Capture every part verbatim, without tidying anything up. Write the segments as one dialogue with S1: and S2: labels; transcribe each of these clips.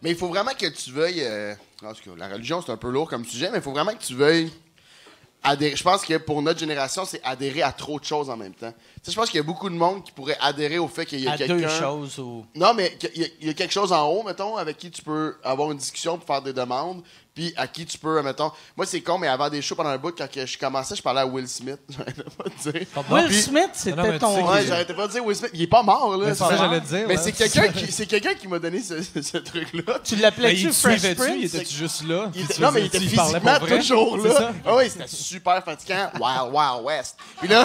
S1: Mais il faut vraiment que tu veuilles... Euh, en tout cas, la religion, c'est un peu lourd comme sujet, mais il faut vraiment que tu veuilles adhérer. Je pense que pour notre génération, c'est adhérer à trop de choses en même temps. Tu sais, je pense qu'il y a beaucoup de monde qui pourrait adhérer au fait qu'il y a
S2: à
S1: quelqu'un...
S2: deux choses ou...
S1: Non, mais il y, a, il y a quelque chose en haut, mettons, avec qui tu peux avoir une discussion pour faire des demandes, puis à qui tu peux, mettons... Moi, c'est con, mais avant des shows, pendant un bout, quand je commençais, je parlais à Will Smith. J'arrêtais pas de dire.
S2: Will
S1: Puis-
S2: Smith, c'était
S3: Non, mais tu
S2: ton...
S3: sais
S1: Ouais, j'arrêtais pas de dire Will Smith. Il est pas mort, là.
S3: Mais c'est ça que
S1: mort.
S3: j'allais te dire,
S1: Mais
S3: là.
S1: c'est quelqu'un qui, c'est quelqu'un qui m'a donné ce, ce, ce truc-là.
S2: Tu
S3: Mais
S2: l'appelais-tu
S3: il
S2: Fresh
S3: suivait-tu? Il
S2: Prince?
S3: était juste là?
S1: Il
S3: Puis
S1: était-
S3: tu
S1: non, mais il
S3: faisais-
S1: était
S3: tu parlais
S1: physiquement
S3: pour vrai?
S1: toujours
S3: C'est
S1: là.
S3: ça?
S1: Ah oui, c'était super fatigant. Wild, Wild West. Puis là...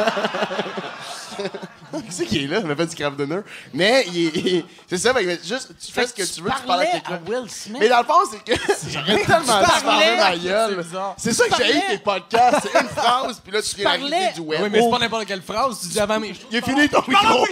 S1: Qui c'est qui est là? Il m'a fait du craft dinner. Mais il est- il est- c'est ça, mais juste, tu fais
S2: Fait
S1: ce que
S2: que
S1: tu veux, tu parles à
S2: parlais
S1: quelqu'un.
S2: à Will Smith.
S1: Mais dans le fond, c'est que j'arrête tellement de
S2: parlais-
S1: fermer ma gueule.
S3: C'est bizarre.
S1: C'est ça que j'ai
S2: parlais-
S1: tes podcasts. C'est une phrase, puis là, tu crées la
S2: parlais-
S1: réalité du web.
S3: Oui, mais c'est pas n'importe quelle phrase. Tu dis avant mes...
S1: Il est fini ton micro.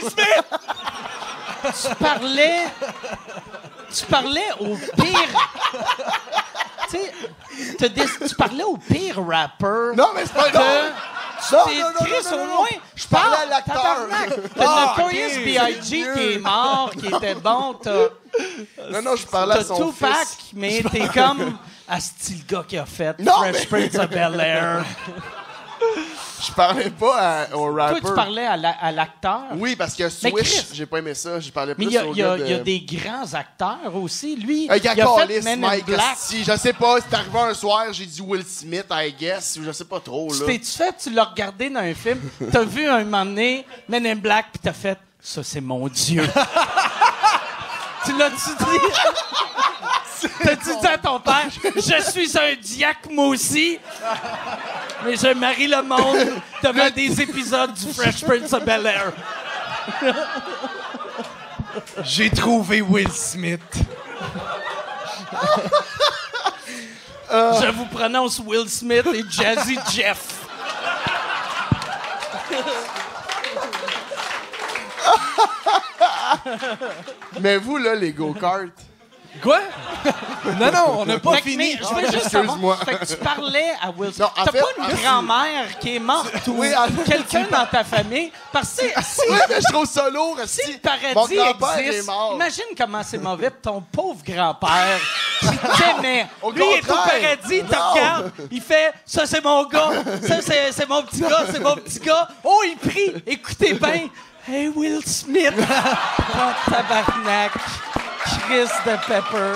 S2: Tu parlais... Tu parlais au pire... tu sais, t'as des- tu parlais au pire rappeur.
S1: Non, mais c'est pas
S2: que...
S1: grave.
S2: Tu
S1: Non,
S2: t'es
S1: non, non,
S2: Chris,
S1: non, non,
S2: au
S1: non.
S2: moins...
S1: Je parlais à l'acteur.
S2: tabarnak. T'as
S1: Ah,
S2: Notorious
S1: ok,
S2: B I G qui est mort, qui était bon. T'as
S1: Non, non, je parlais à
S2: t'as
S1: son
S2: Tupac,
S1: fils.
S2: mais t'es comme... Asti, le gars qui a fait
S1: Non,
S2: Fresh
S1: mais-
S2: Prince of Bel-Air.
S1: Je parlais pas à- au
S2: Toi,
S1: rapper.
S2: tu parlais à la- à l'acteur.
S1: Oui, parce que
S2: Mais
S1: Swish,
S2: Chris-
S1: j'ai pas aimé ça. J'ai parlé
S2: Mais
S1: plus
S2: il y a,
S1: au
S2: il y a-
S1: gars de...
S2: il y a des grands acteurs aussi. Lui,
S1: Un
S2: il
S1: gars
S2: a fait
S1: calisse,
S2: Men in
S1: Mike,
S2: Black.
S1: si, je sais pas, c'est arrivé un soir, j'ai dit Will Smith, I guess, ou je sais pas trop,
S2: Tu
S1: là.
S2: t'es-tu fait, tu l'as regardé dans un film, t'as vu un moment donné Men in Black, puis t'as fait « Ça, c'est mon Dieu. » Tu l'as-tu dit? T'as-tu dit à ton père « Je suis un diacre, moi aussi, mais je marie le monde devant des épisodes du Fresh Prince of Bel-Air. »
S3: J'ai trouvé Will Smith.
S2: Je vous prononce Will Smith et Jazzy Jeff.
S1: Mais vous, là, les go-karts...
S3: Quoi? Non, non, on n'a pas
S2: Fait que,
S3: fini.
S2: mais je veux
S1: Ah,
S2: juste
S1: excuse-moi.
S2: savoir, fait que tu parlais à Will Smith.
S1: Non, en
S2: T'as
S1: fait,
S2: pas
S1: en
S2: une
S1: fait,
S2: grand-mère qui est morte ou
S1: Oui, en-
S2: quelqu'un dans ta famille? Parce que si,
S1: Oui, mais je trouve ça lourd,
S2: si
S1: si
S2: le paradis
S1: Mon grand-père est
S2: existe,
S1: mort.
S2: imagine comment c'est mauvais pour ton pauvre grand-père qui t'aimait.
S1: Au
S2: Lui, il est au
S1: contraire.
S2: paradis, il te
S1: Non.
S2: regarde, il fait « Ça, c'est mon gars. Ça, c'est c'est mon petit gars. C'est mon petit gars. » Oh, il prie. Écoutez bien. « Hey, Will Smith. » Oh, tabarnak. Chris de Pepper.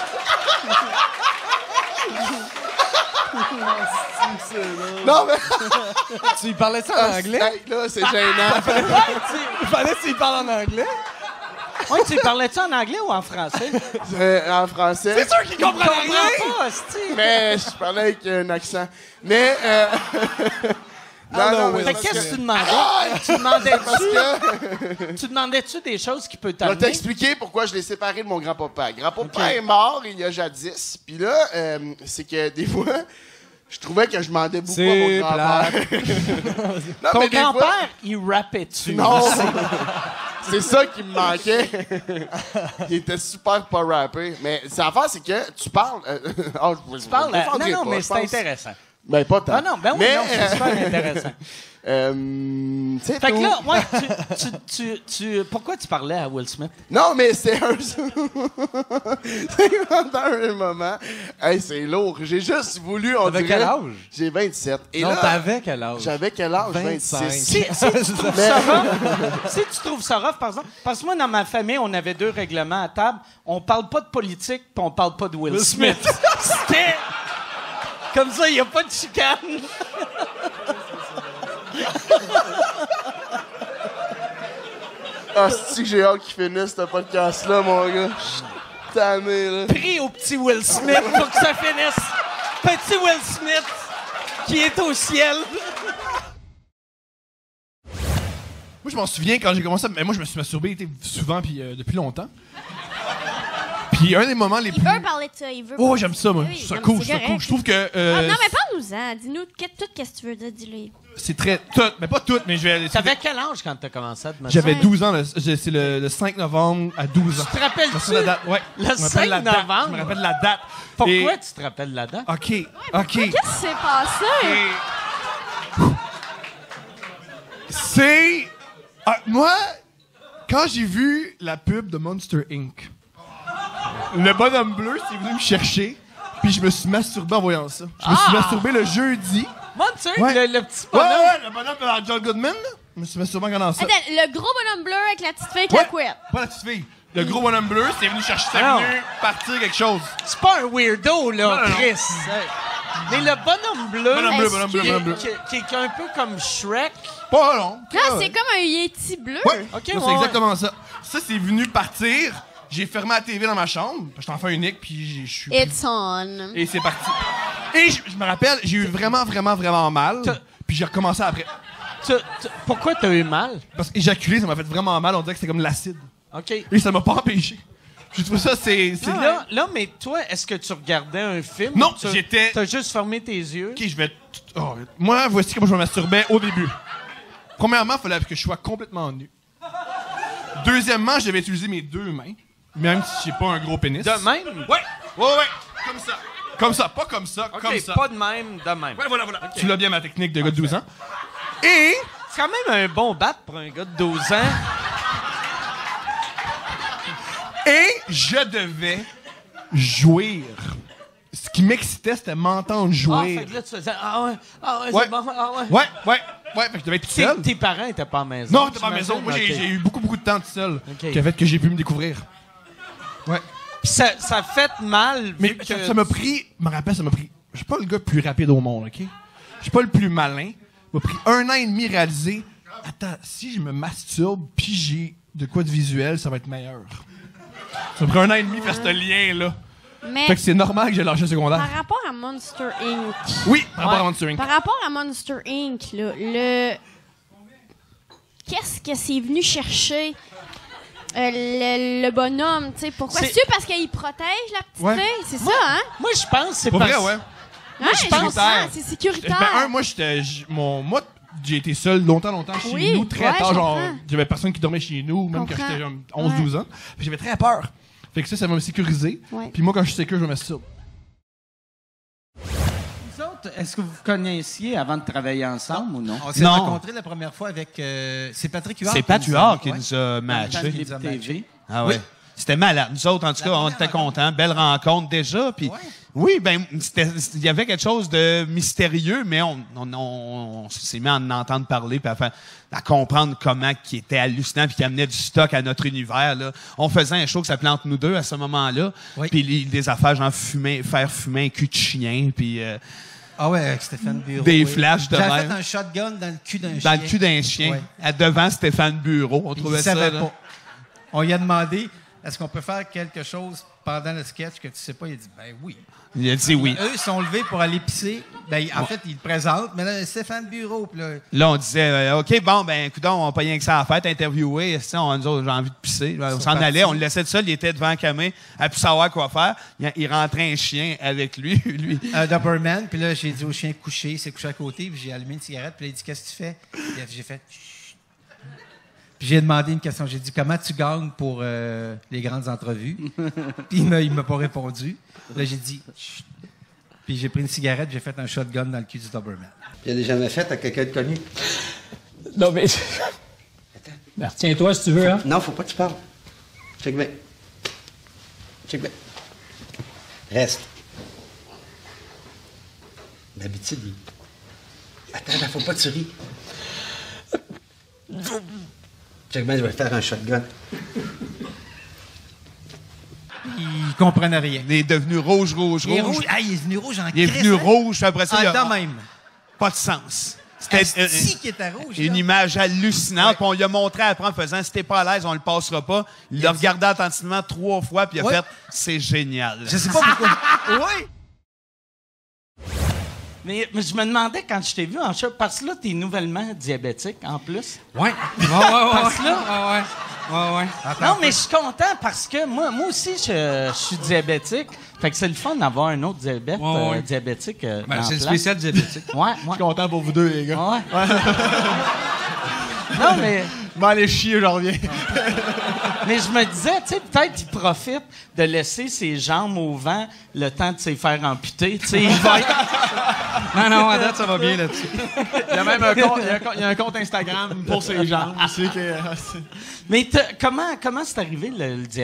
S1: Non, mais...
S3: Tu lui parlais ça en anglais?
S1: Hey, là, c'est gênant.
S2: Ouais, tu...
S3: Il fallait qu'il parle en anglais?
S2: Ouais, tu parlais-tu en anglais ou en français?
S1: Euh, en français.
S3: C'est sûr qu'il
S2: Je
S3: comprend rien!
S2: comprends pas, hostie.
S1: Mais je parlais avec un accent. Mais... Euh... non,
S3: Hello,
S1: non, mais
S3: Will
S2: Fait
S1: parce
S2: qu'est-ce que
S1: que-
S2: tu demandais? Tu
S1: Parce
S2: demandais-tu,
S1: que...
S2: tu demandais-tu des choses qui peuvent
S1: Je vais
S2: t'amener?
S1: t'expliquer pourquoi je l'ai séparé de mon grand-papa. Grand-papa est mort il y a jadis. Puis là, euh, c'est que des fois, je trouvais que je demandais beaucoup à mon
S3: C'est
S1: grand-père. Non,
S2: Ton
S1: mais des fois-
S2: grand-père, il rappait-tu?
S1: Non! C'est ça qui me manquait. Il était super pas rappé. Mais l'affaire, c'est que tu parles... euh, oh, je
S2: Tu parles... à- Non, non, mais
S1: c'est
S2: c'est intéressant.
S1: Ben, pas tant.
S2: Ah non, ben oui,
S1: Mais,
S2: non, c'est super intéressant.
S1: Euh, c'est
S2: Fait
S1: tout.
S2: que là, ouais, tu, tu, tu, tu- pourquoi tu parlais à Will Smith?
S1: Non, mais c'est un... c'est pendant un moment... Hey, c'est lourd. J'ai juste voulu... On
S3: T'avais
S1: dirait-
S3: quel âge?
S1: J'ai vingt-sept. Et
S3: Non,
S1: là,
S3: t'avais quel âge?
S1: j'avais quel âge?
S3: vingt-cinq.
S1: vingt-six.
S2: Si, si tu trouves ça rough, si tu trouves ça rough, par exemple, parce que moi, dans ma famille, on avait deux règlements à table. On parle pas de politique, puis on parle pas de Will,
S3: Will
S2: Smith. C'était... Comme ça, il n'y a pas de chicane.
S1: Ah, c'est-tu que j'ai hâte qu'il finisse ce podcast-là, mon gars? Je suis tanné, là.
S2: Pris au petit Will Smith pour que ça finisse. Petit Will Smith qui est au ciel.
S3: Moi, je m'en souviens quand j'ai commencé à... Mais moi, je me suis masturbé souvent puis euh, depuis longtemps. Puis un des moments les
S4: Il
S3: plus...
S4: veut parler de ça, il veut.
S3: Oh,
S4: parler-
S3: j'aime ça, moi.
S4: Oui,
S3: Je trouve ça
S4: non,
S3: cool,
S4: mais
S3: je
S4: c'est
S3: trouve ça cool.
S4: correct.
S3: Je trouve que... euh,
S4: Ah, non, mais parle-nous-en. Dis-nous que- tout ce que tu veux dire. Dis-le.
S3: c'est très... Tout, mais pas tout, mais je vais...
S2: T'avais quel âge quand t'as commencé à te mettre
S3: J'avais
S4: Ouais.
S3: douze ans. le- C'est le, le cinq novembre à douze ans.
S2: Tu te rappelles-tu?
S3: Je me rappelle la date, ouais.
S2: Le
S3: Je me rappelle
S2: cinq
S3: la date.
S2: novembre?
S3: Je me rappelle la date.
S2: Pourquoi
S3: Et-
S2: tu te rappelles là-dedans?
S3: OK, OK.
S4: Qu'est-ce qui s'est passé?
S3: C'est... Ah, moi, quand j'ai vu la pub de Monster incorporée, le bonhomme bleu, c'est venu me chercher, puis je me suis masturbé en voyant ça. Je me suis masturbé le jeudi.
S2: Moi, tu sais,
S3: Ouais.
S2: le, le petit
S3: Ouais,
S2: bonhomme.
S3: ouais, le bonhomme de John Goodman, là. Je me suis masturbé en regardant ça.
S4: Attends, le gros bonhomme bleu avec la petite fille avec
S3: Ouais.
S4: la couette.
S3: Pas la petite fille. Le gros bonhomme bleu, c'est venu chercher, c'est
S2: Non.
S3: venu partir quelque chose.
S2: C'est pas un weirdo, là,
S3: Non, non, non.
S2: Chris. Mais le bonhomme bleu,
S3: Bonhomme bleu,
S4: Est-ce
S3: bonhomme bleu,
S4: que-
S3: bonhomme bleu.
S2: qui, qui- qui est un peu comme Shrek.
S3: Pas long.
S4: Non, c'est comme un Yeti bleu.
S3: Ouais,
S2: Ok,
S3: ça,
S2: ouais,
S3: c'est exactement ça. Ça, c'est venu partir. J'ai fermé la T V dans ma chambre. J'étais enfant unique, puis j'ai- je suis.
S4: It's on.
S3: Et c'est parti. Et je, je me rappelle, j'ai eu vraiment, vraiment, vraiment mal.
S2: T'as-
S3: Puis j'ai recommencé après.
S2: Tu- tu- pourquoi t'as eu mal?
S3: Parce qu'éjaculer, ça m'a fait vraiment mal. On dirait que c'était comme de l'acide.
S2: OK.
S3: Et ça m'a pas empêché. Je trouve ça, c'est. c'est-
S2: Là, là, mais toi, est-ce que tu regardais un film?
S3: Non,
S2: ou tu-
S3: j'étais-
S2: T'as juste fermé tes yeux?
S3: Ok, je vais. t- oh, moi, voici comment je me masturbais au début. Premièrement, il fallait que je sois complètement nu. Deuxièmement, je devais utiliser mes deux mains, même si j'ai pas un gros pénis.
S2: De même?
S3: Ouais, ouais, ouais, comme ça. Comme ça, pas comme ça,
S2: OK,
S3: comme ça.
S2: pas de même, de même.
S3: Ouais, voilà, voilà. Tu l'as bien, ma technique de gars de douze ans. Et.
S2: C'est quand même un bon bat pour un gars de douze ans.
S3: Et je devais jouir. Ce qui m'excitait, c'était m'entendre
S2: Ah,
S3: jouir.
S2: fait que là, tu faisais... Ah ouais, ah ouais,
S3: Ouais.
S2: c'est bon, ah ouais.
S3: Ouais, ouais, ouais. Fait que je devais être tout
S2: Tes,
S3: seul.
S2: tes parents étaient pas à la maison?
S3: Non, t'es pas à la maison.
S2: j'imagine?
S3: Moi, j'ai
S2: OK.
S3: j'ai eu beaucoup, beaucoup de temps tout seul.
S2: OK.
S3: Qui a fait que j'ai pu me découvrir. Ouais.
S2: Puis ça, ça a fait mal,
S3: Mais
S2: vu que...
S3: ça ça m'a pris, je me rappelle, ça m'a pris. Je suis pas le gars le plus rapide au monde, OK? Je suis pas le plus malin. Ça m'a pris un an et demi à réaliser. Attends, si je me masturbe puis j'ai de quoi de visuel, ça va être meilleur. Ça m'a pris un an et demi faire ce lien-là.
S4: Mais
S3: Fait que c'est normal que j'ai lâché le secondaire.
S4: par rapport à Monster Incorporated.
S3: Oui, par rapport
S2: Ouais.
S3: à Monster Inc.
S4: Par rapport à Monster Incorporated, là, le. Qu'est-ce que c'est venu chercher euh, le, le bonhomme, tu sais? Pourquoi?
S2: C'est-
S4: C'est-tu parce qu'il protège la petite
S3: Ouais.
S4: fille? C'est ça, hein?
S2: Moi, je pense que c'est
S3: Pour
S2: parce...
S3: vrai, ouais.
S4: Hein,
S2: je
S4: je
S2: pense-
S4: comprends, c'est sécuritaire.
S3: Ben, un, moi, j'étais. j- Mon, moi, j'ai été seul longtemps, longtemps chez
S4: Oui,
S3: nous, très
S4: ouais,
S3: tard.
S4: je
S3: Genre,
S4: comprends.
S3: j'avais personne qui dormait chez nous, même quand
S4: Comprends.
S3: j'étais genre onze
S4: Ouais.
S3: douze ans. Puis j'avais très peur. Fait que ça, ça m'a sécurisé.
S4: Ouais.
S3: Puis moi, quand je suis sécure, je me masturbe.
S2: Vous autres, est-ce que vous vous connaissiez avant de travailler ensemble ou non?
S5: On s'est
S6: Non.
S5: rencontrés la première fois avec... euh, c'est Patrick Huard.
S6: C'est
S5: qui
S6: Pat
S5: nous a-
S6: Huard qui
S5: ouais.
S6: nous a matchés.
S5: Qui nous a matchés.
S6: Ah ouais.
S5: Oui.
S6: C'était malade. Nous autres, en tout
S5: La
S6: cas, on
S5: première
S6: était
S5: rencontre.
S6: contents. Belle rencontre déjà. Puis
S5: Ouais.
S6: oui, ben c'était- il y avait quelque chose de mystérieux, mais on, on, on- on s'est mis à en entendre parler puis à, faire- à comprendre comment qui était hallucinant puis qui amenait du stock à notre univers. Là. On faisait un show qui s'appelait Entre nous deux à ce moment-là.
S5: Oui.
S6: Puis les- des affaires genre fumer, faire fumer un cul de chien puis euh,
S5: Ah ouais, avec Stéphane Bureau.
S6: Des
S5: oui.
S6: flashs de
S5: J'avais
S6: même.
S5: fait un shotgun dans le cul d'un chien.
S6: dans le cul d'un chien,
S5: Ouais.
S6: à devant Stéphane Bureau. On
S5: Il
S6: trouvait ça.
S5: savait
S6: là.
S5: pas. On lui a demandé, est-ce qu'on peut faire quelque chose pendant le sketch que tu sais pas? Il a dit, ben oui.
S6: Il a dit oui.
S5: Eux, ils sont levés pour aller pisser. Ben, en fait, ils le présentent, mais là, Stéphane Bureau. Puis là,
S6: Là, on disait, euh, OK, bon, ben, écoute, on n'a pas rien que ça à faire, t'interviewer. Si on, nous autres, j'ai envie de pisser. On s'en
S5: partis.
S6: allait, on le laissait tout seul, il était devant la caméra, à plus savoir quoi faire. Il, il rentrait un chien avec lui. lui.
S5: un Doberman, puis là, j'ai dit au chien de coucher, il s'est couché à côté, puis j'ai allumé une cigarette, puis là, il dit, qu'est-ce que tu fais? Il a- J'ai fait, chut. Puis j'ai demandé une question, j'ai dit, comment tu gagnes pour euh, les grandes entrevues? Puis il m'a, il m'a pas répondu. Là, j'ai dit, chut. Puis j'ai pris une cigarette, j'ai fait un shotgun dans le cul du Doberman.
S7: Il l'a jamais fait à quelqu'un de connu.
S8: Non, mais. Ben, retiens-toi si tu veux, hein.
S7: Non, faut pas que tu parles. Check bien. Check bien. Reste. D'habitude, il... Attends, là, faut pas que tu ris. Check bien, je vais faire un shotgun.
S5: Il comprenait rien.
S6: Il est devenu rouge, rouge,
S5: Il est
S6: rouge.
S5: rouge. Ah, il est venu rouge en
S6: Il est
S5: crisse,
S6: venu
S5: hein?
S6: rouge, puis après ça, il
S5: Ah,
S6: a
S5: dans même.
S6: pas de sens. C'était
S5: Asti
S6: euh,
S5: qui était rouge.
S6: une
S5: là.
S6: image hallucinante.
S5: Ouais.
S6: Puis on lui a montré après en faisant, si t'es pas à l'aise, on le passera pas. Il
S5: Il
S6: l'a
S5: a dit-
S6: regardé attentivement trois fois, puis il a
S5: Ouais.
S6: fait, c'est génial.
S5: Je sais pas pourquoi. Oui!
S2: Mais, mais je me demandais quand je t'ai vu en show, parce que là, t'es nouvellement diabétique en plus.
S5: Ouais. Ouais, ouais, ouais.
S2: Parce que là,
S5: Ouais, ouais. Ouais, ouais. Attends,
S2: non, mais je suis content parce que moi, moi aussi, je, je suis diabétique. Fait que c'est le fun d'avoir un autre diabète,
S9: Ouais, ouais.
S2: euh, diabétique. Euh,
S9: Ben,
S2: en
S9: c'est le
S2: place.
S9: spécial diabétique.
S2: Ouais, ouais.
S9: Je suis content pour vous deux, les gars.
S2: Ouais. non, mais,
S9: M'en aller chier, je reviens.
S2: mais je me disais, tu sais, peut-être qu'il profite de laisser ses jambes au vent le temps de se faire amputer. Tu sais, il va être-
S9: Non, non, à date, ça va bien là-dessus. Il y a même un compte, il y a un compte, il y a un compte Instagram pour ces gens. C'est que,
S2: Mais t'as- comment comment c'est arrivé le, le diabète?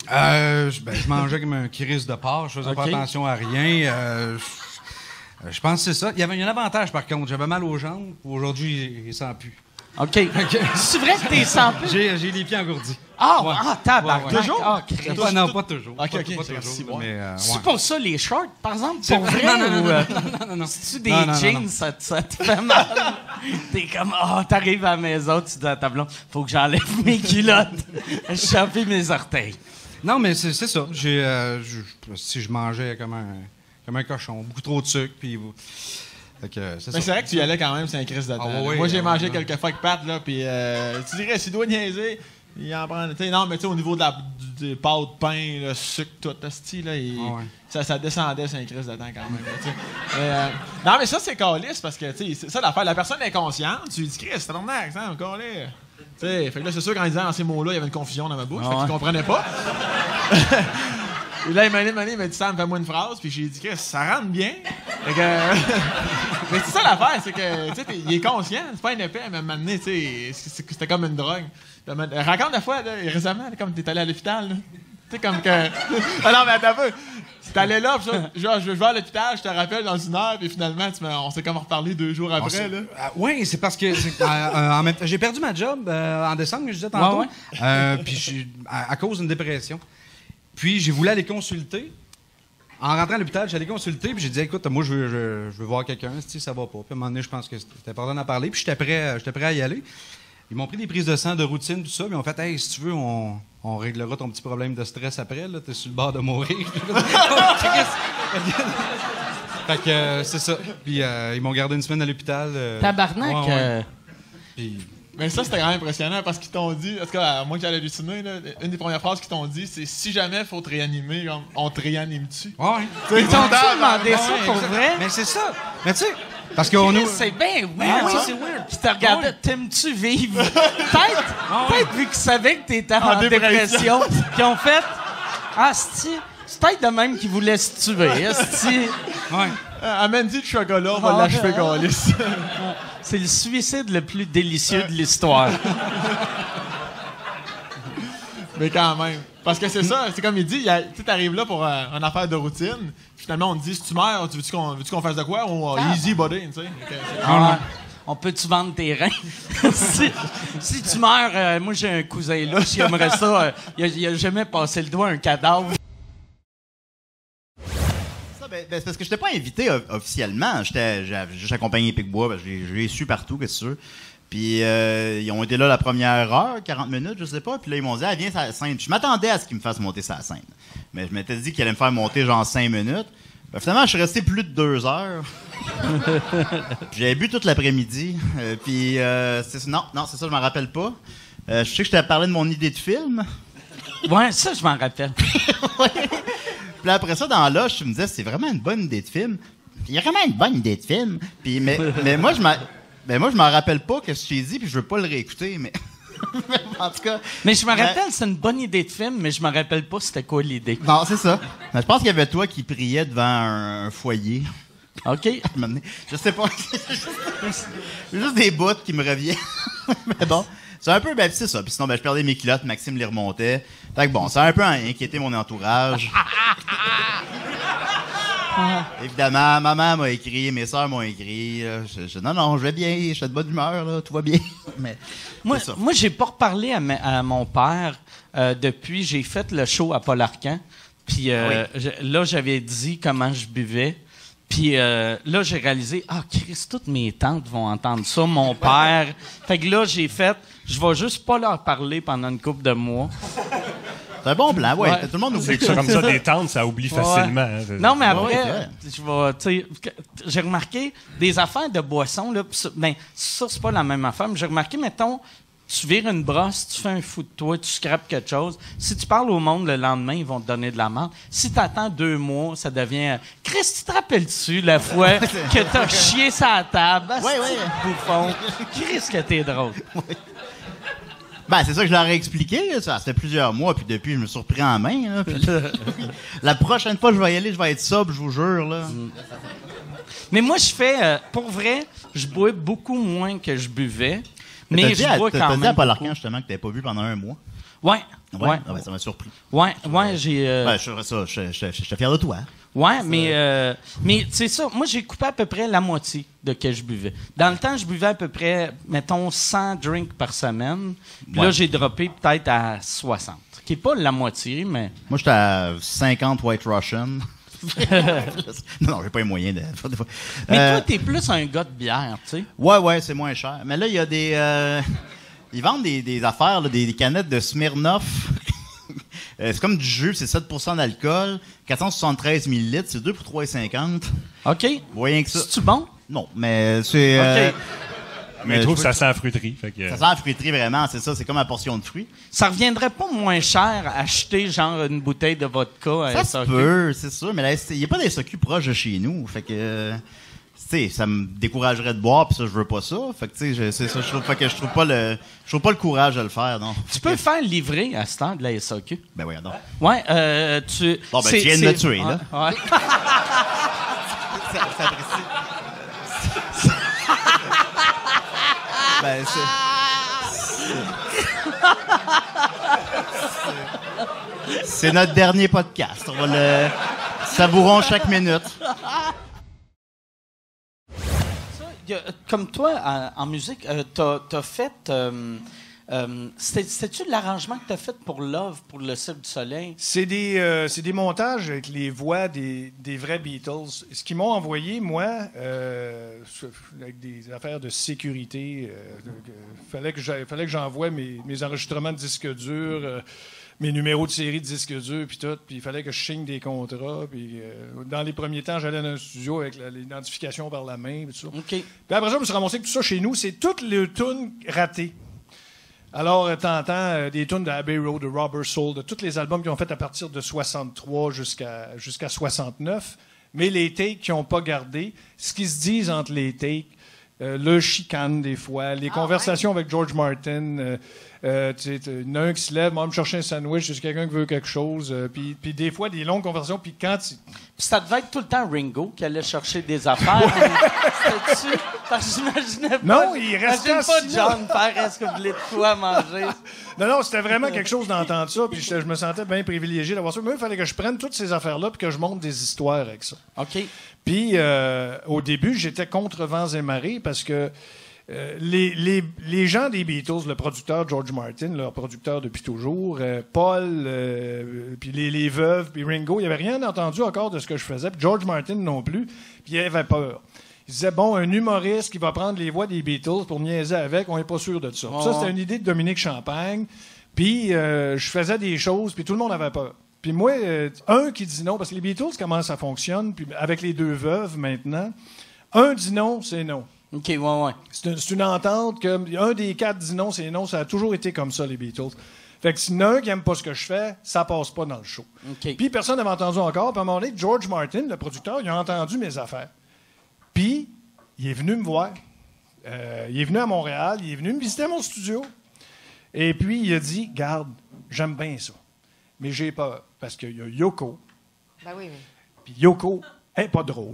S9: Euh, je- ben, je mangeais comme un crise de porc. Je faisais pas
S2: Ok.
S9: attention à rien. Euh, je, euh, je pense que c'est ça. Il y avait un avantage, par contre. J'avais mal aux jambes. Aujourd'hui, il sent plus.
S2: OK. C'est vrai que t'es sans plus?
S9: J'ai, j'ai les pieds engourdis.
S2: Ah,
S9: Ouais.
S2: ah tabarnak.
S9: Ouais, ouais.
S2: Toujours? Ah, Christ.
S9: Pas- non, pas toujours.
S3: Ok,
S9: Pas-
S3: ok,
S9: pas
S3: c'est
S9: toujours,
S3: merci, ouais.
S9: mais, euh,
S2: C'est
S9: ouais.
S2: pour ça les shorts, par exemple?
S9: C'est
S2: Pour vrai?
S9: non, non, non,
S2: ou, euh,
S9: non, non, non, non.
S2: C'est-tu des
S9: Non, non, non,
S2: jeans,
S9: non.
S2: Ça, te- ça te fait mal? T'es comme, oh, t'arrives à la maison, tu dis à ta blonde, faut que j'enlève mes culottes. Je chopé mes orteils.
S9: Non, mais c'est, c'est ça. J'ai, euh, je- je- si je mangeais comme un, comme un cochon, beaucoup trop de sucre, puis... Fait que, c'est
S3: Mais
S9: ça.
S3: c'est vrai que tu y allais quand même, c'est un crise de temps.
S9: Ah, ouais,
S3: là.
S9: ouais,
S3: Moi, j'ai
S9: ouais,
S3: mangé
S9: ouais.
S3: quelques fois avec Pat, là, puis euh, tu dirais, s'il doit niaiser, il en prend. Tu sais, non, mais tu sais, au niveau de la du, du pâte, pain, le sucre, tout, le style, là, il-
S9: Ah, ouais.
S3: ça, ça descendait, c'est un crise de temps quand même. là, tu sais. Mais, euh, non, mais ça, c'est caliste parce que, tu sais, c'est ça l'affaire. La personne est consciente, tu lui dis, Chris, c'est normal, ça, encore là. Tu sais, fait que là, c'est sûr, quand il disait dans ces mots-là, il y avait une confusion dans ma bouche,
S2: Ah,
S3: fait qu'il
S2: ouais.
S3: comprenait pas. Et là, il m'a dit, il m'a dit, Sam, fais-moi une phrase. Puis j'ai dit, Chris, ça rentre bien. Fait que... mais c'est ça l'affaire, c'est que, tu sais, t'es- il est conscient. C'est pas un épais, mais à un moment donné, tu sais, c'est- c'est- c'était comme une drogue. Puis, euh, raconte la fois, là, récemment, là, comme t'es allé à l'hôpital, là. Tu sais, comme que. Ah non, mais attends un peu. Si t'allais là, puis ça, genre, je vais à l'hôpital, je te rappelle dans une heure, puis finalement, tu m'as- on s'est comme reparlé deux jours
S9: On
S3: après,
S9: s'est-
S3: là.
S9: Ah, oui, c'est parce que c'est- euh, euh, en même temps, j'ai perdu ma job euh, en décembre, je disais tantôt.
S2: Ouais,
S9: Euh, puis j'ai- à, à cause d'une dépression. Puis j'ai voulu aller consulter. En rentrant à l'hôpital, j'allais consulter, puis j'ai dit, écoute, moi, je veux, je, je veux voir quelqu'un, si ça va pas. Puis à un moment donné, je pense que c'était important d'en parler, puis j'étais prêt, j'étais prêt à y aller. Ils m'ont pris des prises de sang de routine, tout ça, puis ils m'ont fait, hey, si tu veux, on, on réglera ton petit problème de stress après, là, t'es sur le bord de mourir. Fait que euh, c'est ça. Puis euh, ils m'ont gardé une semaine à l'hôpital. euh,
S2: Tabarnak.
S9: ouais, ouais.
S2: euh,
S9: Puis,
S3: Mais ça, c'était quand même impressionnant parce qu'ils t'ont dit, en tout cas, moi qui allais halluciner, là, une des premières phrases qu'ils t'ont dit, c'est si jamais il faut te réanimer, comme, on te réanime-tu?
S9: ouais, ouais.
S2: Ils t'ont-tu demandé ça
S9: Ouais,
S2: pour
S9: exact.
S2: vrai?
S9: Mais c'est ça. Mais tu sais, parce qu'on
S2: Chris,
S9: nous.
S2: c'est bien
S9: Ah
S2: weird.
S9: oui,
S2: ça.
S9: c'est weird.
S2: Qui te regardait,
S9: Ouais.
S2: t'aimes-tu vivre? Peut-être, peut-être vu qu'ils savaient que t'étais en,
S3: En dépression.
S2: dépression, qu'ils ont fait, ah, c'ti, c'est peut-être de même qu'ils voulaient se tuer. asti.
S9: Ouais.
S3: Euh, Amène-y le chocolat, on va
S2: Ah,
S3: l'achever,
S2: ah.
S3: Gaulis.
S2: C'est le suicide le plus délicieux de l'histoire.
S3: Mais quand même. Parce que c'est ça, c'est comme il dit, il y a- tu arrives là pour euh, une affaire de routine. Finalement, on te dit, si tu meurs, tu veux-tu qu'on, veux-tu qu'on fasse de quoi? Ou euh, easy body, tu sais. Fait que c'est-
S2: Ah, on peut-tu vendre tes reins? si, si tu meurs, euh, moi j'ai un cousin là, j'aimerais ça. euh, il, a, il a jamais passé le doigt à un cadavre.
S10: Ça, ben, ben, c'est parce que je n'étais pas invité o- officiellement. J'étais, j'avais juste accompagné Pic-Bois. Ben, je l'ai- je l'ai su partout, qu'est-ce que tu veux. Puis euh, ils ont été là la première heure, quarante minutes, je sais pas. Puis là, ils m'ont dit, ah, viens sur la scène. Puis je m'attendais à ce qu'ils me fassent monter sur la scène. Mais je m'étais dit qu'ils allaient me faire monter genre cinq minutes. Ben, finalement, je suis resté plus de deux heures. J'avais bu toute l'après-midi. Euh, puis euh, c'est- non, non, c'est ça, je m'en rappelle pas. Euh, je sais que je t'avais parlé de mon idée de film.
S2: Ouais, ça, je m'en rappelle.
S10: Puis là, après ça, dans l'âge, je me disais, c'est vraiment une bonne idée de film. Puis il y a vraiment une bonne idée de film. Puis, mais, mais moi, je m'en, ben moi, je m'en rappelle pas que je t'ai dit, puis je veux pas le réécouter, mais. En tout cas.
S2: Mais je me
S10: ben,
S2: rappelle, c'est une bonne idée de film, mais je me rappelle pas c'était quoi l'idée.
S10: Non, c'est ça. Ben, je pense qu'il y avait toi qui priais devant un, un foyer.
S2: OK.
S10: À un moment donné. Je sais pas. C'est juste des bouts qui me reviennent. Mais bon. C'est un peu, ben, c'est ça. Puis sinon, ben, je perdais mes culottes, Maxime les remontait. Fait que bon, ça a un peu inquiété mon entourage. Évidemment, maman m'a écrit, mes sœurs m'ont écrit. là. Je, je- non, non, je vais bien, je suis de bonne humeur, là, tout va bien. Mais
S2: Moi,
S10: c'est ça.
S2: moi j'ai pas reparlé à, ma- à mon père euh, depuis. J'ai fait le show à Paul Arcand. Puis euh, je- là, j'avais dit comment je buvais. Puis euh, là, j'ai réalisé, ah, Christ, toutes mes tantes vont entendre ça, mon père. Fait que là, j'ai fait, je vais juste pas leur parler pendant une couple de mois.
S10: C'est un bon plan, ouais.
S2: Ouais.
S10: Tout le monde
S11: C'est
S10: oublie
S11: que comme ça, des tentes, ça oublie facilement.
S2: Ouais.
S11: hein.
S2: Non, mais
S10: Ouais,
S2: après,
S10: c'est vrai.
S2: je vais, tu sais, j'ai remarqué des affaires de boissons, là, pis ça, ben, ça, c'est pas la même affaire, mais j'ai remarqué, mettons, tu vires une brosse, tu fais un fou de toi, tu scrapes quelque chose. Si tu parles au monde le lendemain, ils vont te donner de la merde. Si tu attends deux mois, ça devient. Chris, tu te rappelles-tu la fois que t'as chié sa table?
S10: Ouais,
S2: Asti
S10: ouais.
S2: de bouffon. Chris, que t'es drôle.
S10: Ben, c'est ça que je leur ai expliqué. là. Ça fait plusieurs mois, puis depuis, je me suis repris en main. Là, puis la prochaine fois que je vais y aller, je vais être sobre, je vous jure. Là.
S2: Mais moi, je fais. euh, pour vrai, je bois beaucoup moins que je buvais. Mais
S10: t'as
S2: je
S10: dit à,
S2: vois
S10: t'as-
S2: quand
S10: t'as dit
S2: même
S10: à Paul
S2: beaucoup.
S10: Arcand, justement, que t'avais pas vu pendant un mois.
S2: Ouais,
S10: Ouais.
S2: ouais,
S10: Ah ben, ça m'a surpris.
S2: ouais, ouais, j'ai... euh,
S10: Ouais, je ferais ça. Je je- je- j'étais fier de toi.
S2: Ouais, mais, euh, mais c'est ça. Moi, j'ai coupé à peu près la moitié de ce que je buvais. Dans le temps, je buvais à peu près, mettons, cent drinks par semaine. Puis
S10: Ouais.
S2: là, j'ai droppé peut-être à soixante. Qui n'est pas la moitié, mais...
S10: Moi, j'étais à cinquante White Russian. non, j'ai pas les moyens de.
S2: Mais
S10: Euh,
S2: toi, t'es plus un gars de bière, tu sais.
S10: Ouais, ouais, c'est moins cher. Mais là, il y a des. euh, ils vendent des, des affaires, là, des, des canettes de Smirnoff. Euh, c'est comme du jus, c'est sept pour cent d'alcool, quatre cent soixante-treize millilitres, c'est deux pour trois virgule cinquante.
S2: OK.
S10: Voyez que ça.
S2: C'est-tu bon?
S10: Non, mais c'est. euh,
S2: OK.
S11: Mais je trouve que
S10: je
S11: ça sent la fruiterie. Fait que...
S10: Ça sent la fruiterie vraiment, c'est ça, c'est comme la portion de fruits.
S2: Ça reviendrait pas moins cher acheter, genre, une bouteille de vodka à
S10: Ça
S2: S A Q?
S10: se peut, c'est sûr, mais il n'y a pas des S A Q proches de chez nous. Fait que. euh, tu sais, ça me découragerait de boire, puis ça, je veux pas ça. Fait que, tu sais, je- c'est ça, je trouve, fait que je trouve pas le, je trouve pas le courage de le faire, non.
S2: Tu peux faire livrer à ce temps de la S A Q?
S10: Ben oui, non.
S2: Ouais, euh, tu...
S10: Bon, ben,
S2: c'est-
S10: tu viens de me
S2: c'est-
S10: tuer, là.
S2: Ouais, ouais.
S10: Ça- ça apprécie. Ben, c'est. c'est- C'est notre dernier podcast. On va le. Savourons chaque minute.
S2: Ça, y a- comme toi, en, en musique, euh, t'as as fait... euh, euh, c'était- C'était-tu l'arrangement que t'as fait pour Love, pour le Cirque du Soleil?
S12: C'est des, euh, c'est des montages avec les voix des, des vrais Beatles. Ce qu'ils m'ont envoyé, moi, euh, avec des affaires de sécurité, euh, il fallait que j'a- fallait que j'envoie mes, mes enregistrements de disques durs, euh, mes numéros de série de disques durs, puis tout. Puis il fallait que je signe des contrats. Puis euh, dans les premiers temps, j'allais dans un studio avec la- l'identification par la main, puis tout ça.
S2: OK.
S12: Puis après ça, je me suis ramassé que tout ça chez nous, c'est toutes les tunes ratées. Alors, euh, t'entends euh, des tunes de Abbey Road, de Robert Soul, de tous les albums qu'ils ont fait à partir de soixante-trois jusqu'à jusqu'à soixante-neuf, mais les takes qu'ils n'ont pas gardés, ce qu'ils se disent entre les takes, euh, le chicane des fois, les conversations avec George Martin, euh, euh, tu sais, il y en a un qui se lève, moi, me chercher un sandwich, c'est quelqu'un qui veut quelque chose, euh, puis puis des fois, des longues conversations, puis quand... tu-
S2: Puis ça devait être tout le temps Ringo qui allait chercher des affaires. C'était-tu? Parce que j'imaginais pas...
S12: Non, il restait
S2: Imagine pas
S12: assis là.
S2: John faire « Est-ce que vous voulez de quoi manger? »
S12: Non, non, c'était vraiment quelque chose d'entendre ça, puis je, je me sentais bien privilégié d'avoir ça. Mais il fallait que je prenne toutes ces affaires-là, puis que je monte des histoires avec ça.
S2: OK.
S12: Puis, euh, au début, j'étais contre vents et marées parce que euh, les, les, les gens des Beatles, le producteur George Martin, leur producteur depuis toujours, euh, Paul, euh, puis les, les veuves, puis Ringo, il n'y avait rien entendu encore de ce que je faisais, puis George Martin non plus, puis il avait peur. Il disait, bon, un humoriste qui va prendre les voix des Beatles pour niaiser avec, on n'est pas sûr de ça. Puis ça, c'était une idée de Dominique Champagne. Puis, euh, je faisais des choses, puis tout le monde avait peur. Puis moi, euh, un qui dit non, parce que les Beatles, comment ça fonctionne, puis avec les deux veuves maintenant, un dit non, c'est non.
S2: OK, ouais, ouais.
S12: C'est une, c'est une entente que un des quatre dit non, c'est non. Ça a toujours été comme ça, les Beatles. Fait que s'il y en a un qui n'aime pas ce que je fais, ça passe pas dans le show.
S2: OK.
S12: Puis personne n'avait entendu encore. Puis à un moment donné, George Martin, le producteur, il a entendu mes affaires. Puis, il est venu me voir. Euh, il est venu à Montréal, il est venu me visiter à mon studio. Et puis, il a dit, garde, j'aime bien ça. Mais j'ai peur, parce qu'il y a Yoko.
S13: Ben oui, oui.
S12: Puis Yoko est pas drôle.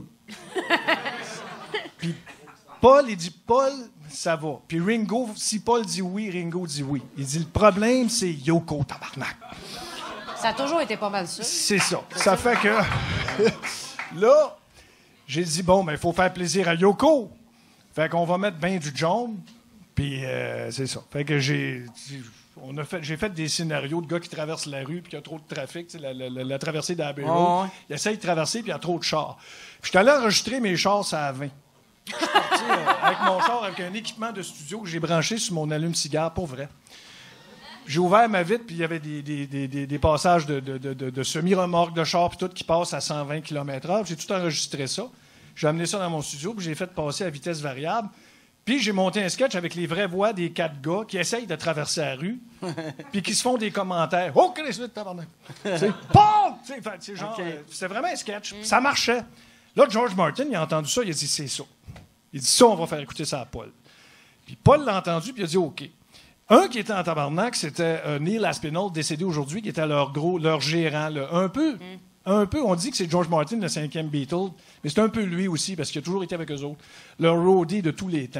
S12: Puis Paul, il dit, Paul, ça va. Puis Ringo, si Paul dit oui, Ringo dit oui. Il dit, le problème, c'est Yoko, tabarnak.
S13: Ça a toujours été pas mal ça.
S12: C'est ça. Ça fait que... là, j'ai dit, bon, ben, il faut faire plaisir à Yoko. Fait qu'on va mettre bien du John. Puis euh, c'est ça. Fait que j'ai... On a fait, j'ai fait des scénarios de gars qui traversent la rue puis qu'il y a trop de trafic, tu sais, la, la, la, la traversée d'Abbey Road.
S2: Oh, ouais.
S12: Il essaye de traverser puis il y a trop de chars. Puis je suis allé enregistrer mes chars à vingt. Je suis parti euh, avec mon char, avec un équipement de studio que j'ai branché sur mon allume-cigare, pour vrai. J'ai ouvert ma vitre, puis il y avait des, des, des, des, des passages de, de, de, de, de semi-remorques de chars puis tout qui passent à cent vingt kilomètres heure. J'ai tout enregistré ça. J'ai amené ça dans mon studio, puis j'ai fait passer à vitesse variable. Puis j'ai monté un sketch avec les vraies voix des quatre gars qui essayent de traverser la rue, puis qui se font des commentaires. Oh, quelle est tabarnak! C'est pas! C'est genre,
S2: Okay.
S12: euh, c'était vraiment un sketch. Ça marchait. Là, George Martin, il a entendu ça, il a dit, c'est ça. Il dit, ça, on va faire écouter ça à Paul. Puis Paul l'a entendu, puis il a dit, OK. Un qui était en tabarnak, c'était euh, Neil Aspinall, décédé aujourd'hui, qui était leur gros, leur gérant. Là. Un peu, mm. un peu, on dit que c'est George Martin, le cinquième Beatle, mais c'est un peu lui aussi, parce qu'il a toujours été avec eux autres. Leur roadie de tous les temps.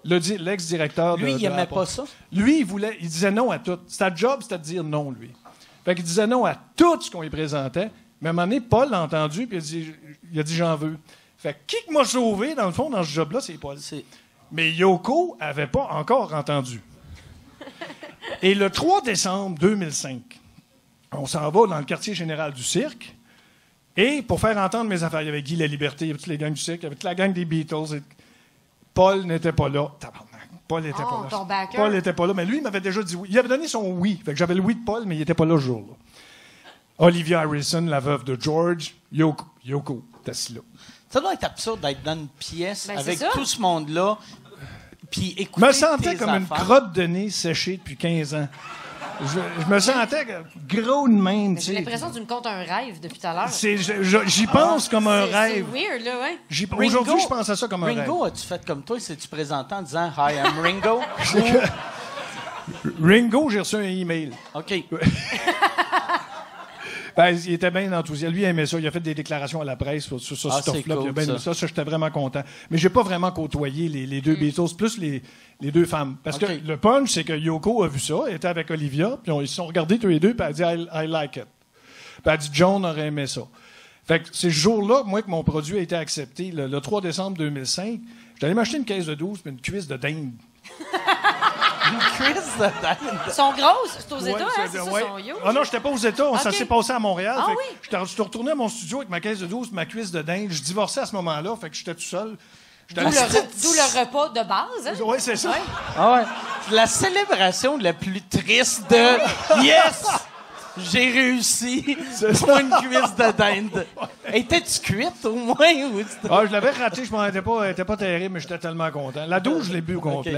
S12: le di- l'ex-directeur de
S2: Lui, il
S12: de
S2: aimait
S12: Apple.
S2: pas ça?
S12: Lui, il voulait, il disait non à tout. Sa job, c'était de dire non, lui. Fait qu'il disait non à tout ce qu'on lui présentait. Mais à un moment donné, Paul l'a entendu, puis il a dit, il a dit j'en veux. Fait que qui que m'a sauvé, dans le fond, dans ce job-là, c'est Paul. Mais Yoko avait pas encore entendu. Et le trois décembre deux mille cinq, on s'en va dans le quartier général du cirque. Et pour faire entendre mes affaires, il y avait Guy La Liberté, il y avait toutes les gangs du cirque, il y avait toute la gang des Beatles. Et Paul n'était pas là. Tabarnak. Paul n'était
S13: Oh,
S12: pas là.
S13: ton backer.
S12: Paul n'était pas là, mais lui, il m'avait déjà dit oui. Il avait donné son oui. Fait que j'avais le oui de Paul, mais il n'était pas là le jour-là. Olivia Harrison, la veuve de George, Yoko, Yoko, t'es assis là.
S2: Ça doit être absurde d'être dans une pièce
S13: Ben,
S2: avec
S13: c'est ça.
S2: tout ce monde-là, puis
S12: Je
S2: écouter
S12: me sentais
S2: tes
S12: comme une
S2: affaires.
S12: crotte de nez séchée depuis quinze ans. Je, je me sentais gros de même. tu
S13: J'ai
S12: sais.
S13: l'impression que tu me comptes un rêve depuis tout à l'heure.
S12: C'est- je- je- J'y pense comme un
S13: C'est-
S12: rêve.
S13: C'est weird, là, ouais.
S12: J'y-
S2: Ringo-
S12: Aujourd'hui, je pense à ça comme un
S2: Ringo,
S12: rêve.
S2: as-tu fait comme toi? C'est-tu présenté en disant « Hi, I'm Ringo »
S12: Ringo, j'ai reçu un email.
S2: OK.
S12: Ben, il était bien enthousiaste. Lui, il aimait ça. Il a fait des déclarations à la presse sur, sur ce
S2: Ah, c'est
S12: stuff-là.
S2: cool,
S12: puis il a bien aimé
S2: ça.
S12: ça. Ça, j'étais vraiment content. Mais j'ai pas vraiment côtoyé les, les deux Beatles, plus les, les deux femmes. Parce
S2: OK.
S12: que le punch, c'est que Yoko a vu ça, elle était avec Olivia, puis on- ils se sont regardés tous les deux, puis elle a dit I, I like it. Puis elle a dit John aurait aimé ça. Fait que c'est ce jour-là, moi, que mon produit a été accepté, le, le trois décembre deux mille cinq. J'étais allé m'acheter une caisse de douze puis une cuisse de dinde.
S2: Une cuisse de dinde.
S13: Ils sont grosses. C'est aux
S12: Ouais,
S13: États, hein?
S12: c'est-
S13: C'est ça,
S12: ouais.
S13: ils sont huge.
S12: Ah non, j'étais pas aux États. Ça
S13: Ok.
S12: s'est passé à Montréal.
S13: Ah
S12: Fait que
S13: oui?
S12: j'étais- Je suis retourné à mon studio avec ma caisse de douze, ma cuisse de dinde. Je divorçais à ce moment-là, fait que j'étais tout seul. J'étais
S13: D'où
S12: allé-
S13: le, re- d'où le repas de base, hein?
S12: Oui, c'est ça.
S2: Ah ouais. La célébration la plus triste de « Yes! J'ai réussi pour une cuisse de dinde. » Étais-tu cuite au moins? Ou c'était-
S12: Ah, je l'avais raté, je m'en étais pas, elle était pas terrible, mais j'étais tellement content. La douze, je l'ai bu au complet.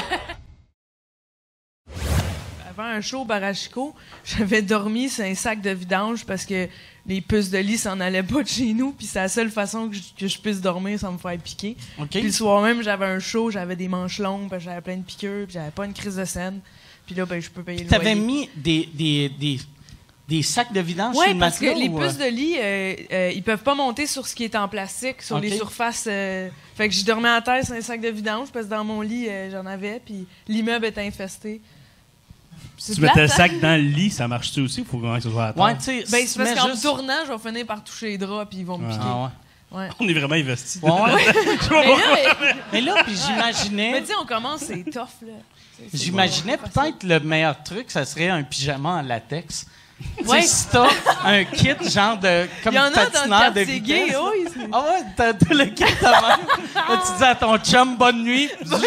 S14: Avant un show au Barachiko, j'avais dormi sur un sac de vidange parce que les puces de lit s'en allaient pas de chez nous, puis c'est la seule façon que je, que je puisse dormir sans me faire piquer.
S2: OK.
S14: Puis le soir même, j'avais un show, j'avais des manches longues, puis j'avais plein de piqûres, puis j'avais pas une crise de scène. Puis là, ben, je peux payer le
S2: T'avais
S14: loyer.
S2: mis des, des, des, des sacs de vidange
S14: Oui,
S2: sur le
S14: parce que
S2: matelas?
S14: les
S2: ou,
S14: puces
S2: euh?
S14: de lit, euh, euh, ils peuvent pas monter sur ce qui est en plastique, sur
S2: OK.
S14: les surfaces. euh, Fait que je dormais à terre sur un sac de vidange, parce que dans mon lit, euh, j'en avais, puis l'immeuble était infesté. C'est
S11: Tu mettais le
S14: plate,
S11: sac
S14: hein?
S11: dans le lit, ça marche-tu aussi? Il faut vraiment que ce soit à terre.
S2: Ouais, tu sais,
S14: Ben,
S2: si
S14: c'est
S2: tu
S14: parce
S2: mets
S14: qu'en
S2: juste-
S14: tournant, je vais finir par toucher les draps, puis ils vont me
S11: Ouais.
S14: piquer.
S2: Ah ouais.
S14: Ouais.
S11: On est vraiment investis.
S2: Ouais, ouais.
S11: Je vois
S14: Mais
S11: pas.
S14: là, mais-
S2: Mais là, puis j'imaginais...
S14: Mais tu sais, on commence, c'est tough, là. C'est- c'est
S2: J'imaginais
S14: pas
S2: peut-être le meilleur truc, ça serait un pyjama en latex. Tu
S14: Ouais.
S2: sais, si t'as un kit genre de comme
S14: Il y en a dans le
S2: patineur de
S14: quartier gay,
S2: vitesse.
S14: oui, c'est-
S2: Ah ouais, t'as, t'as le kit de même. Là, tu dis à ton chum bonne nuit.
S14: Bonne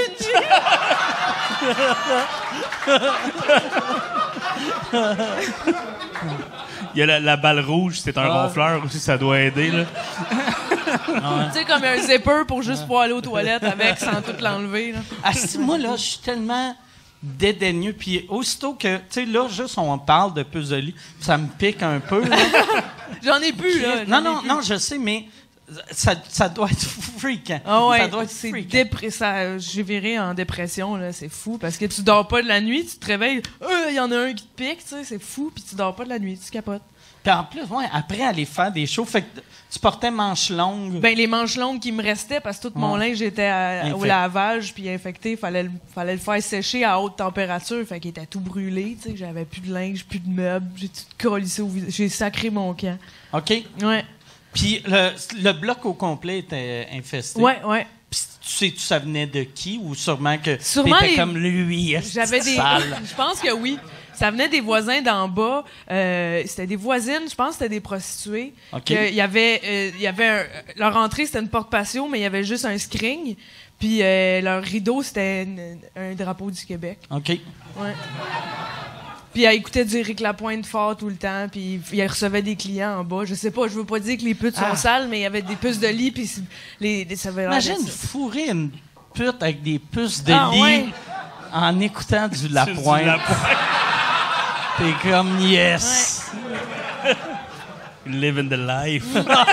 S11: Il y a la, la balle rouge, c'est un
S14: Ah.
S11: ronfleur aussi, ça doit aider. Là.
S14: Tu sais, comme un zipper pour juste pouvoir aller aux toilettes avec sans tout l'enlever. là.
S2: Ah, si, moi, là, je suis tellement dédaigneux. Puis aussitôt que, tu sais, là, juste on parle de puzzle lit, ça me pique un peu. là.
S14: J'en ai plus, là.
S2: Non,
S14: j'en ai
S2: non,
S14: plus.
S2: non, je sais, mais ça, ça doit être fréquent.
S14: Ah ouais,
S2: Ça doit être
S14: c'est
S2: fréquent.
S14: dépr- ça, j'ai viré en dépression, là, c'est fou. Parce que tu dors pas de la nuit, tu te réveilles, Euh, il y en a un qui te pique, tu sais, c'est fou, puis tu dors pas de la nuit, tu capotes.
S2: Puis en plus, ouais, après aller faire des shows, fait que tu portais manches longues.
S14: Ben, les manches longues qui me restaient, parce que tout mon
S2: Ouais.
S14: linge était à- au
S2: Infect-
S14: lavage, puis infecté, fallait, le- fallait le faire sécher à haute température, fait qu'il était tout brûlé, tu sais, j'avais plus de linge, plus de meubles, j'ai tout collissé au vis- j'ai sacré mon camp.
S2: OK?
S14: Ouais.
S2: Puis le, le bloc au complet était infesté.
S14: Ouais, ouais.
S2: Puis tu sais, ça venait de qui? Ou sûrement que
S14: Sûrement
S2: t'étais
S14: les-
S2: comme lui, esti
S14: J'avais
S2: de
S14: des.
S2: sale.
S14: Je pense que oui. Ça venait des voisins d'en bas. Euh, c'était des voisines, je pense que c'était des prostituées.
S2: OK.
S14: Que Il y avait, euh, il y avait un- leur entrée, c'était une porte patio, mais il y avait juste un screen. Puis euh, leur rideau, c'était une- un drapeau du Québec.
S2: OK.
S14: Ouais. Puis elle écoutait du Éric Lapointe fort tout le temps, puis il recevait des clients en bas. Je sais pas, je veux pas dire que les putes sont
S2: Ah.
S14: sales, mais il y avait des puces de lit, puis les, les- ça avait l'air
S2: Imagine
S14: d'être ça.
S2: fourrer une pute avec des puces de
S14: Ah,
S2: lit
S14: ouais.
S2: en écoutant du
S11: Du
S2: Lapointe.
S11: Lapointe.
S2: T'es comme yes.
S11: Living the life.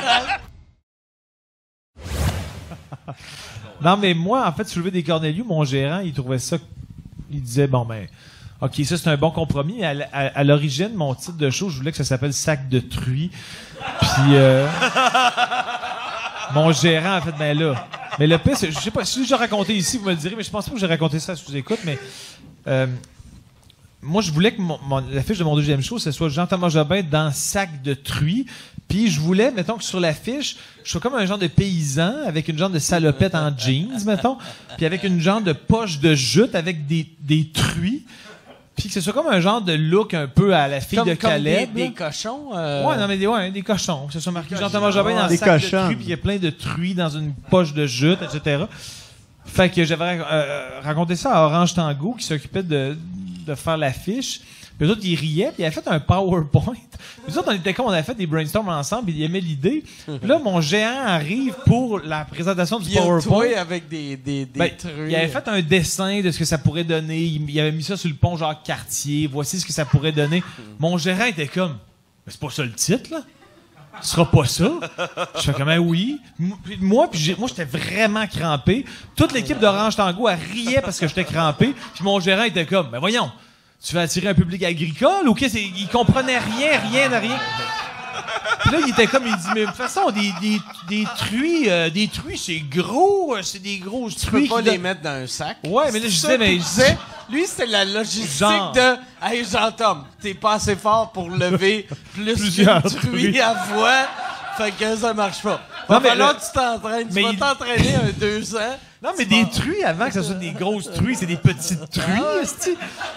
S15: Non, mais moi, en fait, soulever des Cornelius, mon gérant, il trouvait ça. Il disait, bon, ben, OK, ça, c'est un bon compromis. À, l- à- à l'origine, mon titre de show, je voulais que ça s'appelle Sac de truie. Puis, euh, mon gérant a fait, ben là, Mais le pire, c'est- je sais pas, si j'ai raconté ici, vous me le direz, mais je pense pas que j'ai raconté ça sous écoute, mais euh, moi, je voulais que mon, mon- l'affiche de mon deuxième show, ce soit Jean-Thomas Jobin dans Sac de truie. Puis je voulais, mettons, que sur l'affiche, je sois comme un genre de paysan avec une genre de salopette en jeans, mettons, puis avec une genre de poche de jute avec des, des truies. Puis que ce soit comme un genre de look un peu à la fille
S2: Comme,
S15: de
S2: comme
S15: Caleb.
S2: des,
S15: là.
S2: des cochons. euh,
S15: Ouais, non, mais des, ouais, des cochons. Que ce soit marqué Jean-Thomas Jobin dans un
S2: Des
S15: sac de
S2: cochons.
S15: truies, puis il y a plein de truies dans une poche de jute, et cetera. Fait que j'avais euh, raconté ça à Orange Tango, qui s'occupait de, de faire l'affiche. Puis eux autres, ils riaient, puis ils avaient fait un PowerPoint. Puis eux autres, on était comme, on avait fait des brainstorms ensemble, puis ils aimaient l'idée. Puis là, mon géant arrive pour la présentation du
S2: Il y a
S15: PowerPoint.
S2: toi avec des, des, des
S15: Ben,
S2: trucs.
S15: il avait fait un dessin de ce que ça pourrait donner. Il, il avait mis ça sur le pont genre Cartier. Voici ce que ça pourrait donner. Mon gérant était comme, mais c'est pas ça le titre, là? Ce sera pas ça. Je fais comme, ah oui. M- puis Moi, puis j'ai- moi, j'étais vraiment crampé. Toute l'équipe d'Orange Tango, elle riait parce que j'étais crampé. Puis mon gérant était comme, mais voyons, tu vas attirer un public agricole ou qu'est-ce? Il comprenait rien, rien de rien. Puis là, il était comme, il dit, mais de toute façon, des, des, des truies, euh, des truies, c'est gros, euh, c'est des grosses
S2: Tu
S15: truies.
S2: peux pas
S15: qui
S2: les
S15: don-
S2: mettre dans un sac.
S15: Ouais, mais là, je
S2: C'est
S15: disais,
S2: ça
S15: mais
S2: qu'il
S15: je
S2: disait. Lui, c'était la logistique
S15: Genre.
S2: de « Hey, Jean-Tom, t'es pas assez fort pour lever plus
S15: Plusieurs
S2: qu'une truie
S15: truies.
S2: à voix. Fait que ça marche pas. Va
S15: Non, mais
S2: falloir
S15: le-
S2: que tu t'entraînes. Tu
S15: mais
S2: vas
S15: il-
S2: t'entraîner un deux ans.
S15: Non, mais des truies, avant que ce soit des grosses truies, c'est des petites truies,
S2: Ah.
S15: esti.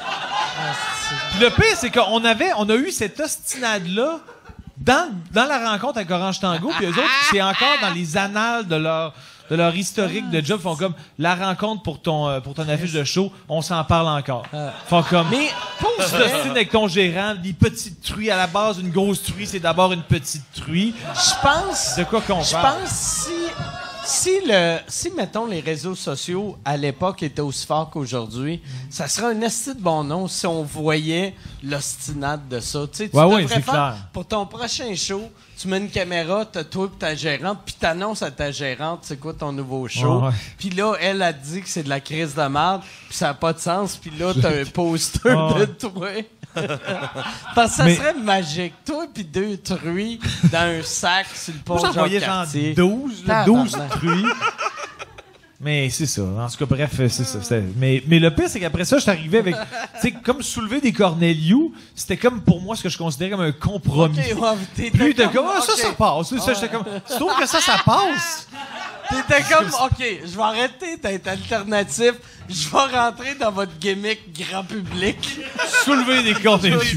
S15: Puis le pire, c'est qu'on avait, on a eu cette ostinade-là dans, dans la rencontre avec Orange Tango, puis eux autres, c'est encore dans les annales de leur, de leur historique de job, font comme la rencontre pour ton, euh, pour ton affiche de show, on s'en parle encore. Font comme,
S2: Mais pour
S15: tu
S2: vrai-
S15: t'ostines avec ton gérant, des petites truies. À la base, une grosse truie, c'est d'abord une petite truie.
S2: Je pense.
S15: De quoi qu'on
S2: Je
S15: parle?
S2: pense si. Si, le, si, mettons, les réseaux sociaux, à l'époque, étaient aussi forts qu'aujourd'hui, ça serait un esti de bon nom si on voyait l'ostinade de ça. Tu sais, tu
S15: Ouais, ouais,
S2: devrais
S15: c'est
S2: faire,
S15: clair.
S2: pour ton prochain show, tu mets une caméra, t'as toi et ta gérante, puis t'annonces à ta gérante, c'est quoi ton nouveau show.
S15: Ouais, ouais.
S2: Puis là, elle a dit que c'est de la crise de merde, puis ça n'a pas de sens, puis là, t'as un poster
S15: Ouais,
S2: de
S15: ouais.
S2: toi. Parce que ça
S15: Mais-
S2: serait magique. Toi puis deux truies dans un sac sur le pont
S15: Moi, j'en voyais genre
S2: Jean-Cartier.
S15: douze, là, douze
S2: Tabarnak.
S15: truies. Mais c'est ça. En tout cas, bref, c'est ça. c'était- Mais, mais le pire, c'est qu'après ça, je suis arrivé avec. Tu sais, comme soulever des Cornelius, c'était comme pour moi ce que je considérais comme un compromis.
S2: Ok, ouais, t'étais
S15: Puis lui, il était
S2: comme,
S15: comme, ah, ça,
S2: ok.
S15: ça passe. Ça,
S2: Ouais.
S15: j'étais comme, tu trouves que ça, ça passe?
S2: T'étais comme, OK, je vais arrêter d'être alternatif. Je vais rentrer dans votre gimmick grand public.
S15: Soulever des Cornelius.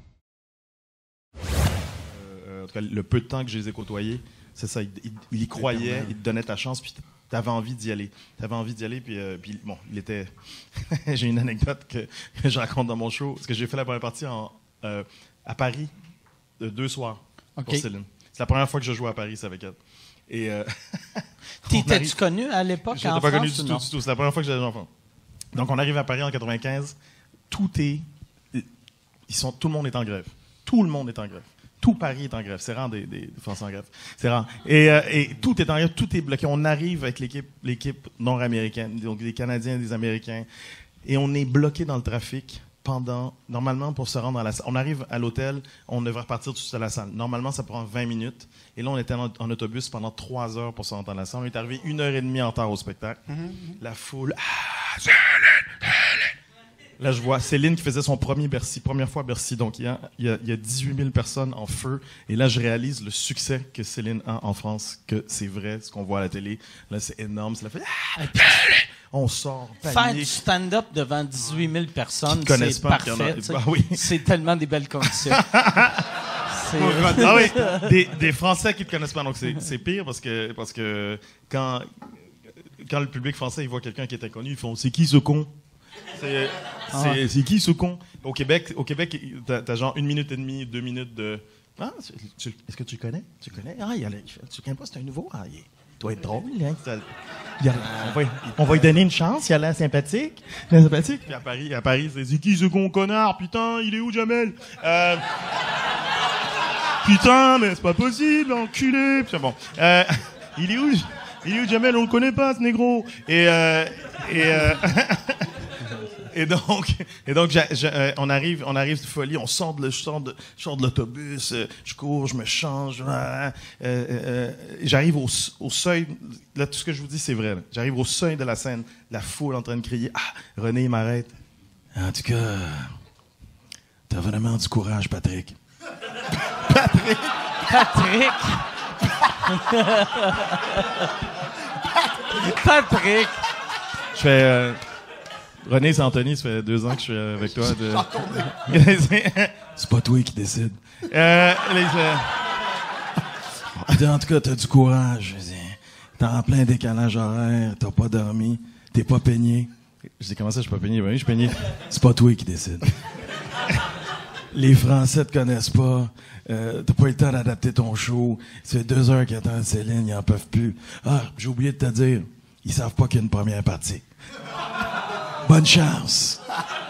S16: Euh, en tout cas, le peu de temps que je les ai côtoyés, c'est ça. Il, il- il y croyait, il te donnait ta chance, puis t'avais envie d'y aller. T'avais envie d'y aller, puis, euh, puis bon, il était. J'ai une anecdote que, que je raconte dans mon show, parce que j'ai fait la première partie en, euh, à Paris, de deux soirs, pour
S2: Ok.
S16: Céline. C'est la première fois que je joue à Paris, c'est avec elle. Et. Euh, on
S2: T'étais-tu
S16: arrive-
S2: connu à l'époque
S16: Je
S2: en
S16: n'étais pas connu
S2: France
S16: du
S2: ou
S16: tout,
S2: non?
S16: du tout. C'est la première fois que j'avais des enfants. Donc, on arrive à Paris en quatre-vingt-quinze. Tout est. Ils sont, tout le monde est en grève. Tout le monde est en grève. Tout Paris est en grève. C'est rare des, des, des Français en grève. C'est rare. Et, euh, et tout est en grève. Tout est bloqué. On arrive avec l'équipe, l'équipe nord-américaine, donc des Canadiens, des Américains. Et on est bloqué dans le trafic pendant. Normalement, pour se rendre à la salle. On arrive à l'hôtel, on devrait repartir tout de suite à la salle. Normalement, ça prend vingt minutes. Et là, on était en, en autobus pendant trois heures pour se rendre à la salle. On est arrivé une heure et demie en retard au spectacle. La foule. Ah, Céline, Céline. Là, je vois Céline qui faisait son premier Bercy, première fois à Bercy. Donc, il y, a, il, y a, il y a dix-huit mille personnes en feu. Et là, je réalise le succès que Céline a en France, que c'est vrai, ce qu'on voit à la télé. Là, c'est énorme. C'est la fait. Ah, on sort,
S2: Faire
S16: panique.
S2: du stand-up devant dix-huit mille personnes,
S16: Qui te connaissent
S2: c'est
S16: pas, qu'il y en a-
S2: parfait. tu sais.
S16: bah oui.
S2: C'est tellement des belles conditions. C'est-
S16: Ah oui, des, des Français qui ne te connaissent pas. Donc, c'est c'est pire parce que, parce que quand, quand le public français il voit quelqu'un qui est inconnu, ils font « C'est qui ce con ?» C'est
S2: Ah.
S16: c'est- c'est qui ce con? Au Québec, au Québec, t'as as genre une minute et demie, deux minutes de. Ah, tu- est-ce que tu le connais? Tu le connais? Ah, il y a le- tu le connais pas, c'est un nouveau. Ah, il, est- il doit être drôle, hein? Ça- il a- on, va, on va lui donner une chance, il a l'air sympathique. Il a l'air sympathique. Puis à Paris, à Paris, c'est c'est qui ce con connard? Putain, il est où Jamel? Euh, putain, mais c'est pas possible, enculé. Puis bon. Euh, il est où? Il est où Jamel? On le connaît pas, ce négro. Et. Euh, et euh, et donc, et donc j'a- j'a- euh, on arrive, on arrive de folie, on sort de, le- je sors de, je sors de l'autobus, euh, je cours, je me change, euh, euh, euh, j'arrive au, s- au seuil. Là, tout ce que je vous dis, c'est vrai. là. J'arrive au seuil de la scène, la foule en train de crier. Ah, René, il m'arrête. En tout cas, t'as vraiment du courage, Patrick. Patrick.
S2: Patrick. Patrick.
S16: Je fais. euh, René, c'est Anthony, ça fait deux ans que je suis avec toi. de- c'est pas toi qui décide. Euh, les, euh, en tout cas, t'as du courage. Je dis, t'es en plein décalage horaire, t'as pas dormi, t'es pas peigné. Je dis, comment ça, je suis pas peigné? Ben oui, je suis peigné. C'est pas toi qui décide. Les Français te connaissent pas. Euh, t'as pas eu le temps d'adapter ton show. Ça fait deux heures qu'ils attendent Céline, ils en peuvent plus. Ah, j'ai oublié de te dire, ils savent pas qu'il y a une première partie. Bonne chance.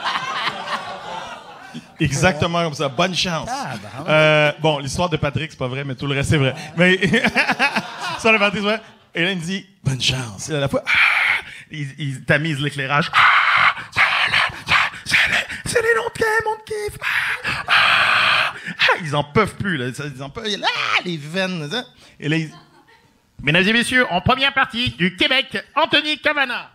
S16: Exactement comme ça. Bonne chance.
S2: Ah, ben ouais.
S16: Euh, bon, l'histoire de Patrick, c'est pas vrai, mais tout le reste, c'est vrai. Mais l'histoire de Patrick, c'est vrai. Et là, il me dit, bonne chance. Et à la fois, ah, il, il tamise l'éclairage. Ah, c'est les noms de mon kiff. Ah, ah, ils en peuvent plus, là. Ils en peuvent. Ah, les veines. Ça. Et là, il... Mesdames et messieurs, en première partie du Québec, Anthony Cavana.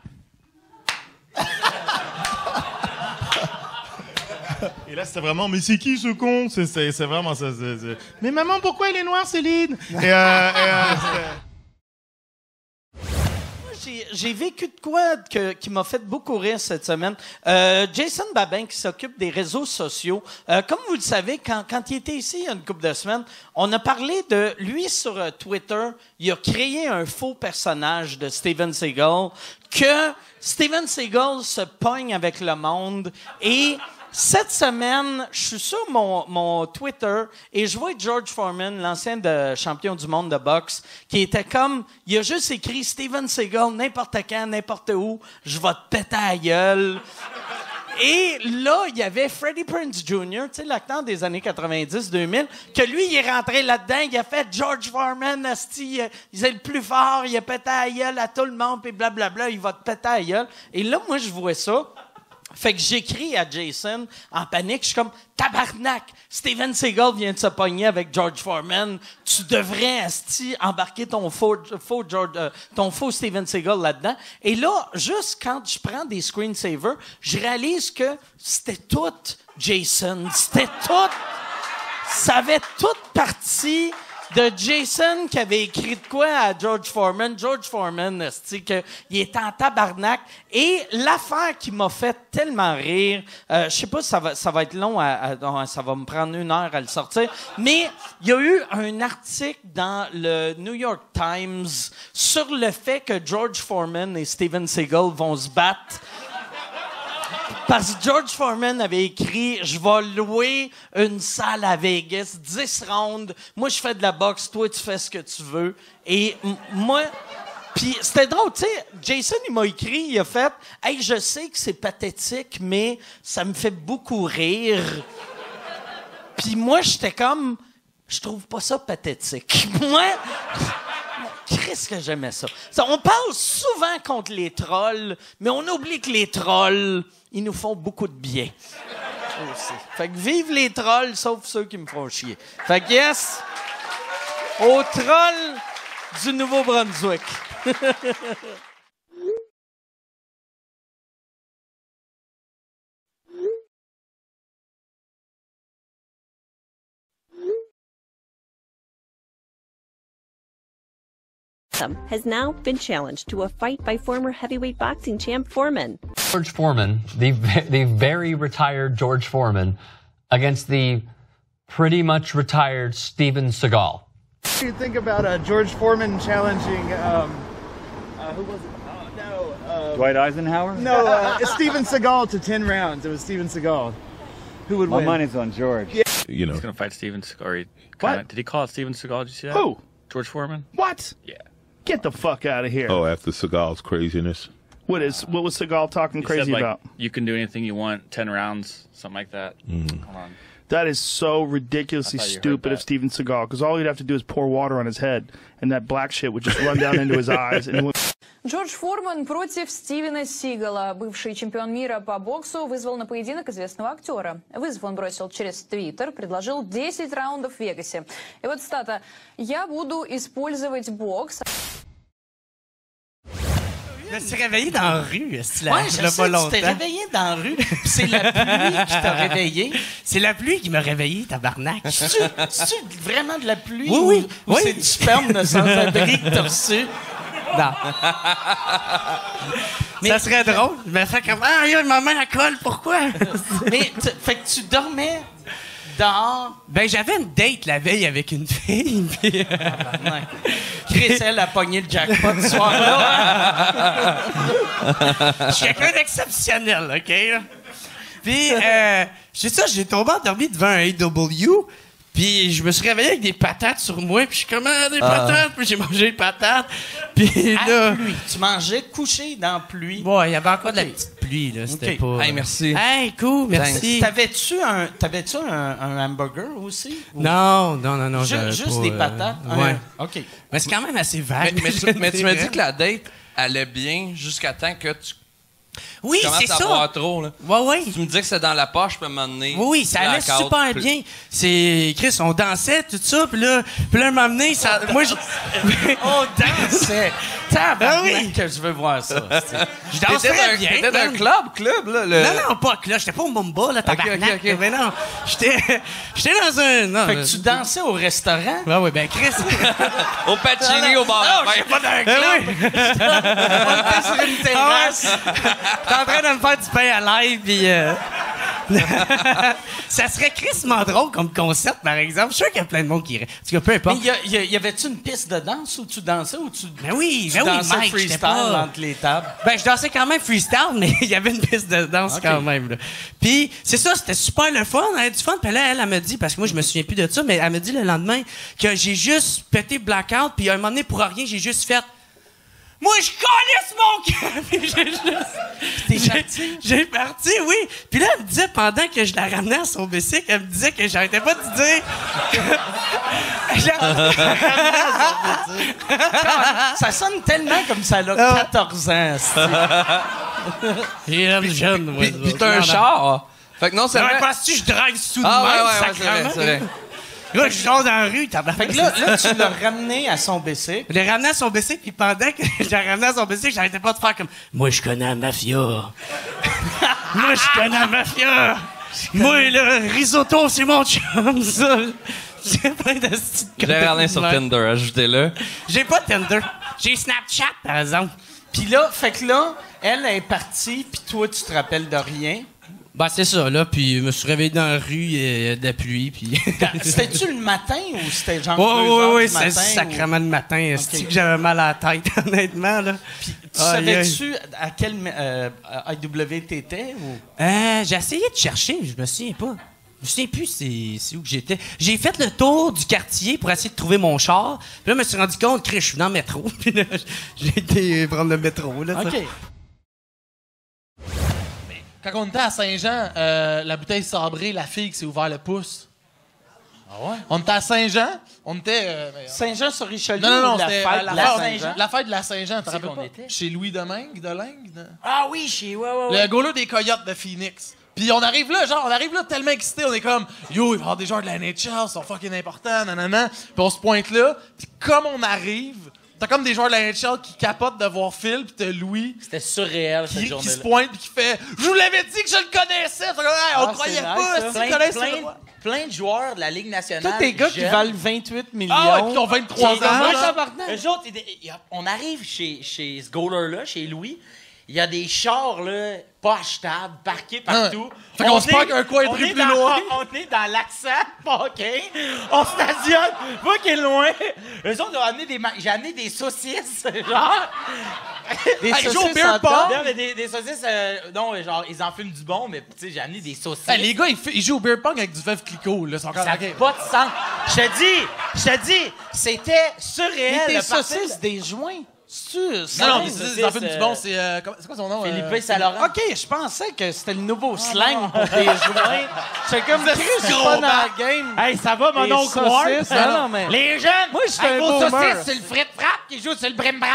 S16: Et là, c'était vraiment, mais c'est qui ce con? C'est, c'est, c'est vraiment ça. C'est, c'est... Mais maman, pourquoi il est noir, Céline? Et, euh, et, euh,
S2: J'ai, j'ai vécu de quoi que- qui m'a fait beaucoup rire cette semaine. Euh, Jason Babin, qui s'occupe des réseaux sociaux. Euh, comme vous le savez, quand, quand il était ici il y a une couple de semaines, on a parlé de lui sur euh, Twitter. Il a créé un faux personnage de Steven Seagal que Steven Seagal se pogne avec le monde et cette semaine, je suis sur mon, mon Twitter et je vois George Foreman, l'ancien de champion du monde de boxe, qui était comme, il a juste écrit Steven Seagal n'importe quand, n'importe où, je vais te péter à la gueule. Et là, il y avait Freddie Prinze Junior, tu sais, l'acteur des années quatre-vingt-dix deux mille, que lui, il est rentré là-dedans, il a fait George Foreman, asti, il est le plus fort, il a pété à la gueule à tout le monde, puis blablabla, il va te péter à la gueule. Et là, moi, je vois ça. Fait que j'écris à Jason en panique. Je suis comme, tabarnak, Steven Seagal vient de se pogner avec George Foreman. Tu devrais, asti, embarquer ton faux, faux, George, euh, ton faux Steven Seagal là-dedans. Et là, juste quand je prends des screensavers, je réalise que c'était tout Jason. C'était tout... Ça avait toute partie de Jason qui avait écrit de quoi à George Foreman. George Foreman, esti, que il était en tabarnak. Et l'affaire qui m'a fait tellement rire, euh, je sais pas si ça va, ça va être long, à, à- ça va me prendre une heure à le sortir, mais il y a eu un article dans le New York Times sur le fait que George Foreman et Steven Seagal vont se battre. Parce que George Foreman avait écrit « Je vais louer une salle à Vegas, dix rounds. Moi, je fais de la boxe. Toi, tu fais ce que tu veux. » Et m- moi... Puis c'était drôle, tu sais, Jason, il m'a écrit, il a fait « Hey, je sais que c'est pathétique, mais ça me fait beaucoup rire. » Puis moi, j'étais comme « Je trouve pas ça pathétique. » Moi... Qu'est-ce que j'aimais ça. ça. On parle souvent contre les trolls, mais on oublie que les trolls, ils nous font beaucoup de bien. Aussi. Fait que vive les trolls, sauf ceux qui me font chier. Fait que yes, aux trolls du Nouveau-Brunswick.
S17: Has now been challenged to a fight by former heavyweight boxing champ Foreman.
S18: George Foreman, the the very retired George Foreman, against the pretty much retired Steven Seagal.
S19: What do you think about uh, George Foreman challenging, um, uh, who was it? Oh, no. Uh,
S20: Dwight Eisenhower?
S19: No, uh, Steven Seagal to ten rounds. It was Steven Seagal. Who would
S20: My
S19: win?
S20: money's on George.
S19: Yeah.
S20: You know.
S21: He's gonna fight Steven Seagal. Or he
S19: What?
S21: kinda, did he call it Steven Seagal? Did you see that?
S19: Who?
S21: George Foreman.
S19: What?
S21: Yeah.
S19: Get the fuck out of here.
S22: Oh, after Seagal's craziness.
S19: What is? What was Seagal talking
S21: He
S19: crazy
S21: said, like,
S19: about?
S21: You can do anything you want, ten rounds, something like that.
S22: Mm.
S21: Hold on.
S19: That is so ridiculously
S21: I thought you heard
S19: stupid of
S21: that.
S19: Steven Seagal, because all he'd have to do is pour water on his head, and that black shit would just run down into his eyes. And he would...
S1: Джордж Форман против Стивена Сигала. Бывший чемпион мира по боксу вызвал на поединок известного актера. Вызов он бросил через Твиттер, предложил десять раундов в Вегасе. И вот цитата: «Я буду использовать бокс».
S20: Je me suis réveillé dans la rue, est-ce
S2: Ouais, je sais, tu t'es réveillé dans la rue. Puis c'est la pluie qui t'a réveillé.
S20: C'est la pluie qui m'a réveillé, tabarnak.
S2: C'est-tu, c'est-tu vraiment de la pluie?
S20: Oui, oui.
S2: Ou, ou
S20: oui.
S2: c'est du sperme de sans-abri que t'as reçu?
S20: Non. Mais, ça serait drôle. Je me fais comme, ah, yo, ma main, elle colle, pourquoi?
S2: Mais, fait que tu dormais dehors?
S20: Ben, j'avais une date la veille avec une fille, puis...
S2: Chris, elle a pogné le jackpot ce soir-là.
S20: Je suis quelqu'un d'exceptionnel, OK? Puis, euh, c'est ça, j'ai tombé endormi devant un A W, puis je me suis réveillé avec des patates sur moi, puis je suis comme, ah, des
S2: Ah.
S20: patates, puis j'ai mangé des patates, puis
S2: À
S20: là...
S2: pluie. Tu mangeais couché dans la pluie.
S20: Ouais, il y avait encore de la petite pluie, là, c'était
S2: Ok.
S20: pas...
S2: Hey, merci.
S20: Hey, cool, merci.
S2: T'avais-tu un, t'avais-tu un, un hamburger aussi? Ou-
S20: Non, non, non, non.
S2: Ju-
S20: j'avais
S2: juste
S20: pas,
S2: des
S20: euh,
S2: patates?
S20: Ouais.
S2: Un- OK.
S20: Mais c'est quand même assez vague.
S23: Mais, mais tu, mais tu m'as dit que la date allait bien jusqu'à temps que tu
S20: Oui,
S23: commences
S20: c'est
S23: à
S20: ça.
S23: boire trop. Là.
S20: Ouais, ouais.
S23: Tu me dis que c'est dans la poche, puis à un moment donné...
S20: Oui, oui, ça allait
S23: blackout,
S20: super
S23: puis-
S20: bien. C'est... Chris, on dansait, tout ça, puis là, puis là, un moment donné, ça... Moi, je...
S2: On dansait. Tabarnak
S20: Ah oui.
S2: que je veux voir ça.
S20: Je danse
S23: T'étais
S20: très
S23: dans-
S20: bien.
S23: t'étais dans un
S20: man.
S23: club, club, là? Le...
S20: Non, non, pas là. J'étais pas au Mumba, là, tabarnak.
S23: ok, ok.
S20: Mais non, j'étais... J'étais dans un... Non,
S2: Fait que
S20: euh,
S2: tu dansais au restaurant?
S20: Ouais, ouais, ben Chris...
S23: Au Pacini, au bar.
S20: Non, j'étais pas dans un club. On était sur une terrasse. T'es en train de me faire du pain à live, puis... euh, ça serait crissement drôle comme concept, par exemple. Je suis sûr qu'il y a plein de monde qui irait. En tout cas, peu
S2: Mais
S20: importe.
S2: y, a- y a- y avait-tu une piste de danse où tu dansais ou tu,
S20: Ben oui,
S2: tu
S20: ben oui,
S2: dansais
S20: Mike,
S2: freestyle
S20: j'étais pas-
S2: entre les tables?
S20: Ben, je dansais quand même freestyle, mais il y avait une piste de danse
S2: Ok.
S20: quand même. Là. Puis, c'est ça, c'était super le fun. Elle a du fun. Puis là, elle, elle me dit, parce que moi, je me souviens plus de ça, mais elle me dit le lendemain que j'ai juste pété blackout, puis à un moment donné, pour rien, j'ai juste fait. Moi, je calisse mon camp! Puis j'ai juste.
S2: T'es
S20: j'ai-
S2: parti?
S20: J'ai parti, oui. Puis là, elle me disait, pendant que je la ramenais à son bicycle, elle me disait que j'arrêtais pas de dire. que- Je la ramenais à son bicycle.
S2: Ça sonne tellement comme ça a
S20: Ah.
S2: quatorze ans.
S20: Et elle est jeune, moi.
S23: Puis, puis t'as un char. Fait que non, c'est
S20: Non,
S23: vrai.
S20: mais parce que je drive sous de
S23: Ah,
S20: même,
S23: ouais, ouais, ouais, c'est
S20: sacrément.
S23: vrai, c'est vrai.
S20: Là, je sors dans la rue, t'as
S2: Fait que là, là, tu l'as ramené à son bicycle.
S20: Je l'ai ramené à son bicycle, puis pendant que je l'ai ramené à son bicycle, j'arrêtais pas de faire comme « Moi, je connais la mafia. Moi, je connais la mafia. Moi, le risotto, c'est mon chum, ça. » J'ai plein de petites
S23: Géraldin sur Tinder, ajoutez-le.
S20: J'ai pas Tinder. J'ai Snapchat, par exemple.
S2: Puis là, fait que là, elle est partie, puis toi, tu te rappelles de rien.
S20: Ben, c'est ça, là. Puis, je me suis réveillé dans la rue, euh, de la pluie, puis...
S2: C'était-tu le matin ou c'était genre
S20: Oui,
S2: deux
S20: oui,
S2: heures
S20: oui,
S2: du
S20: c'est
S2: matin?
S20: sacrément le matin. C'est
S2: Ok.
S20: que j'avais mal à la tête, honnêtement, là.
S2: Tu
S20: Aïe, aïe.
S2: savais-tu à quel euh, I W t'étais ou...
S20: Euh, j'ai essayé de chercher, mais je me souviens pas. Je me souviens plus c'est, c'est où que j'étais. J'ai fait le tour du quartier pour essayer de trouver mon char. Puis là, je me suis rendu compte que je suis dans le métro. Puis là, j'ai été prendre le métro, là. ça.
S2: OK.
S24: Quand on était à Saint-Jean, euh, la bouteille sabrée, la fille qui s'est ouvert le pouce. Ah ouais? On était à Saint-Jean. On était. euh, mais-
S2: Saint-Jean-sur-Richelieu
S24: Non, non, non,
S2: ou la
S24: c'était
S2: fête
S24: à
S2: de
S24: la,
S2: la
S24: fête-
S2: Saint-Jean?
S24: la fête de la Saint-Jean, tu te
S2: C'est
S24: rappelles
S2: qu'on
S24: pas?
S2: était?
S24: Chez Louis Domingue, de Lingue. de-
S20: Ah oui, chez... Ouais, ouais,
S24: Le
S20: ouais.
S24: goaler des Coyotes de Phoenix. Puis on arrive là, genre, on arrive là tellement excité, on est comme, yo, il va y avoir des joueurs de la N H L, ils sont fucking importants, nanana. Puis on se pointe là, puis comme on arrive, t'as comme des joueurs de la N H L qui capotent de voir Phil, puis t'as Louis.
S25: C'était surréel, cette
S24: Qui, qui
S25: journée-là.
S24: se pointe, puis qui fait, je vous l'avais dit que je le connaissais. Fait que, hey, on
S25: Ah,
S24: croyait
S25: c'est
S24: pas,
S25: nice,
S24: si
S25: ça.
S24: tu
S25: Plein-
S24: connaissais
S25: plein-
S24: le roi.
S25: Plein de joueurs de la Ligue nationale.
S2: Tous des gars qui
S25: jeunes.
S2: valent vingt-huit millions.
S24: Ah ouais, qui ont vingt-trois
S25: Qui-
S24: ans.
S25: Moi,
S24: là.
S25: tabarnak. Eux autres, ils- ils- on arrive chez, chez ce goaler-là, chez Louis. Il y a des chars, là, pas achetables, parqués partout.
S24: Ouais. Fait qu'on
S25: On
S24: se
S25: est-
S24: parque un coin de
S25: on
S24: rue
S25: est
S24: plus
S25: dans-
S24: loin.
S25: On est dans l'accent, parking. On stationne, pas qu'il est loin. Eux autres ont amené des... ma- J'ai amené des saucisses, genre...
S2: Des
S25: Hey,
S2: saucisses
S25: joue au beer
S2: en
S25: pong.
S2: table?
S25: Non, mais des, des saucisses... euh, non, genre, ils en fument du bon, mais, tu sais, j'ai amené des saucisses.
S24: Hey, les gars, ils, f- ils jouent au beer pong avec du Veuve Clicquot, là. C'est encore
S25: Ça n'a
S24: ok.
S25: pas de sens. Je te dis, je te dis, c'était surréel.
S2: Mais
S25: le
S2: des
S25: parti-
S2: saucisses, des joints. C'est-tu?
S24: Non, non,
S25: des
S24: mais
S25: saucisses,
S24: ils en fument du bon,
S25: euh,
S24: c'est. euh, comment- c'est quoi son nom?
S25: Philippe
S24: euh,
S25: Saint-Laurent.
S2: OK, je pensais que c'était le nouveau slang pour des joints. C'est comme
S24: Vous êtes
S2: Chris, je suis
S24: gros
S2: pas dans la
S24: bac.
S2: game.
S25: Hey, ça va, mon
S2: Des
S25: oncle Ward?
S2: saucisses, non, non, mais-
S25: Les jeunes,
S2: Moi, je suis
S25: hey,
S2: un
S25: vos
S2: boomer.
S25: saucisses, c'est le fret frappe qui joue sur le brim bram.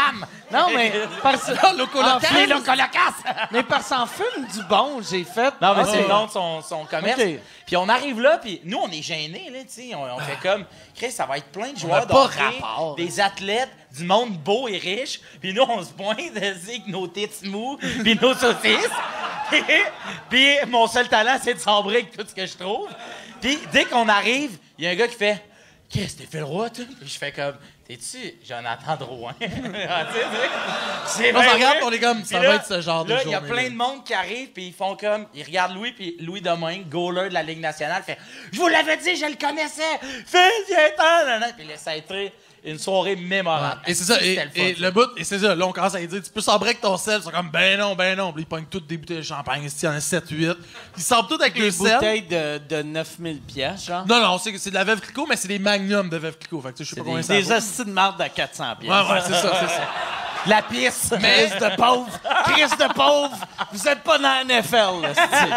S2: Non, mais parce
S25: Non, Locolocasse.
S2: Les Locolocasse. Mais parce qu'en fume du bon, j'ai fait.
S25: Non, mais
S2: Ah,
S25: c'est le nom de son, son commerce.
S2: Ok.
S25: Puis on arrive là, puis nous, on est gênés, là, tu sais. On, on fait comme, Chris, ça va être plein de
S2: On
S25: joueurs
S2: a pas
S25: d'hockey,
S2: rapport,
S25: des athlètes, du monde beau et riche. Puis nous, on se pointe avec nos tits mous, puis nos saucisses. Puis mon seul talent, c'est de sabrer avec tout ce que je trouve. Puis dès qu'on arrive, il y a un gars qui fait « Chris, t'es fait le roi, toi? » Puis je fais comme « T'es-tu Jonathan Drouin? » Ah, tu sais, c'est
S24: On
S25: bien
S24: se regarde,
S25: vrai.
S24: on est comme, ça
S25: Puis
S24: va
S25: là,
S24: être ce genre de
S25: là, il y a
S24: journée-là.
S25: plein de monde qui arrive, puis ils font comme, ils regardent Louis, puis Louis Domingue, goaler de la Ligue nationale, fait « Je vous l'avais dit, je le connaissais! Fais, viens-t'en! » Puis là, ça a été une soirée mémorable.
S24: Et c'est ça, et,
S25: C'était le fun,
S24: et
S25: ça.
S24: le bout, et c'est ça, là, on commence à lui dire, tu peux sabrer avec ton sel, ils sont comme, ben non, ben non, puis ils pognent toutes des bouteilles de champagne, ici, il y en a sept huit, ils sabrent toutes avec
S2: Des
S24: le sel.
S2: bouteilles de, de neuf mille piastres, genre.
S24: Non, non, c'est, c'est de la Veuve Clicquot, mais c'est des magnums de Veuve Clicquot, fait que tu sais, je sais pas combien ça
S2: Des
S24: vaut.
S2: hosties de marde à quatre cents
S24: Ouais,
S2: piastres.
S24: ouais, c'est ça, c'est ça.
S25: La pisse!
S24: Mais-
S2: Chris de pauvre! Chris de pauvre! Vous êtes pas dans la N F L, là, c'est-tu.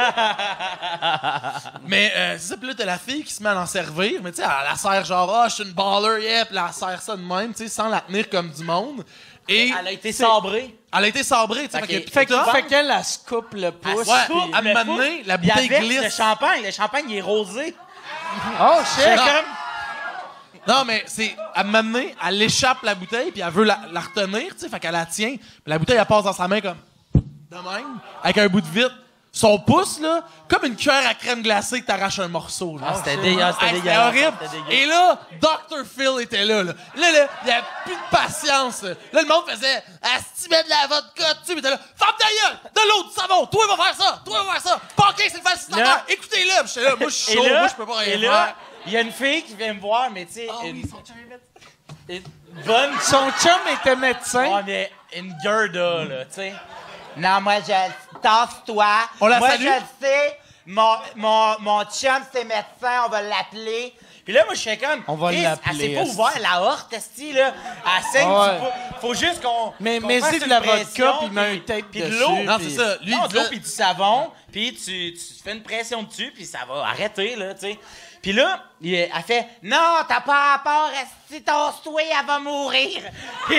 S24: Mais euh, c'est ça, puis là, t'as la fille qui se met à l'en servir, mais tu sais, elle la sert genre, ah, je suis une baller, yeah, puis elle la sert ça de même, tu sais, sans la tenir comme du monde. Et
S25: Elle a été sabrée.
S24: Elle a été sabrée, tu sais.
S25: Fait
S24: Fait,
S25: que-
S24: que-
S2: Fait que-
S24: t'as-
S2: fait qu'elle, elle se coupe le pouce.
S24: Ouais,
S2: puis-
S24: à un moment donné, la bouteille
S25: Il y avait
S24: glisse.
S25: le champagne. Le champagne, il est rosé.
S2: Oh,
S25: J'étais
S2: shit!
S25: comme...
S24: Non, mais c'est. À un moment donné, elle échappe la bouteille, puis elle veut la, la retenir, tu sais, fait qu'elle la tient. Puis la bouteille, elle passe dans sa main comme. De même, avec un bout de vitre. Son pouce, là, comme une cuillère à crème glacée que t'arraches un morceau. Là.
S25: Ah, c'était dégueulasse, c'était
S24: Hey, c'était
S25: dégueulasse,
S24: horrible.
S25: c'était dégueulasse.
S24: Et là, docteur Phil était là. Là, là, là, il n'y avait plus de patience. Là, Là, le monde faisait Asti, mets de la vodka dessus. Mais t'es là, ferme ta gueule, de l'eau, du savon. Toi, va faire ça. Toi, va faire ça. Parker, c'est le facilitateur.
S25: Là-
S24: Écoutez-le. Puis j'étais là, moi, je suis
S25: Et
S24: chaud.
S25: là-
S24: Moi, je peux pas rien
S25: Et
S24: faire.
S25: là, il y a une fille qui vient me voir, mais tu sais, une... une bonne...
S2: Son chum était médecin.
S25: Ouais, mais une Gerda, là, tu sais. Non, moi, je... Tasse-toi.
S24: On la
S25: moi,
S24: salue?
S25: je le sais. Mon, mon, mon chum, c'est médecin, on va l'appeler. Puis là, moi, je fais comme...
S2: On va
S25: Chris,
S2: l'appeler,
S25: Elle s'est pas
S2: esti.
S25: ouvert la horte, esti, là. Elle saigne
S2: Ouais.
S25: du pou- Faut juste qu'on...
S2: Mais-
S25: qu'on
S2: mais
S25: fasse
S2: c'est de
S25: une
S2: la vodka,
S25: pression,
S2: puis il met un tape
S25: puis de
S2: dessus,
S25: l'eau.
S24: Non,
S2: puis-
S24: c'est ça. Lui,
S25: Non,
S24: il
S25: de l'eau
S24: disait-
S25: puis du savon, puis tu, tu fais une pression dessus, puis ça va arrêter, là, tu sais. Puis là, il- elle fait « Non, t'as pas rapport, si tosse-toi, elle va mourir. » Puis,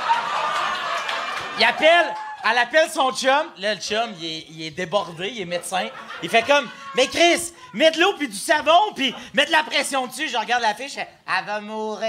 S25: il appelle, elle appelle son chum. Là, le chum, il est, il est débordé, il est médecin. Il fait comme « Mais Chris, mets de l'eau puis du savon, puis mets de la pression dessus. » Je regarde la fiche, je fais « Elle va mourir. »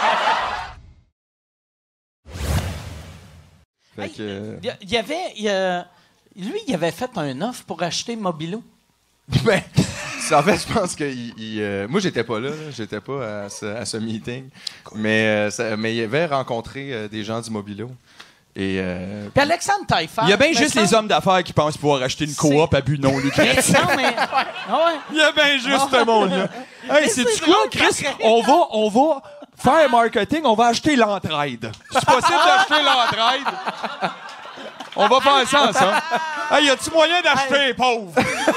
S4: Fait que, euh,
S2: Il y a- il y avait. il y a- lui, il avait fait un offre pour acheter Mobilo.
S4: ben, c'est- en fait, je pense que il, il, euh, moi, j'étais pas là, là. J'étais pas à ce, à ce meeting. Mais, euh, ça- mais il avait rencontré euh, des gens du Mobilo. Et, euh,
S2: Puis Alexandre Taillefer.
S5: Il y a bien
S2: me
S5: juste
S2: semble-
S5: les hommes d'affaires qui pensent pouvoir acheter une coop à but non
S2: Mais
S5: lucratif.
S2: non, mais. Ah ouais.
S5: Il y a bien juste ce monde-là. Hey,
S2: Mais
S5: c'est-tu
S2: c'est
S5: quoi,
S2: drôle,
S5: Chris?
S2: parce que-
S5: On va, on va faire marketing, on va acheter l'entraide. C'est possible d'acheter l'entraide? On va faire ça ensemble. Hey, y a-tu moyen d'acheter les pauvres?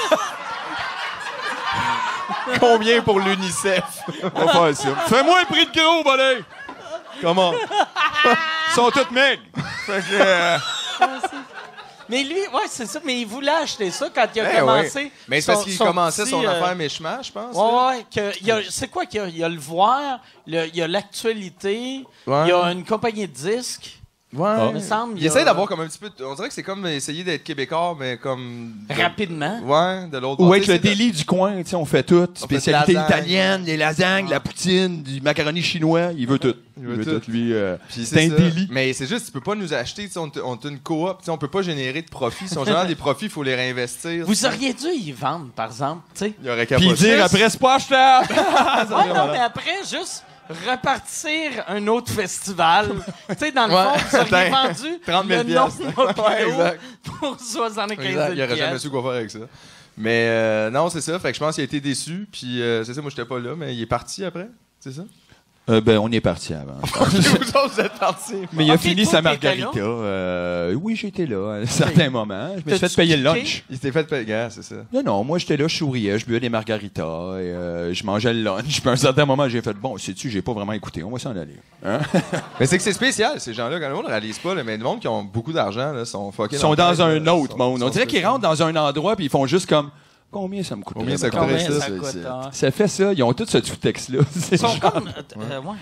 S4: combien pour l'UNICEF?
S5: On va faire ça. Fais-moi un prix de gros, bonnet! Comment? Ils sont tous maigres. Fait que, euh,
S2: Mais lui, ouais, c'est ça. Mais il voulait acheter ça quand il a
S4: Eh
S2: commencé.
S4: ouais. Mais c'est parce
S2: son-
S4: qu'il
S2: son
S4: commençait
S2: petit,
S4: son
S2: euh,
S4: affaire Mishmash, je pense. là.
S2: Ouais, ouais. que il y a- c'est quoi qu'il y a? Il y a le voir, le- il y a l'actualité,
S4: Ouais.
S2: il y a une compagnie de disques.
S4: Ouais.
S2: Il me semble.
S4: Il
S2: y a-
S4: essaie d'avoir comme un petit peu. On dirait que c'est comme essayer d'être québécois, mais comme. de-
S2: Rapidement.
S4: Ouais, de l'autre
S5: Ou
S4: côté.
S5: être le
S4: c'est de-
S5: délit du coin, tu sais, on fait tout. Spécialité
S4: de la lasagne.
S5: italienne, les lasagnes, la poutine, du macaroni chinois, il veut tout.
S4: Il veut tout.
S5: lui. euh,
S4: Puis
S5: c'est un
S4: ça.
S5: délit.
S4: Mais c'est juste, tu peux pas nous acheter, tu sais, on, t- on est une coop, tu sais, on peut pas générer de profits. Si on génère des profits, il faut les réinvestir.
S2: Vous auriez dû y vendre, par exemple. tu sais.
S4: Il aurait
S5: Puis
S4: capoté.
S5: dire après, c'est pas achetable.
S2: Ouais, non, mais après, juste repartir un autre festival. Tu sais, dans le
S4: Ouais.
S2: fond, vous auriez
S4: Attends,
S2: vendu
S4: trente mille
S2: le nom
S4: piastres.
S2: de Mobilo
S4: Ouais, exact.
S2: pour soixante-quinze
S4: Exact, il
S2: mille
S4: aurait jamais
S2: piastres.
S4: su quoi faire avec ça. Mais euh, non, c'est ça. Fait que je pense qu'il a été déçu. Puis euh, c'est ça, moi, j'étais pas là, mais il est parti après. C'est ça?
S5: Euh, ben, on est parti avant.
S4: Vous autres, vous êtes partis.
S5: Mais il a
S2: Ok,
S5: fini
S2: toi,
S5: sa
S2: t'étais
S5: margarita.
S2: là?
S5: Euh, oui, j'étais là à un certain moment. Je me suis
S2: T'as-tu
S5: fait payer le
S2: kické?
S5: lunch.
S4: Il s'était fait payer, gars, c'est ça.
S5: Non, non, moi j'étais là, je souriais, je buvais des margaritas, et, euh, je mangeais le lunch. Puis à un certain moment, j'ai fait bon, sais-tu, j'ai pas vraiment écouté, on va s'en aller. Hein?
S4: Mais c'est que c'est spécial, ces gens-là, quand le monde ne réalise pas, là, mais le monde qui ont beaucoup d'argent, là, sont fuckés.
S5: Ils sont
S4: dans,
S5: dans
S4: le
S5: un
S4: tête, là,
S5: autre
S4: sont-
S5: monde. On
S4: sont
S5: dirait qu'ils
S4: spéciaux.
S5: rentrent dans un endroit puis ils font juste comme combien ça me coûte?
S4: Combien ça coûterait
S2: Combien
S4: ça?
S2: ça
S4: c'est-
S2: coûte,
S4: c'est-
S2: hein?
S5: Ça fait ça, ils ont tout ce sous-texte-là.
S2: Ils sont comme. euh, euh, ouais.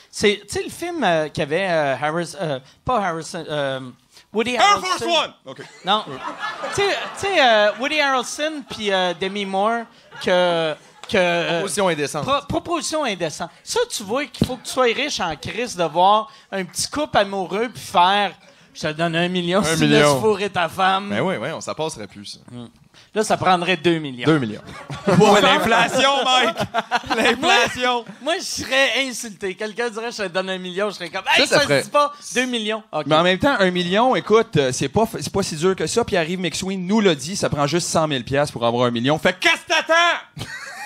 S2: C'est, tu sais, le film euh, qu'il y avait euh, Harris, euh, pas Harrison, euh, Woody
S5: Air
S2: Harrelson.
S5: Force One! OK.
S2: Non. Tu sais, tu sais, euh, Woody Harrelson puis euh, Demi Moore que. que euh,
S4: Proposition indécente.
S2: pro- proposition indécente. Ça, tu vois qu'il faut que tu sois riche en crise de voir un petit couple amoureux puis faire. Je te donne un million
S4: Un
S2: si tu
S4: million.
S2: laisses fourrer ta femme.
S4: Ben oui, oui, on, ça passerait plus, ça.
S2: Là, ça prendrait deux millions.
S4: Deux millions.
S5: Ouais, l'inflation, Mike! L'inflation!
S2: Moi, moi, je serais insulté. Quelqu'un dirait, je te donne un million, je serais comme, hey,
S5: Ça,
S2: ça,
S5: ça
S2: se
S5: ferait-
S2: dit pas, deux millions. OK.
S5: Mais en même temps, un million, écoute, euh, c'est pas, c'est pas si dur que ça. Puis arrive McSween nous l'a dit, ça prend juste cent mille piastres pour avoir un million. Fait que qu'est-ce que t'attends?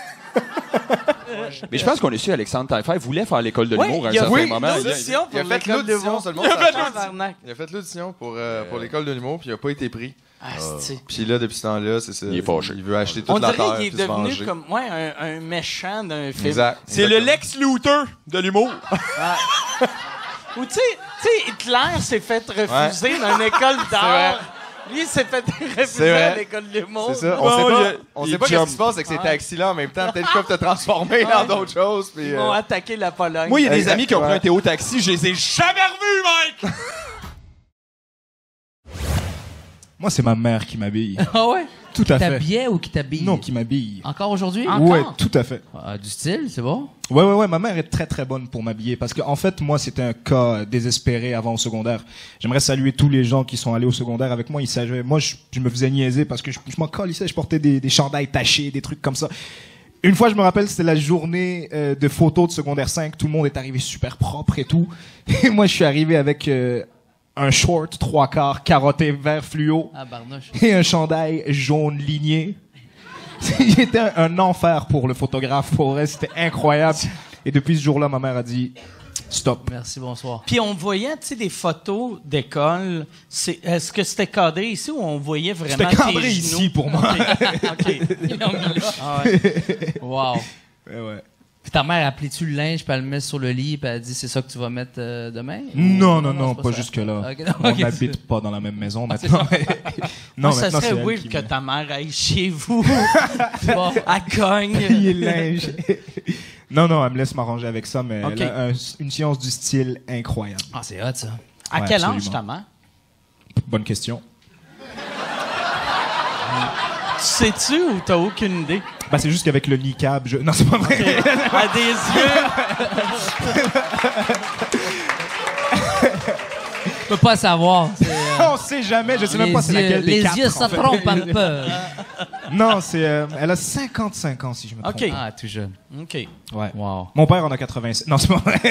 S5: Mais je pense qu'on a su Alexandre Taillefer voulait faire l'école de
S4: Oui,
S5: l'humour à un
S4: il a
S5: certain
S4: fait
S5: moment.
S4: l'audition Il a fait l'audition, seulement
S5: Il a
S4: ça
S5: fait
S4: change.
S2: l'audition.
S4: Il a fait l'audition pour, euh, pour l'école de l'humour, puis il a pas été pris.
S2: Ah, c'est-tu.
S4: Puis là, depuis ce temps-là, c'est ça.
S5: Il est fâché.
S4: Il veut acheter toute
S2: On
S4: la
S2: dirait
S4: terre
S2: qu'il est
S4: puis se
S2: devenu
S4: venger.
S2: comme ouais, un, un méchant d'un film.
S4: Exact.
S5: C'est le Lex Luthor de l'humour.
S2: Ouais. Ou tu sais, tu sais, Hitler s'est fait refuser
S4: Ouais.
S2: dans une école
S4: C'est vrai.
S2: d'art. Lui, il s'est fait refuser
S4: C'est vrai.
S2: à l'école de l'humour.
S4: C'est ça. On
S5: Bon,
S4: sait
S5: il
S4: pas,
S5: a-
S4: on
S5: il
S4: sait pas
S5: jump.
S4: qu'est-ce qui se passe avec ces
S2: Ouais.
S4: taxis-là en même temps. Peut-être qu'ils peuvent te transformer dans
S2: Ouais.
S4: d'autres choses. Puis,
S2: Ils
S4: euh,
S2: vont attaquer la Pologne.
S5: Moi, il y a des
S4: Exact.
S5: amis qui ont pris
S4: Ouais.
S5: un Théo Taxi, je les ai jamais revus, Mike!
S16: Moi, c'est ma mère qui m'habille.
S3: Ah ouais?
S16: Tout
S3: Qui
S16: à fait.
S3: t'habillait ou qui t'habille?
S16: Non, qui m'habille.
S3: Encore aujourd'hui?
S16: Ouais, tout à fait.
S3: Ah, du style, c'est bon?
S16: Ouais, ouais, ouais. Ma mère est très, très bonne pour m'habiller parce qu'en fait, moi, c'était un cas désespéré avant au secondaire. J'aimerais saluer tous les gens qui sont allés au secondaire avec moi. Ils savaient, moi, je, je me faisais niaiser parce que je, je m'en calissais. Je portais des, des chandails tachés, des trucs comme ça. Une fois, je me rappelle, c'était la journée euh, de photos de secondaire cinq. Tout le monde est arrivé super propre et tout. Et moi, je suis arrivé avec euh, un short trois quarts carotté vert fluo
S3: Ah, barnouche.
S16: et un chandail jaune ligné. C'était un, un enfer pour le photographe. Pour vrai, c'était incroyable. Et depuis ce jour-là, ma mère a dit stop.
S3: Merci, bonsoir.
S2: Puis on voyait, tu sais, des photos d'école. C'est, est-ce que c'était cadré ici ou on voyait vraiment
S16: C'était cadré
S2: tes
S16: ici
S2: genoux?
S16: pour moi.
S2: OK.
S3: Ils l'ont mis là. Ah ouais. Wow.
S16: Ouais, ouais.
S3: Puis ta mère a plié-tu le linge, puis elle le met sur le lit, puis elle a dit c'est ça que tu vas mettre euh, demain?
S16: Non,
S3: Ou-
S16: non, non,
S3: c'est
S16: pas
S3: ça.
S16: jusque-là.
S3: Ok, non,
S16: On
S3: ok,
S16: n'habite pas dans la même maison
S3: Ah, c'est
S16: maintenant.
S3: ça.
S16: non,
S2: Moi, ça
S16: maintenant,
S2: serait
S16: c'est elle
S2: weird
S16: qui
S2: que
S16: met.
S2: ta mère aille chez vous.
S3: Bon.
S2: Elle cogne.
S16: Plier le linge. non, non, elle me laisse m'arranger avec ça, mais
S2: Ok.
S16: elle a un- une science du style incroyable.
S3: Ah, c'est hot, ça.
S2: À
S16: Ouais,
S2: quel âge
S16: absolument.
S2: ta mère?
S16: Bonne question.
S2: Tu sais-tu ou t'as aucune idée?
S16: Bah, c'est juste qu'avec le niqab, je... Non, c'est pas vrai.
S2: À des yeux.
S3: Je peux pas savoir. c'est, euh,
S16: On sait jamais, je sais même
S3: les
S16: pas c'est
S3: yeux-
S16: laquelle des
S3: Les
S16: quatre,
S3: yeux,
S16: en
S3: ça
S16: fait.
S3: trompe un peu.
S16: Non, c'est... euh, elle a cinquante-cinq ans, si je me trompe.
S2: OK.
S3: Ah, tout jeune.
S2: OK.
S16: Ouais.
S3: Wow.
S16: Mon père en a quatre-vingt-sept. Non, c'est pas vrai.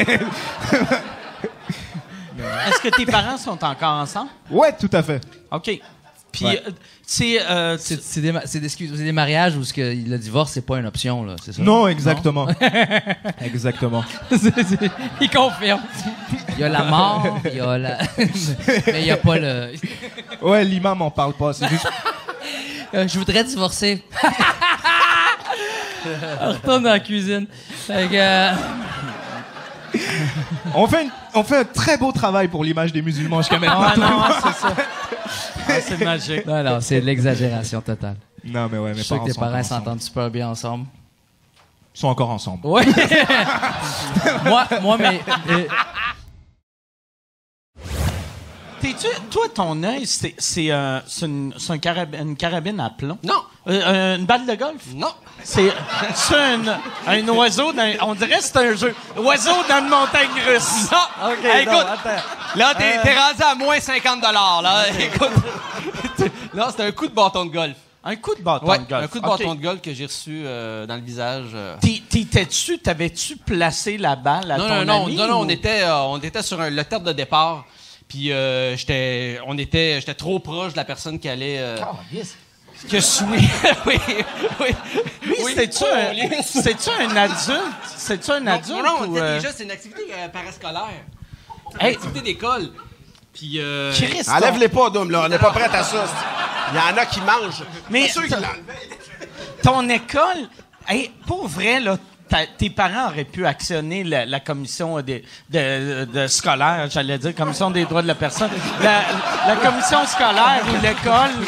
S2: Est-ce que tes parents sont encore ensemble?
S16: Ouais, tout à fait.
S2: OK. Puis,
S16: Ouais.
S2: euh, c'est... euh,
S3: C'est c'est des, ma- c'est des, excuse- c'est des mariages où ce que le divorce, c'est pas une option, là, c'est ça?
S16: Non, exactement. Exactement.
S3: C'est- c'est- Il confirme. Il y a la mort, il y a la... Mais il y a pas le...
S16: Ouais, l'imam en parle pas, c'est juste...
S3: Euh, je voudrais divorcer. On retourne dans la cuisine. Fait que, euh,
S16: On fait, une- on fait un très beau travail pour l'image des musulmans jusqu'à maintenant.
S2: Ah non, c'est ça. Ah, c'est magique.
S3: Non, non, c'est de l'exagération totale.
S16: Non, mais ouais,
S3: Je
S16: mes
S3: suis sûr que
S16: parents
S3: tes
S16: sont
S3: parents
S16: encore ensemble.
S3: s'entendent super bien ensemble.
S16: Ils sont encore ensemble.
S3: Oui. moi, moi, mais... euh,
S2: T'es-tu, toi, ton œil, c'est, c'est, euh, c'est une, c'est un carab- une carabine à plomb?
S20: Non.
S2: Euh, une balle de golf?
S20: Non.
S2: C'est, c'est un, un oiseau dans, on dirait que c'est un jeu. Oiseau dans une montagne russe.
S20: Non.
S2: OK,
S20: Hey,
S2: non,
S20: écoute,
S2: attends.
S20: là, t'es,
S2: Euh,
S20: t'es rendu à moins cinquante dollars, là. Écoute. Non, c'est un coup de bâton de golf.
S2: Un coup de bâton
S20: Ouais,
S2: de golf.
S20: un coup de
S2: OK.
S20: bâton de golf que j'ai reçu euh, dans le visage. euh.
S2: T'es- T'étais-tu, t'avais-tu placé la balle à
S20: non,
S2: ton
S20: non, non,
S2: ami?
S20: non, non,
S2: ou-
S20: on était, euh, on était sur un- le terre de départ. Puis euh, j'étais, on était, j'étais trop proche de la personne qui allait. euh, que je suis. oui, oui.
S2: Lui,
S20: Oui.
S2: c'est-tu un, c'est-tu un adulte? C'est-tu un
S20: Non,
S2: adulte?
S20: non, non, on
S2: ou,
S20: était
S2: euh,
S20: déjà, c'est une activité euh, parascolaire.
S2: Hey.
S20: Une activité d'école. Puis. Euh,
S2: Christ,
S6: Enlève-les pas, Dom, là. On n'est pas prêt à ça. Il y en a qui mangent.
S2: Mais
S6: C'est sûr
S2: t-
S6: qu'ils l'enlèvent.
S2: ton école, hey, pour vrai, là, ta- tes parents auraient pu actionner la, la commission des- de, de scolaire, j'allais dire, commission des droits de la personne, la, la commission scolaire ou l'école.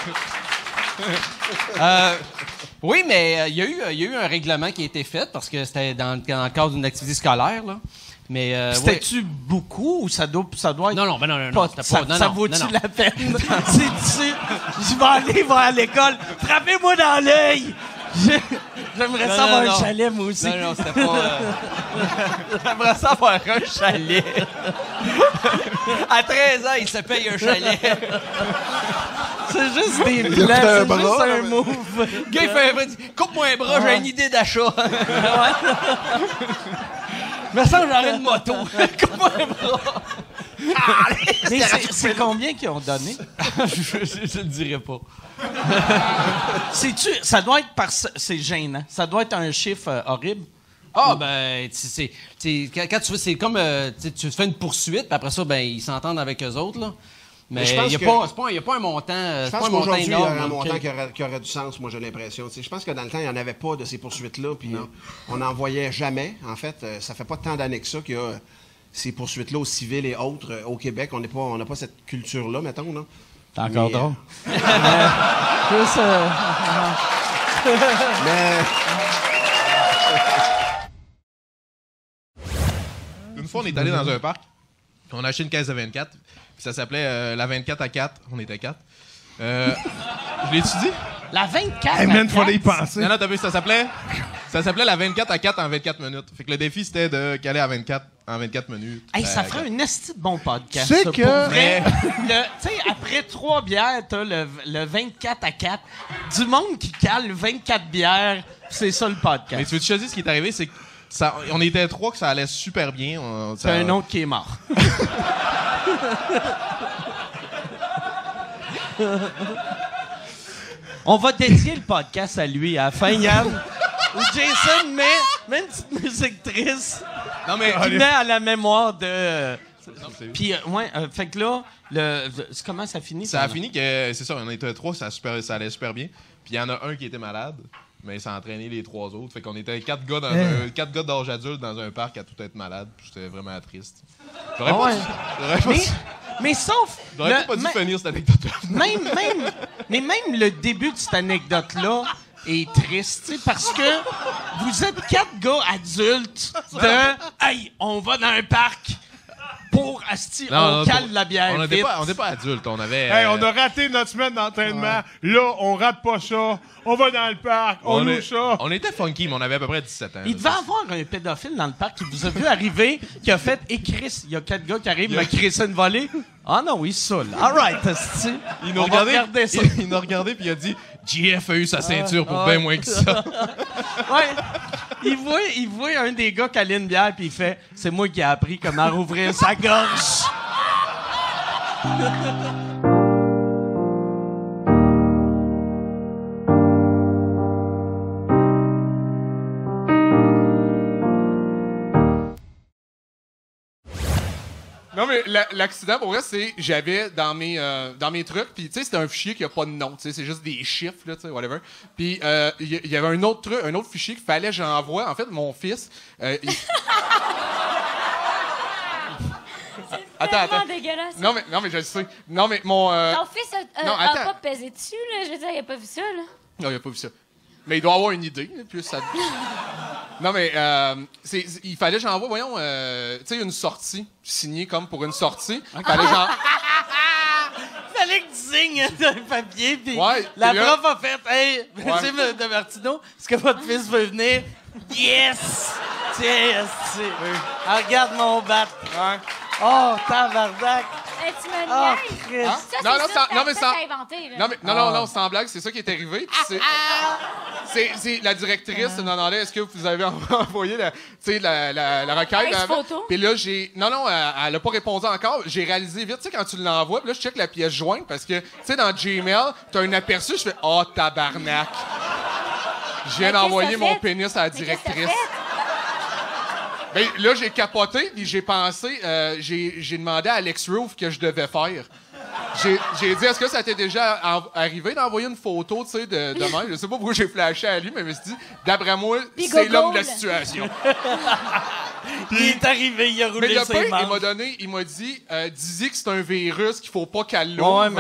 S20: Euh, oui, mais euh, il y a eu, il y a eu un règlement qui a été fait parce que c'était dans, dans le cadre d'une activité scolaire, là.
S2: Mais euh,
S3: C'était-tu
S2: ouais. beaucoup ou ça doit, ça doit être.
S3: Non, non, ben non, non,
S2: pas,
S3: non, c'était
S2: ça,
S3: pas- non,
S2: ça
S3: non,
S2: vaut-tu
S3: non, non.
S2: la peine? C'est-tu. Je vais aller voir à l'école. Frappez-moi dans l'œil! Je- J'aimerais
S3: Non,
S2: ça avoir
S3: non,
S2: un
S3: non.
S2: chalet, moi aussi.
S3: Non, non, c'était pas. euh,
S2: J'aimerais ça avoir un chalet.
S3: À treize ans, il se paye un chalet.
S2: C'est juste des
S3: Il a
S2: plans,
S3: fait un
S2: c'est
S3: bras,
S2: juste
S3: là,
S2: un
S3: mais-
S2: move.
S3: Le gars, il fait un vrai. Coupe-moi un bras, j'ai une idée d'achat.
S2: Mais ça, j'aurais une moto. Coupe-moi un bras. Mais c'est- c'est combien qu'ils ont donné?
S3: je ne le dirai pas.
S2: C'est-tu, ça doit être par, c'est gênant. Ça doit être un chiffre euh, horrible.
S3: Ah, ben, tu sais, tu sais, quand, quand tu fais, c'est comme, euh, tu sais, tu fais une poursuite, puis après ça, ben, ils s'entendent avec eux autres, là. Mais
S6: Mais je
S3: il
S6: pense
S3: n'y a,
S6: que-
S3: pas- c'est pas- y a pas un montant, euh,
S6: Je
S3: c'est pas
S6: pense
S3: un montant
S6: qu'aujourd'hui, il y a
S3: énorme.
S6: un
S3: là.
S6: montant
S3: Ok.
S6: qui aurait, qui aurait du sens, moi j'ai l'impression. Tu sais, je pense que dans le temps, il n'y en avait pas de ces poursuites-là, puis on n'en voyait jamais. En fait, euh, ça fait pas tant d'années que ça qu'il y a euh, ces poursuites-là aux civils et autres euh, au Québec. On n'est pas, on n'a pas cette culture-là, mettons. Là.
S2: C'est encore
S6: Mais, euh,
S2: drôle. Plus, euh,
S6: Mais...
S7: Une fois, on est allé dans un parc. On a acheté une caisse de vingt-quatre. Puis ça s'appelait euh, la vingt-quatre à quatre. On était quatre. Euh, je l'ai-tu dit?
S2: La vingt-quatre
S7: Hey, man,
S2: à
S7: fallait y
S2: quatre?
S7: penser. Non, non, t'as vu, ça s'appelait... Ça s'appelait la vingt-quatre à quatre en vingt-quatre minutes. Fait que le défi, c'était de caler à vingt-quatre en vingt-quatre minutes.
S2: Hey, ça
S7: Euh,
S2: ferait un esti de bon podcast.
S7: C'est
S2: ça,
S7: que-
S2: pour vrai.
S7: Mais-
S2: Le- Tu sais, après trois bières, t'as le, le vingt-quatre à quatre. Du monde qui cale vingt-quatre bières, c'est ça le podcast.
S7: Mais tu veux te choisir ce qui est arrivé, c'est que ça, on était trois que ça allait super bien. On-
S2: C'est
S7: ça-
S2: un autre qui est mort. On va dédier le podcast à lui à la fin, Yann. Où Jason met, met une petite musique triste.
S7: Non, mais-
S2: qui met à la mémoire de.
S7: c'est-
S2: Puis, euh, ouais, euh, fait que là, le, c'est- comment ça finit?
S7: Ça a fini que, c'est ça, on était trois, ça, a super- ça allait super bien. Puis il y en a un qui était malade, mais ça a entraîné les trois autres. Fait qu'on était quatre gars, dans
S2: Hein?
S7: un, quatre gars d'âge adulte dans un parc à tout être malade. Puis c'était vraiment triste. J'aurais
S2: Ah
S7: pas
S2: ouais.
S7: dû- j'aurais pas
S2: Mais,
S7: dû-
S2: mais sauf.
S7: j'aurais
S2: le-
S7: pas dû
S2: ma-
S7: finir cette anecdote-là.
S2: Même, même, mais même le début de cette anecdote-là est triste, tu sais, parce que vous êtes quatre gars adultes de « Hey, on va dans un parc pour, asti,
S7: Non,
S2: on
S7: non,
S2: cale
S7: pour-
S2: la bière
S7: On n'était
S2: vite.
S7: pas, on était pas adultes, on avait...
S12: Hey,
S7: euh,
S12: on a raté notre semaine d'entraînement. Là, on rate pas ça. On va dans le parc. On, loue
S7: est-
S12: ça.
S7: on était funky, mais on avait à peu près dix-sept ans.
S2: Il devait avoir un pédophile dans le parc qui vous a vu arriver, qui a fait « Et Chris, il y a quatre gars qui arrivent,
S7: Il y a-
S2: m'a crissé une volée. » Ah non, il saoule. All right, asti.
S7: Il nous
S2: On va
S7: regardait,
S2: regarder ça.
S7: il, il nous regardait puis il a dit J F a eu sa ceinture pour
S2: Ah,
S7: bien
S2: ouais.
S7: moins que ça.
S2: Ouais. Il voit, il voit un des gars caler une bière puis il fait « C'est moi qui ai appris comment rouvrir sa gorge. »
S8: Non, mais la- l'accident, pour vrai, c'est j'avais dans mes, euh, dans mes trucs, puis tu sais, c'était un fichier qui a pas de nom, tu sais, c'est juste des chiffres, là, tu sais, whatever. Puis euh, il y, y avait un autre truc, un autre fichier qu'il fallait que j'envoie. En fait, mon fils. euh, il- Attends, attends.
S9: Tellement dégueulasse.
S8: Non, mais, non, mais je le sais. Non, mais mon. euh,
S9: Ton fils a,
S8: non,
S9: a- a
S8: attends.
S9: pas pesé dessus, là. Je veux dire, il a pas vu ça, là.
S8: Non, il a pas vu ça. Mais il doit avoir une idée, là, plus ça. Non, mais euh, c'est- c'est- il fallait que j'envoie, voyons, euh, tu sais, une sortie, signée comme pour une sortie. Fallait que j'en-
S2: Fallait que tu signes un papier, puis
S8: Ouais,
S2: la
S8: puis là-
S2: prof a fait « Hey, monsieur
S8: Ouais.
S2: de Martineau, est-ce que votre fils veut venir? » Yes! Tiens, esti. Ah, regarde mon bat. Oh, tabarnak!
S9: Hey, tu me
S2: Ah,
S9: niaises.
S2: Chris.
S9: Ça,
S8: Non,
S9: c'est
S8: non,
S9: ça,
S8: sans-
S9: que
S8: non,
S9: t'as-
S8: mais
S9: ça,
S8: sans-
S9: t'as inventé, là.
S8: Non, mais, non, non, non, sans blague, c'est ça qui est arrivé. puis c'est, c'est, c'est la directrice me demandait est-ce que vous avez envoyé la, tu sais, la, la, la requête.
S9: Avec
S8: avant?
S9: photo?
S8: Puis là, j'ai. Non, non, elle, elle a pas répondu encore. J'ai réalisé vite, tu sais, quand tu l'envoies, puis là, je check la pièce jointe parce que, tu sais, dans Gmail, t'as un aperçu, je fais oh, tabarnak. Je viens
S9: Mais
S8: d'envoyer
S9: qu'est-ce que
S8: mon
S9: t'as fait?
S8: pénis à la
S9: Mais qu'est-ce que t'as
S8: directrice. Ben, là, j'ai capoté, puis j'ai pensé, euh, j'ai, j'ai demandé à Alex Roof que je devais faire. J'ai, j'ai dit, est-ce que ça t'est déjà en- arrivé d'envoyer une photo, tu sais, de, de même? Je sais pas pourquoi j'ai flashé à lui, mais je me suis dit, d'après moi,
S9: Puis
S8: c'est
S9: Google.
S8: l'homme de la situation.
S2: Il est arrivé, il a
S8: Mais
S2: roulé
S8: le
S2: ses
S8: pire, il
S2: manches.
S8: m'a donné, il m'a dit, euh, dis-y que c'est un virus, qu'il faut pas qu'elle l'ouvre.
S2: Ouais, ben ouais.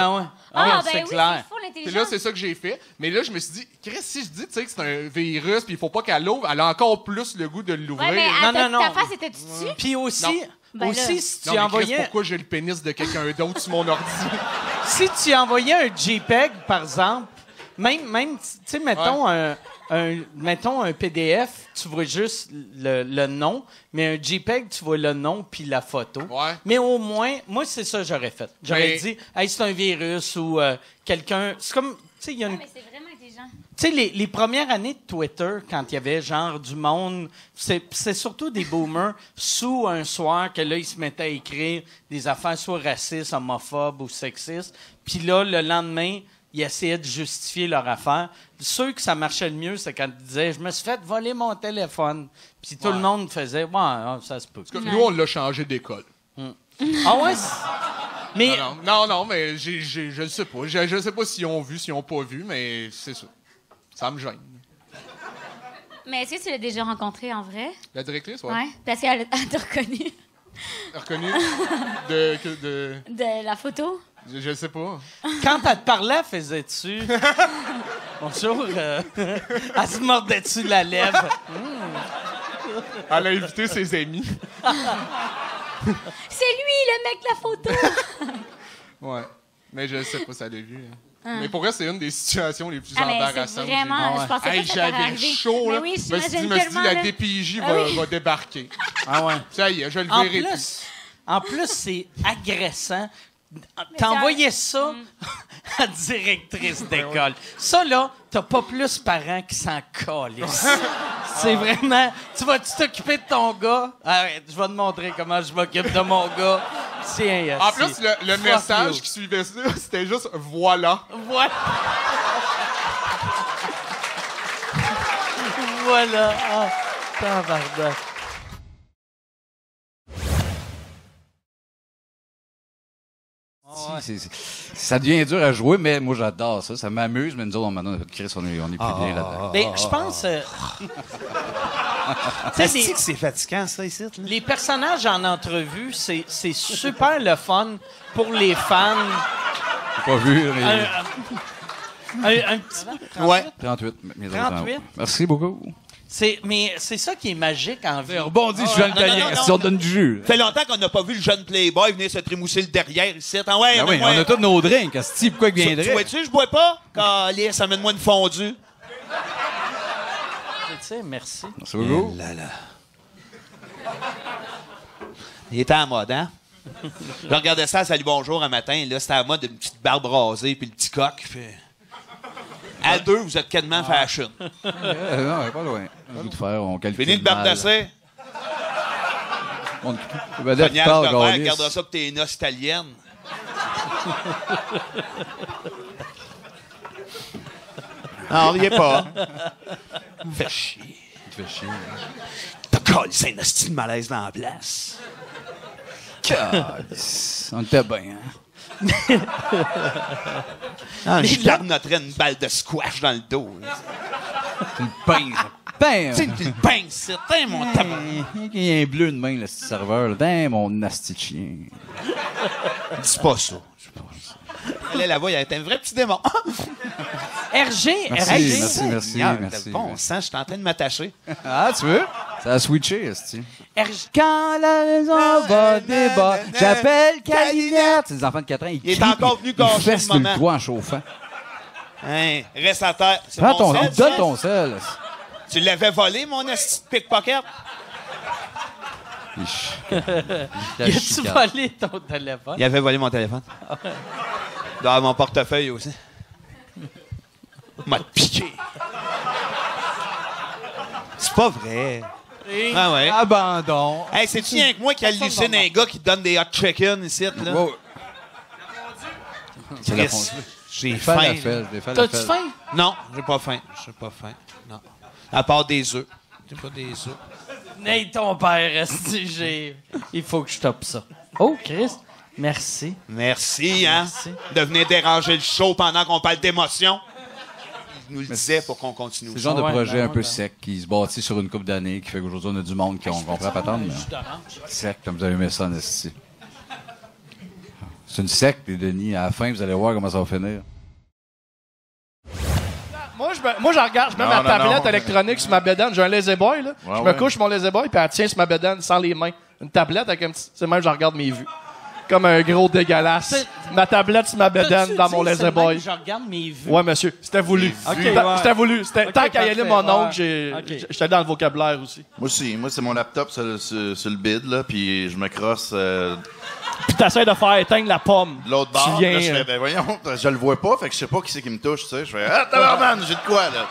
S9: Ah,
S1: c'est
S9: ben oui,
S1: clair.
S9: c'est fou
S8: Puis
S9: l'intelligence.
S8: là, c'est ça que j'ai fait. Mais là, je me suis dit, Chris, si je dis tu sais, que c'est un virus, puis il faut pas qu'elle l'ouvre, elle a encore plus le goût de l'ouvrir.
S9: Ouais, mais
S1: Non,
S9: à ta,
S1: non, non.
S9: ta face était dessus.
S1: Puis aussi,
S8: Non.
S9: Ben là.
S1: aussi si tu
S8: Non, mais Chris,
S1: envoyais...
S8: pourquoi j'ai le pénis de quelqu'un d'autre sur mon ordi?
S1: Si tu envoyais un JPEG, par exemple, même, même tu sais, mettons, un, un, mettons un P D F, tu vois juste le, le nom, mais un JPEG, tu vois le nom puis la photo.
S8: Ouais.
S1: Mais au moins, moi, c'est ça que j'aurais fait. J'aurais
S8: Mais-
S1: dit, hey, c'est un virus ou euh, quelqu'un... C'est comme, tu sais, il y a une...
S9: Mais c'est vraiment intelligent.
S1: Tu sais, les, les premières années de Twitter, quand il y avait genre du monde, c'est c'est surtout des boomers sous un soir que là, ils se mettaient à écrire des affaires soit racistes, homophobes ou sexistes. Puis là, le lendemain, ils essayaient de justifier leur affaire. Ceux que ça marchait le mieux, c'est quand ils disaient « Je me suis fait voler mon téléphone. » Puis tout
S8: Ouais.
S1: le monde faisait « Ouais, ah, ça se peut. »
S8: Parce que nous, on l'a changé d'école.
S1: Ah ouais? c'est- Mais
S8: Non, non, non, non, mais j'ai, j'ai, je ne sais pas. Je ne sais pas s'ils ont vu, s'ils n'ont pas vu, mais c'est ça. Ça me gêne.
S9: Mais est-ce que tu l'as déjà rencontré en vrai?
S8: La directrice, ouais.
S9: Ouais. Parce qu'elle elle t'a reconnu.
S8: Reconnue de, que- de...
S9: De la photo?
S8: Je, je sais pas.
S1: quand elle te parlait, faisais-tu « Bonjour. euh, elle se mordait-tu la lèvre?
S8: Elle a invité ses amis.
S9: C'est lui, le mec de la photo!
S8: Ouais. Mais je sais pas si elle l'a vu. hein.
S9: Ah.
S8: Mais pour vrai, c'est une des situations les plus
S9: Ah, mais c'est
S8: embarrassantes. que j'ai
S9: vraiment-
S8: vues.
S9: je pensais pas
S8: Hey,
S9: que ça t'aurait
S8: j'avais
S9: arrivé.
S8: chaud,
S9: Mais
S8: là.
S9: oui,
S8: je me suis dit,
S9: j'imagine
S8: me suis dit, la
S9: tellement, là.
S8: D P J
S9: Ah
S8: va,
S9: oui.
S8: va débarquer.
S1: Ah ouais.
S8: Ça y est, je le
S1: En
S8: verrai plus.
S1: plus, en plus, c'est agressant. T'envoyais ça à la directrice d'école. Ça, là, t'as pas plus parents qui s'en calissent. C'est vraiment... Tu vas-tu t'occuper de ton gars? Arrête, je vais te montrer comment je m'occupe de mon gars. Tiens,
S8: En
S1: asti.
S8: plus, le, le
S1: Fuck
S8: message
S1: you.
S8: qui suivait ça, c'était juste « Voilà
S1: Voilà. Voilà. Ah, tabarnak.
S10: Si, c'est- c'est- ça devient dur à jouer, mais moi j'adore ça. Ça m'amuse, mais nous autres, on, maintenant, Chris, on est, on est plus bien là-dedans.
S1: Mais je pense... euh,
S11: C'est
S1: tu sais,
S11: que c'est fatigant, ça, ici. Là.
S1: Les personnages en entrevue, c'est c'est super le fun pour les fans.
S10: J'ai pas vu, mais...
S1: Un, un- un petit peu.
S11: Ouais.
S10: trente-huit. mes
S1: trente-huit?
S10: autres. Merci beaucoup.
S1: C'est, mais c'est ça qui est magique en vie.
S10: Rebondis, je suis jeune italien. Si on donne du jus.
S11: Ça fait longtemps qu'on n'a pas vu le jeune Playboy venir se trémousser le derrière ici. Ah ouais,
S10: Ben oui,
S11: amène-moi-
S10: on a tous nos drinks. Asti, pourquoi il
S11: Tu
S10: viendrait?
S11: vois-tu, je bois pas? Calice, amène-moi une fondue.
S1: Tu sais, merci.
S10: Merci beaucoup.
S11: Là, là. Il était en mode, hein? Je regardais ça à Salut Bonjour un matin. Là, c'était à mode une petite barbe rasée puis le petit coq. Fait... À deux, vous êtes quasiment fashion.
S10: Euh, non, pas loin. Un bout de fer, on calcule.
S11: Fini de barbe
S10: mal.
S11: d'essai.
S10: On... Ben, là, tu
S11: Cognage
S10: parles,
S11: de verre,
S10: Gaulis.
S11: gardera ça pour tes noces italiennes. Non, riez pas. Fais chier.
S10: Tu fais chier.
S11: T'as collé, c'est un hostie de malaise dans la place.
S10: Calice. On était bien, hein?
S11: Ah, je garnoterais une balle de squash dans le dos.
S10: Tu le pinces. Ben!
S11: Tu sais, tu le pinces, c'est hein, mon tabac.
S10: Il y a un bleu de main, le petit serveur. Là. Ben, mon asti de chien.
S11: Dis pas ça. Elle est là-bas, il a été un vrai petit démon.
S1: R G,
S10: Merci,
S1: R G.
S10: merci, merci,
S11: Seigneur,
S10: merci.
S11: t'as bon sang, je suis en train de m'attacher.
S10: Ah, tu veux? Ça a switché, esti.
S1: R G.
S10: Quand la maison va débat, j'appelle Calinette. C'est des enfants de quatre ans, ils
S11: Il est
S10: crient,
S11: encore venu
S10: ils
S11: gâcher
S10: fessent
S11: le
S10: sur le
S11: moment.
S10: toit en chauffant.
S11: Hein, reste à terre. C'est
S10: Prends
S11: mon
S10: ton,
S11: sel,
S10: donne
S11: ça?
S10: ton sel.
S11: Tu l'avais volé, mon esti de pickpocket?
S1: Y a-tu volé ton téléphone?
S11: Il avait volé mon téléphone. Dans mon portefeuille aussi. Il m'a piqué. C'est pas vrai. Ah ouais.
S10: Abandon.
S11: Hey, c'est-tu rien que moi qui hallucine un gars qui te donne des hot chicken ici, là?
S10: Wow. C'est la
S11: Chris,
S10: fondue.
S11: j'ai
S10: J'ai
S11: faim.
S10: fait la
S11: là.
S10: fête, j'ai fait la
S1: T'as-tu
S10: fête.
S1: faim?
S11: Non, j'ai pas faim. J'ai pas faim. Non. À part des œufs. J'ai pas des œufs.
S1: Nate, ton père, esti, j'ai... Il faut que je stoppe ça. Oh, Chris, merci.
S11: Merci, hein,
S1: Merci.
S11: de venir déranger le show pendant qu'on parle d'émotion. Il nous le disait pour qu'on continue.
S10: C'est le genre de
S1: Ouais,
S10: projet
S1: ben
S10: un
S1: ouais,
S10: peu
S1: ben.
S10: sec qui se bâtit sur une couple d'années, qui fait qu'aujourd'hui, on a du monde qui on comprend pas tant, mais sec, comme vous avez aimé ça en esti. C'est une secte, les Denis. À la fin, vous allez voir comment ça va finir.
S12: Moi, je, me, moi, je regarde, je mets
S10: Non,
S12: ma
S10: non,
S12: tablette
S10: non.
S12: électronique sur ma bedaine. J'ai un lazy boy, là.
S10: Ouais,
S12: je
S10: ouais.
S12: me couche sur mon lazy boy, puis elle tient sur ma bedaine sans les mains. Une tablette avec un petit. C'est même, je regarde mes vues. Comme un gros dégueulasse. Ma tablette sur ma bedaine dans mon lazy boy.
S2: Je regarde mes vues.
S12: Ouais, monsieur, c'était voulu.
S2: Ok,
S12: C'était-
S2: ouais.
S12: C'était voulu. C'était-
S2: Ok,
S12: tant qu'à y aller,
S2: parfait,
S12: mon oncle,
S2: ouais.
S12: j'ai-
S2: Ok.
S12: j'étais dans le vocabulaire aussi.
S13: Moi aussi. Moi, c'est mon laptop sur, le- sur- sur le bide, là, puis je me crosse euh,
S12: Puis t'essaies de faire éteindre la pomme.
S13: de l'autre
S12: Tu
S13: bord.
S12: viens,
S13: Là, je
S12: euh,
S13: fais, ben voyons, je le vois pas, fait que je sais pas qui c'est qui me touche, tu sais. Je fais, ah, tabarnak, j'ai de quoi, là?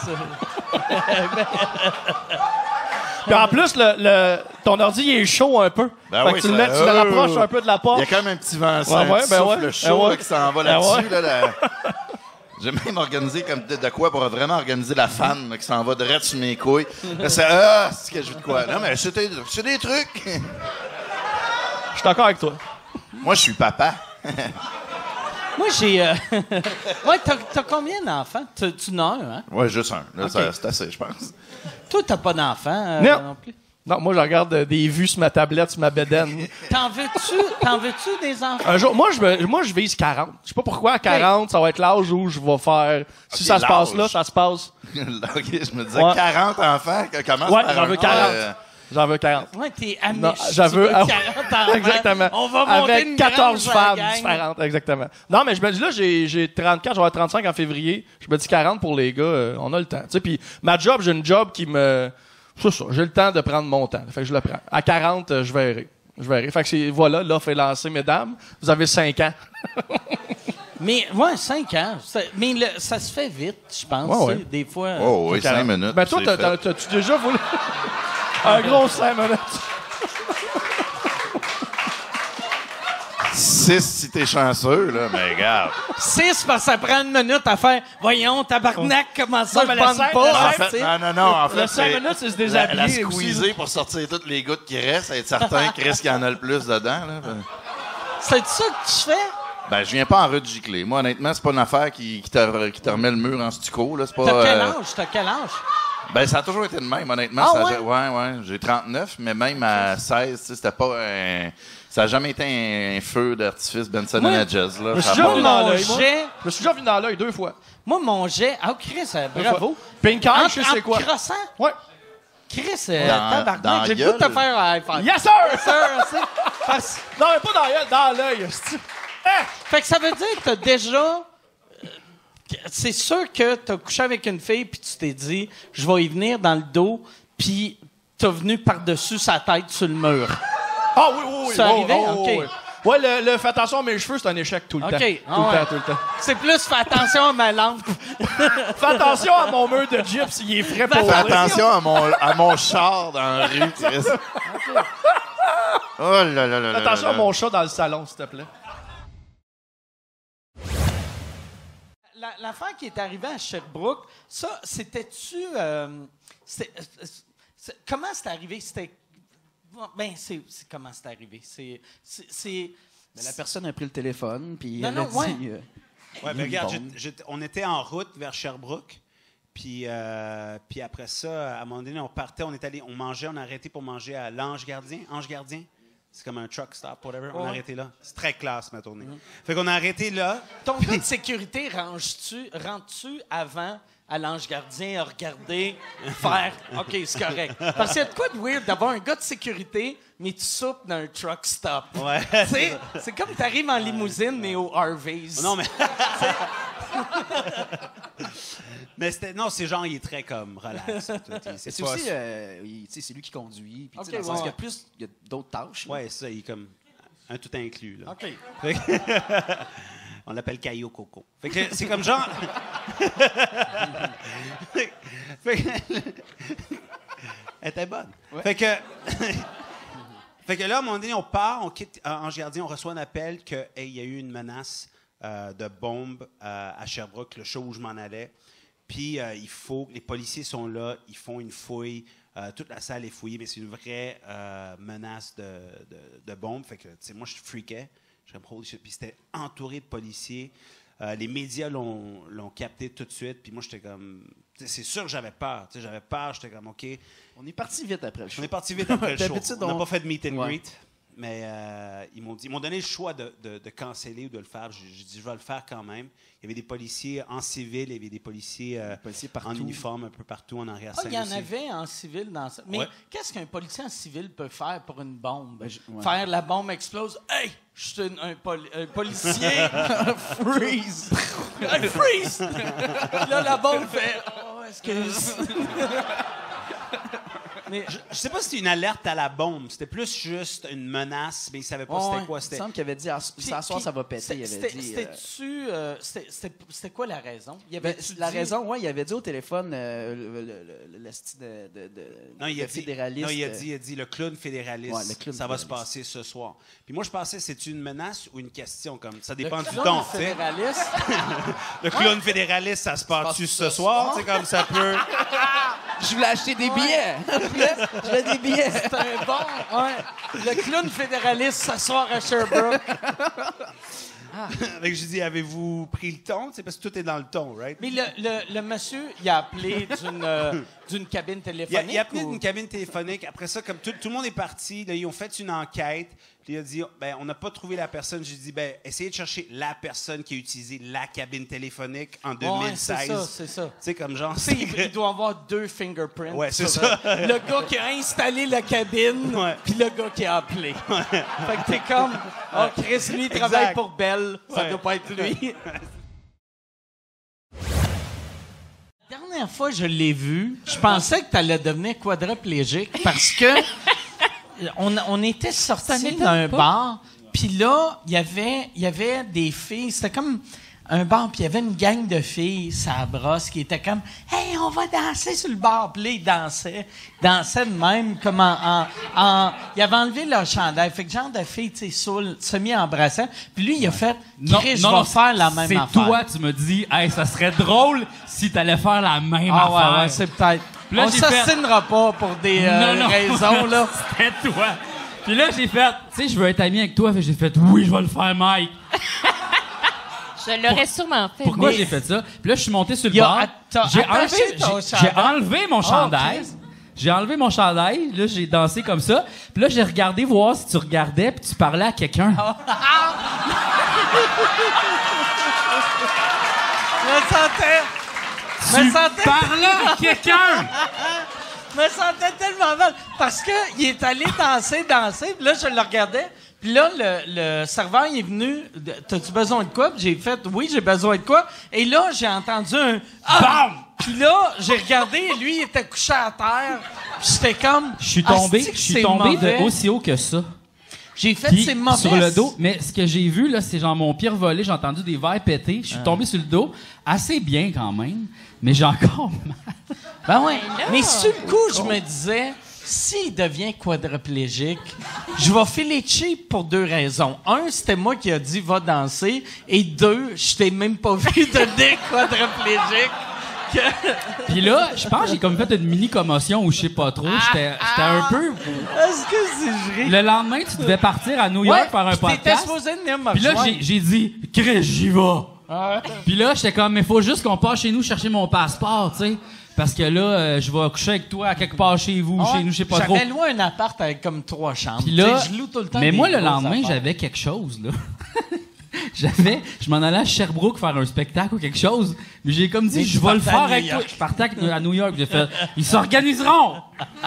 S12: Puis en plus, le, le- ton ordi, il est chaud un peu.
S13: Ben
S12: Fait
S13: oui,
S12: que tu, le,
S13: ça-
S12: mets- tu le
S13: euh,
S12: rapproches un peu de la porte.
S13: Il y a quand même un petit vent,
S12: Ouais,
S13: ça, un
S12: ouais,
S13: petit
S12: ben
S13: souffle
S12: ouais,
S13: chaud
S12: ben ouais.
S13: là, qui s'en va
S12: Ben
S13: là-dessus.
S12: ouais.
S13: Là, la- J'ai même organisé comme de, de quoi pour vraiment organiser la fan là, qui s'en va direct sur mes couilles. Là, c'est ah, c'est que je veux de quoi. Non, mais c'est des, c'est des trucs.
S12: Je suis d'accord avec toi.
S13: Moi, je suis papa.
S2: Moi, j'ai. euh, ouais, t'as, t'as combien d'enfants? Tu, tu en as un, hein?
S13: Ouais, juste un. Là,
S2: Ok.
S13: ça- c'est assez, je pense.
S2: Toi, t'as pas d'enfants euh,
S12: Non.
S2: non plus?
S12: Non, moi, je regarde euh, des vues sur ma tablette, sur ma bedaine.
S2: T'en veux-tu, t'en veux-tu des enfants?
S12: Un jour, moi, je, me- moi, je vise quarante. Je sais pas pourquoi, à quarante, ça va être l'âge où je vais faire. Si
S13: Ok,
S12: ça se passe
S13: l'âge.
S12: là, ça se passe.
S13: OK, je me disais
S12: Ouais.
S13: quarante enfants. que- Commence
S12: Ouais,
S13: par
S12: j'en
S13: un-
S12: veux quarante.
S13: Euh,
S12: J'en veux quarante.
S2: Ouais, t'es amiche.
S12: Non,
S2: tu
S12: j'en veux.
S2: veux
S12: ah,
S2: quarante enfants.
S12: Exactement.
S2: On va monter
S12: Avec
S2: une
S12: quatorze
S2: grange à la
S12: femmes
S2: gang.
S12: différentes, exactement. Non, mais je me dis là, j'ai, j'ai trente-quatre, je vais avoir trente-cinq en février. Je me dis quarante pour les gars, euh, on a le temps. Tu sais, puis ma job, j'ai une job qui me. C'est ça, j'ai le temps de prendre mon temps. Fait que je le prends. À quarante, euh, je verrai. Je verrai. Fait que c'est, voilà, l'offre est lancée, mesdames. Vous avez cinq ans.
S2: Mais, ouais, cinq ans. Ça- mais le- ça se fait vite, je pense.
S12: Ouais, ouais.
S2: tu sais, Des fois. euh,
S13: Oh, oui,
S12: quarante.
S13: cinq minutes.
S12: Ben toi,
S13: c'est
S12: t'as,
S13: fait.
S12: t'as- t'as-tu déjà voulu. Un gros cinq minutes.
S13: Six si t'es chanceux, là, mais regarde.
S2: Six, parce que ça prend une minute à faire. Voyons, tabarnak, comment ça,
S12: Non, mais
S2: je
S12: le
S2: bande
S12: cinq-
S2: pas.
S12: le
S2: hein,
S12: cinq-
S2: tu sais.
S13: Non, non, non, en fait,
S12: Le cinq minutes, c'est se
S13: la,
S12: déshabiller
S13: la
S12: aussi,
S13: squeezer pour sortir toutes les gouttes qui restent, être certain que Chris qu'il y en a le plus dedans. Là. Ben,
S2: C'est ça que tu fais?
S13: ben, je viens pas en rude giclée. Moi, honnêtement, c'est pas une affaire qui, qui, te, qui te remet le mur en stucco. Là. C'est pas,
S2: T'as quel
S13: euh,
S2: âge? T'as quel âge?
S13: Ben, ça a toujours été le même, honnêtement.
S2: Ah,
S13: Ça a-
S2: ouais?
S13: ouais, ouais. J'ai trente-neuf, mais même à seize, tu sais, c'était pas un... Ça a jamais été un, un feu d'artifice Benson
S2: Moi,
S13: and Hedges, là.
S12: Je me
S13: Ça
S12: suis
S13: a
S12: déjà
S13: pas-
S12: vu dans
S2: Mon
S12: l'œil, moi.
S2: jet.
S12: Je me suis déjà vu dans l'œil deux fois.
S2: Moi, mon jet. Ah, Chris, euh,
S12: Deux
S2: bravo.
S12: fois. Pink eye,
S2: En-
S12: je sais c'est
S2: en
S12: quoi.
S2: crossant?
S12: Ouais.
S2: Chris, euh,
S13: Dans-
S2: tabarnak,
S13: dans
S2: j'ai le
S13: la
S2: goût de te
S13: gueule.
S2: faire un high five.
S12: Yes, sir!
S2: Yes, sir, tu sais. Parce-
S12: Non, mais pas dans l'œil, dans l'œil. hostie.
S2: Fait que ça veut dire que t'as déjà. euh, que- C'est sûr que t'as couché avec une fille puis tu t'es dit, je vais y venir dans le dos, puis t'as venu par-dessus sa tête sur le mur.
S12: Ah oui, oui, oui.
S2: C'est
S12: Oh,
S2: arrivé?
S12: oh, oh,
S2: OK.
S12: oui. Ouais, le, le fais attention à mes cheveux, c'est un échec tout le
S2: OK.
S12: temps.
S2: Ah
S12: Tout le
S2: ouais.
S12: temps, tout le temps.
S2: C'est plus, fais attention à ma lampe.
S12: Fais attention à mon mur de gyps, il est frais pour
S13: Fais
S12: vrai.
S13: attention à mon, à mon char dans la rue, Chris. Oh là là là là
S12: Fais attention
S13: là
S12: à
S13: là.
S12: mon chat dans le salon, s'il te plaît.
S2: La- L'affaire qui est arrivée à Sherbrooke, ça, c'était-tu. euh, c'était- euh, c'est- comment c'est arrivé? C'était. Bon, ben, c'est c'est comment c'est arrivé. C'est. c'est- c'est-
S14: Ben, la personne a pris le téléphone, puis
S2: Non,
S14: elle
S2: non,
S14: a dit...
S2: ouais.
S14: euh,
S25: Ouais,
S14: une
S25: ben regarde,
S14: bombe.
S25: j'étais- j'étais- on était en route vers Sherbrooke. Puis, euh, puis après ça, à un moment donné, on partait, on est allé, on mangeait, on a arrêté pour manger à l'Ange Gardien. Ange Gardien, c'est comme un truck stop, whatever. On a
S2: Ouais.
S25: arrêté là. C'est très classe, ma tournée. Fait qu'on a arrêté là.
S2: Ton gars de sécurité, ranges-tu, rentres-tu avant à l'ange gardien à regarder, faire OK, c'est correct. Parce qu'il y a de quoi de weird d'avoir un gars de sécurité, mais tu soupes dans un truck stop.
S25: Ouais.
S2: Tu sais, c'est comme t'arrives en limousine, mais au Harvey's.
S25: Non, mais. mais c'était. Non, c'est genre, il est très comme relax. tout, il-
S14: Mais C'est
S25: pas-
S14: aussi, euh, il- tu sais, c'est lui qui conduit. Puis, tu sais,
S25: Ok,
S14: dans le sens
S25: ouais.
S14: qu'il y a plus, il y a d'autres tâches. là.
S25: Ouais, ça, il est comme un tout inclus. Là.
S2: OK.
S25: Fait que- On l'appelle Caillou Coco. Fait que c'est comme genre. fait fait que- Elle était bonne. Fait que. fait que là, à un moment donné, on part, on quitte euh, Ange Gardien, on reçoit un appel qu'il y a eu une menace euh, de bombe euh, à Sherbrooke, le show où je m'en allais. Puis euh, il faut, les policiers sont là, ils font une fouille, euh, toute la salle est fouillée, mais c'est une vraie euh, menace de, de, de bombe. Fait que, tu sais, moi, je freakais. Je suis comme, holy shit. Puis c'était entouré de policiers. Euh, les médias l'ont, l'ont capté tout de suite. Puis moi, j'étais comme, tu sais, c'est sûr que j'avais peur. Tu sais, j'avais peur, j'étais comme, OK.
S14: On est parti vite après le show.
S25: On est parti vite après le show.
S14: D'habitude,
S25: On n'a
S14: on-
S25: pas fait de meet and
S14: Ouais.
S25: greet.
S11: mais euh, ils m'ont dit, ils m'ont donné le choix de, de, de canceller ou de le faire. J'ai j'ai dit, je vais le faire quand même. Il y avait des policiers en civil, il y avait des policiers, euh,
S20: policiers
S11: en uniforme un peu partout en arrière.
S2: Ah, il y en avait en civil dans ça. Mais
S11: Ouais.
S2: qu'est-ce qu'un policier en civil peut faire pour une bombe?
S20: Ben, je- ouais.
S2: Faire la bombe explose. Hey! Je suis un, un poli- un policier. Freeze! Hey, freeze! Là, la bombe fait. Oh, excuse.
S11: Mais je, je sais pas si c'était une alerte à la bombe. C'était plus juste une menace, mais ils savaient pas
S20: Ouais,
S11: c'était
S20: ouais.
S11: quoi.
S20: Il
S11: C'était...
S20: me semble qu'il avait dit «
S2: Puis-
S20: ça soir,
S2: puis
S20: ça va péter », il avait
S2: c'était-
S20: dit. euh,
S2: C'était-tu. euh, c'était- C'était c'était quoi la raison? Il
S20: Ben,
S2: avait
S20: la raison, oui, il avait dit au téléphone euh, le, le, le, le style de, de, de,
S11: Non, il
S20: de
S11: a, dit,
S20: fédéraliste.
S11: non, il a dit, il a dit le clown fédéraliste,
S20: Ouais, le clown
S11: ça va se
S20: fédéraliste.
S11: passer ce soir. Puis moi, je pensais, c'est une menace ou une question? Comme ça dépend
S2: Le
S11: du
S2: clown
S11: ton. tu sais.
S2: fédéraliste.
S11: Le clown fédéraliste, ça se passe-tu ce soir? Tu sais, comme ça peut.
S20: Je voulais acheter des billets. Je voulais- je voulais des billets.
S2: C'est un bon. Ouais. Le clown fédéraliste s'asseoir à Sherbrooke.
S11: Fait que j'ai dit, avez-vous pris le ton? C'est parce que tout est dans le ton, right?
S2: Mais le, le, le monsieur, il a appelé d'une euh, d'une cabine
S11: Il a,
S2: téléphonique.
S11: il a appelé
S2: ou-
S11: d'une cabine téléphonique. Après ça, comme tout, tout le monde est parti, là, ils ont fait une enquête. Puis il a dit, ben, on n'a pas trouvé la personne. J'ai dit, ben, essayez de chercher la personne qui a utilisé la cabine téléphonique en deux mille seize.
S2: Ouais, c'est ça, c'est ça.
S11: Tu sais, comme genre.
S2: Tu sais, il, il doit avoir deux fingerprints.
S11: Ouais, c'est
S2: sur,
S11: ça.
S2: euh, le gars qui a installé la cabine, puis le gars qui a appelé. Fait que t'es comme, oh, Chris, lui, il
S11: Exact.
S2: travaille pour Bell. Ça
S11: Ouais.
S2: doit pas être lui. La dernière fois que je l'ai vu, je pensais que tu allais devenir quadriplégique parce que on, on était sortis
S15: m'étonne
S2: d'un
S15: pas.
S2: bar, puis là, il y avait il y avait des filles, c'était comme un bar, puis il y avait une gang de filles, ça brosse, qui étaient comme « Hey, on va danser sur le bar! » Puis là, ils dansaient, ils dansaient de même, comme en... en, en- ils avaient enlevé leur chandail, fait que genre de filles, tu sais, saoules, semi-embrassant. Puis lui, il a fait « Chris, je vais faire la même
S15: c'est
S2: affaire. »
S15: toi, tu me dis, hey, ça serait drôle si t'allais faire la même
S2: Ah
S15: affaire.
S2: ouais, ouais, c'est peut-être...
S15: Puis là,
S2: On
S15: j'ai fait-
S2: s'assinera pas pour des euh,
S15: Non, non.
S2: raisons, là.
S15: C'était toi. Puis là, j'ai fait, tu sais, je veux être ami avec toi. Fait que j'ai fait, oui, je vais le faire, Mike.
S9: Je l'aurais sûrement fait.
S15: Pourquoi
S9: mais-
S15: j'ai fait ça? Puis là, je suis monté sur le
S2: Il a
S15: bar.
S2: atta-
S15: J'ai
S2: attaché
S15: enlevé,
S2: ton
S15: j'ai-
S2: chandail.
S15: j'ai enlevé mon
S2: Oh,
S15: chandail.
S2: Chris.
S15: J'ai enlevé mon chandail. Là, j'ai dansé comme ça. Puis là, j'ai regardé voir si tu regardais puis tu parlais à quelqu'un.
S2: Je me sentais...
S15: Tu
S2: me sentais...
S15: parlais à quelqu'un!
S2: Je me sentais tellement mal. Parce qu'il est allé danser, danser, puis là, je le regardais. Puis là, le, le serveur il est venu. de- T'as-tu besoin de quoi? Puis j'ai fait, oui, j'ai besoin de quoi? Et là, j'ai entendu un BAM! Puis là, j'ai regardé, et lui, il était couché à terre. Puis j'étais comme.
S15: Je suis tombé,
S2: Asti que
S15: je suis
S2: c'est
S15: tombé
S2: mauvais.
S15: de aussi haut que ça.
S2: J'ai fait,
S15: Puis,
S2: c'est mauvais.
S15: sur le dos. Mais ce que j'ai vu, là, c'est genre mon pied volé. J'ai entendu des verres péter. Je suis
S2: Ah.
S15: tombé sur le dos. Assez bien, quand même. Mais j'ai encore mal.
S2: Ben ouais.
S9: là-
S2: Mais sur le coup, je me disais, s'il devient quadriplégique, je vais filer cheap pour deux raisons. Un, c'était moi qui a dit va danser. Et deux, je t'ai même pas vu devenir quadriplégique. Que-
S15: Puis là, je pense que j'ai comme fait une mini commotion ou je sais pas trop. J'étais j'étais un peu.
S2: Est-ce que c'est vrai?
S15: Le lendemain, tu devais partir à New York
S2: Ouais,
S15: faire un
S2: puis t'étais
S15: podcast.
S2: supposé venir me
S15: Puis là,
S2: rejoindre.
S15: j'ai j'ai dit, Chris, j'y vais.
S2: Ah.
S15: Puis là, j'étais comme, mais faut juste qu'on passe chez nous chercher mon passeport, tu sais. Parce que là, euh, je vais coucher avec toi à quelque part chez vous,
S2: Ah ouais,
S15: chez nous, je sais pas trop.
S2: J'avais loué un appart avec comme trois chambres.
S15: Puis là,
S2: Tu sais, je loue tout le temps
S15: mais
S2: des
S15: moi, le
S2: grosses
S15: lendemain,
S2: affaires.
S15: j'avais quelque chose, là. J'avais, je m'en allais à Sherbrooke faire un spectacle ou quelque chose, mais j'ai comme dit,
S2: Mais
S15: je
S2: tu
S15: vais le
S2: partais à
S15: faire
S2: New
S15: avec toi.
S2: York.
S15: Je partais avec- à New York, j'ai fait, ils s'organiseront.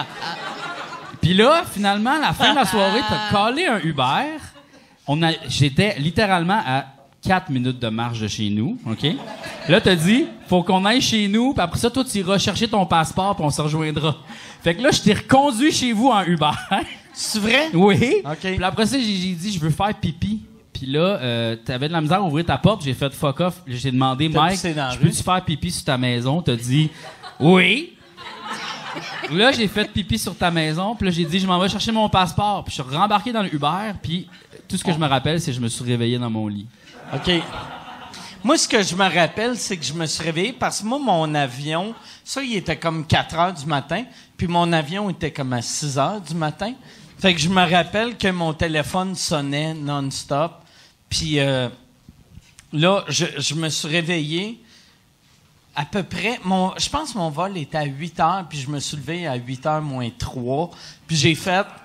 S15: Puis là, finalement, à la fin de la soirée, t'as collé un Uber. On a, j'étais littéralement à quatre minutes de marche de chez nous, OK? Là, t'as dit, faut qu'on aille chez nous, puis après ça, toi, tu iras chercher ton passeport, puis on se rejoindra. Fait que là, je t'ai reconduit chez vous en Uber.
S2: C'est vrai?
S15: Oui.
S2: OK.
S15: Puis après ça, j'ai j'ai dit, je veux faire pipi. Puis là, euh, t'avais de la misère à ouvrir ta porte. J'ai fait fuck off. J'ai demandé,
S2: T'as
S15: Mike,
S2: pissé dans la
S15: je
S2: rue?
S15: peux-tu faire pipi sur ta maison? T'as dit, oui. Là, j'ai fait pipi sur ta maison. Puis là, j'ai dit, je m'en vais chercher mon passeport. Puis je suis rembarqué dans le Uber. Puis tout ce que je me rappelle, c'est que je me suis réveillé dans mon lit.
S2: OK. Moi, ce que je me rappelle, c'est que je me suis réveillé parce que moi, mon avion, ça, il était comme quatre heures du matin, puis mon avion était comme à six heures du matin. Fait que je me rappelle que mon téléphone sonnait non-stop. Puis euh, là, je, je me suis réveillé à peu près... Mon, je pense que mon vol était à huit heures, puis je me suis levé à huit heures moins trois. Puis j'ai fait...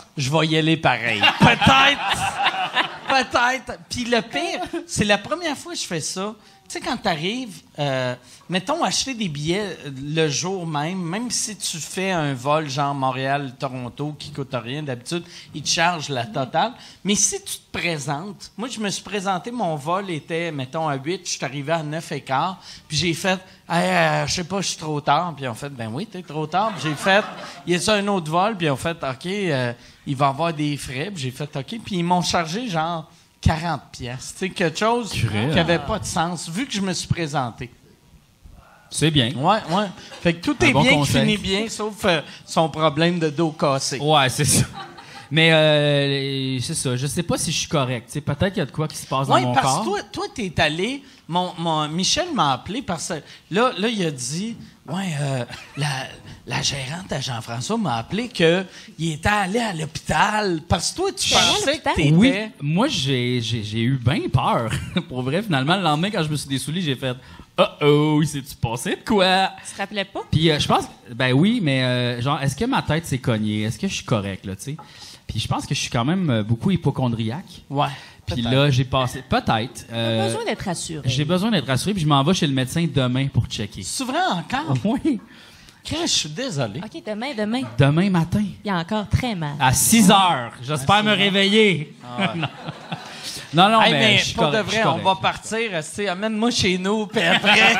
S2: je vais y aller pareil. Peut-être. Peut-être. Puis le pire, c'est la première fois que je fais ça. Tu sais, quand t'arrives, euh, mettons, acheter des billets le jour même, même si tu fais un vol genre Montréal-Toronto qui coûte rien d'habitude, ils te chargent la totale. Mais si tu te présentes, moi, je me suis présenté, mon vol était, mettons, à huit, je suis arrivé à neuf et quart, puis j'ai fait, hey, euh, je sais pas, je suis trop tard. Puis ils ont fait, ben oui, t'es trop tard. Puis j'ai fait, y a-t-il un autre vol? Puis ils ont fait, OK, euh, il va y avoir des frais. Puis j'ai fait, OK. Puis ils m'ont chargé genre quarante piastres. C'est quelque chose
S15: Curé,
S2: qui n'avait pas de sens, vu que je me suis présenté.
S15: C'est bien.
S2: Ouais, ouais. Fait que tout
S15: Un
S2: est
S15: bon
S2: bien
S15: conseil.
S2: qui finit bien, sauf euh, son problème de dos cassé.
S15: Ouais, c'est ça. Mais euh, c'est ça. Je sais pas si je suis correct. T'sais, peut-être qu'il y a de quoi qui se passe
S2: Oui,
S15: dans mon
S2: parce
S15: corps.
S2: que toi, toi, t'es allé. Mon, mon, Michel m'a appelé parce que là, là il a dit ouais, euh, la, la gérante à Jean-François m'a appelé qu'il était allé à l'hôpital. Parce que toi, tu pensais que t'étais.
S15: Oui, moi, j'ai, j'ai, j'ai eu bien peur. Pour vrai, finalement, le lendemain, quand je me suis dessouli, j'ai fait oh oh, il s'est-tu passé de quoi?
S9: Tu te rappelais pas?
S15: Puis euh, je pense, ben oui, mais euh, genre, est-ce que ma tête s'est cognée? Est-ce que je suis correct, là, tu sais? Puis je pense que je suis quand même euh, beaucoup hypochondriaque.
S2: Ouais.
S15: Puis là, j'ai passé. Peut-être. euh,
S17: T'as besoin d'être rassuré.
S15: J'ai besoin d'être rassuré, puis je m'en vais chez le médecin demain pour checker.
S2: C'est vrai encore?
S15: Oui.
S2: Chris, je suis désolé.
S17: OK, demain, demain.
S15: Demain matin.
S17: Il y a encore très mal.
S15: À six heures. J'espère me réveiller.
S2: Ah ouais.
S15: non, non,
S2: Hey,
S15: mais,
S2: mais
S15: je suis
S2: pour
S15: correct,
S2: de
S15: je suis
S2: vrai, on
S15: correct.
S2: va partir. esti, Amène-moi chez nous, puis après.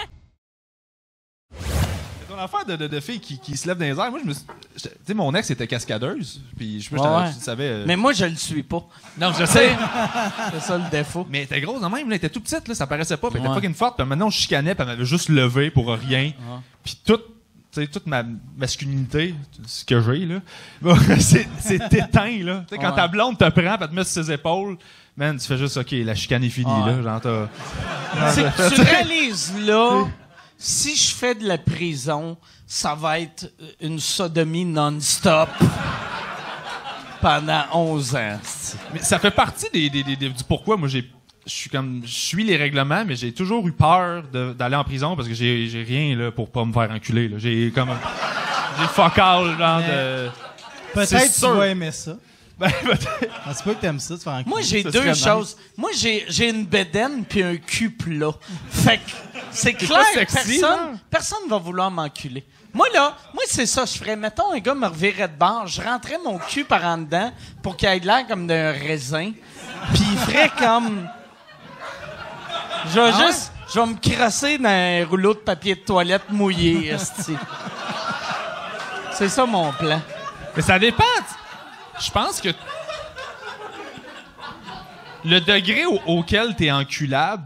S5: Ton affaire de, de, de filles qui, qui se lèvent dans les airs, moi, je me suis- je- tu sais, mon ex était cascadeuse, puis je, moi,
S2: Ouais,
S5: je
S2: ouais.
S5: savais... euh,
S2: Mais moi, je le suis pas.
S5: Non, je sais.
S2: C'est ça le défaut.
S5: Mais elle était grosse quand même, là, elle était tout petite, là, ça paraissait pas, puis elle
S2: Ouais.
S5: était fucking forte, puis maintenant, on chicanait, puis elle m'avait juste levé pour rien. Puis toute, tu sais, toute ma masculinité, ce que j'ai, là, c'est c'est éteint, là. Tu sais, quand
S2: Ouais.
S5: ta blonde te prend, puis elle te met sur ses épaules, man, tu fais juste, OK, la chicane est finie,
S2: Ouais.
S5: là, genre, t'as...
S2: C'est que tu réalises là, si je fais de la prison, ça va être une sodomie non-stop pendant onze ans.
S5: Mais ça fait partie des, des- des- des- du pourquoi moi j'ai je suis comme je suis les règlements, mais j'ai toujours eu peur de- d'aller en prison parce que j'ai j'ai rien là pour pas me faire enculer là. J'ai comme j'ai fuck all genre de
S18: Peut-être
S5: C'est
S18: que tu
S5: sûr.
S18: vas aimer ça.
S5: Ben, peut-être.
S18: Ah, c'est pas que t'aimes ça, tu fais un
S2: Moi,
S18: cul.
S2: j'ai
S18: Ça
S2: deux
S18: serait
S2: choses.
S18: nice.
S2: Moi, j'ai j'ai une bédaine puis un cul plat. Fait que c'est
S5: C'est
S2: clair,
S5: pas sexy,
S2: personne,
S5: là.
S2: personne va vouloir m'enculer. Moi, là, moi, c'est ça, je ferais. Mettons, un gars me revirait de bord, je rentrais mon cul par en dedans pour qu'il ait de l'air comme d'un raisin, puis il ferait comme... Je vais
S18: Ah
S2: juste... Je vais me crosser dans un rouleau de papier de toilette mouillé, esti. C'est ça, mon plan.
S5: Mais ça dépend. Je pense que le degré au- auquel t'es enculable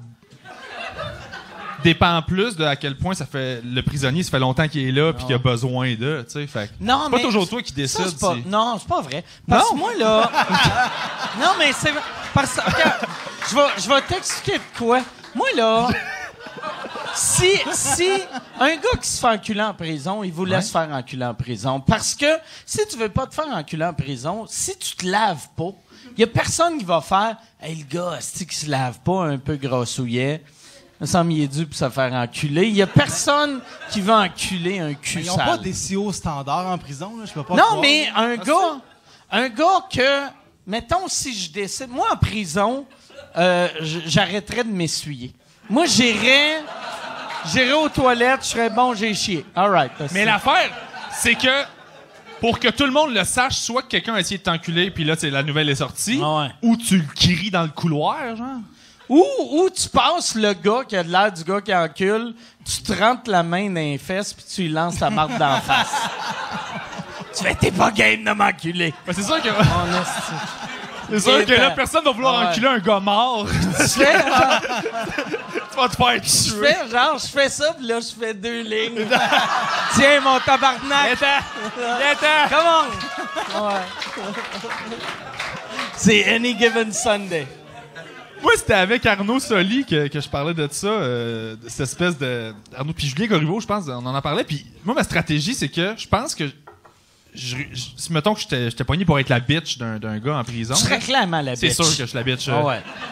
S5: dépend plus de à quel point ça fait le prisonnier, ça fait longtemps qu'il est là puis qu'il a besoin de, tu sais, fait que
S2: Non,
S5: c'est pas
S2: mais
S5: toujours toi qui
S2: ça,
S5: décides.
S2: c'est pas-
S5: si-
S2: Non, c'est pas vrai. Parce que
S5: Non?
S2: moi, là... non, mais c'est... Parce que... regarde, je vais, je vais t'expliquer de quoi. Moi, là... Si, si un gars qui se fait enculer en prison, il vous laisse faire enculer en prison. Parce que si tu veux pas te faire enculer en prison, si tu te laves pas, il y a personne qui va faire « Hey, le gars, c'est qui se lave pas un peu grassouillet? Il me semble qu'il est dû pour se faire enculer. » Il y a personne qui va enculer un cul
S18: Mais ils ont
S2: sale.
S18: pas des si hauts standards en prison, là. Je peux pas
S2: Non,
S18: croire.
S2: mais un
S18: Ah,
S2: gars, un gars que, mettons, si je décide, moi en prison, euh, j- j'arrêterais de m'essuyer. Moi, j'irais, j'irais aux toilettes, je serais bon, j'ai chié. All right.
S5: Mais l'affaire, c'est que pour que tout le monde le sache, soit que quelqu'un a essayé de t'enculer puis là, c'est la nouvelle est sortie, ou tu le cries dans le couloir, genre.
S2: Ou, ou tu passes le gars qui a de l'air du gars qui encule, tu te rentres la main dans les fesses puis tu lui lances ta marque d'en face. Tu fais, t'es pas game de m'enculer.
S5: Ben, c'est sûr que.
S2: Mon esti.
S5: C'est sûr que là,
S2: Et,
S5: personne va vouloir
S2: ouais.
S5: enculer un gars mort.
S2: Tu fais genre,
S5: tu vas te faire
S2: je
S5: tuer.
S2: fais genre, je fais ça, puis là, je fais deux lignes. Tiens, mon tabarnak!
S5: Viens-t'en!
S2: Come on! Ouais. C'est Any Given Sunday.
S5: Moi, c'était avec Arnaud Soli que, que je parlais de ça, euh, de cette espèce de... Arnaud puis Julien Corriveau, je pense, on en a parlé. Puis moi, ma stratégie, c'est que je pense que... Je, je, si mettons que j'étais j'étais pogné pour être la bitch d'un d'un gars en prison.
S2: Tu serais clairement la
S5: C'est
S2: bitch.
S5: sûr que je suis la bitch. euh.
S2: Ah ouais.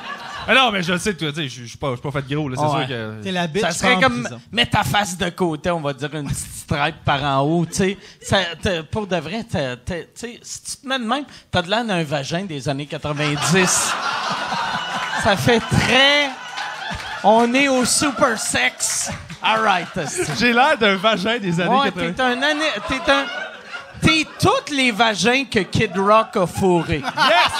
S5: Ah non, mais je le sais, tu sais, je suis pas, je suis pas fait gros, là, c'est
S2: Ouais.
S5: sûr que...
S18: T'es la bitch,
S2: Ça serait
S18: en
S2: comme
S18: prison.
S2: mets ta face de côté, on va dire une petite stripe par en haut, tu sais. Ça, t'as- Pour de vrai, t'as- t'as- tu sais, si tu te mets de même, t'as de l'air d'un vagin des années quatre-vingt-dix. Ça fait très... On est au super sex. All right.
S5: J'ai l'air d'un vagin des années
S2: Ouais,
S5: quatre-vingt.
S2: t'es un... année- T'es un... T'es tous les vagins que Kid Rock a fourrés.
S5: Yes!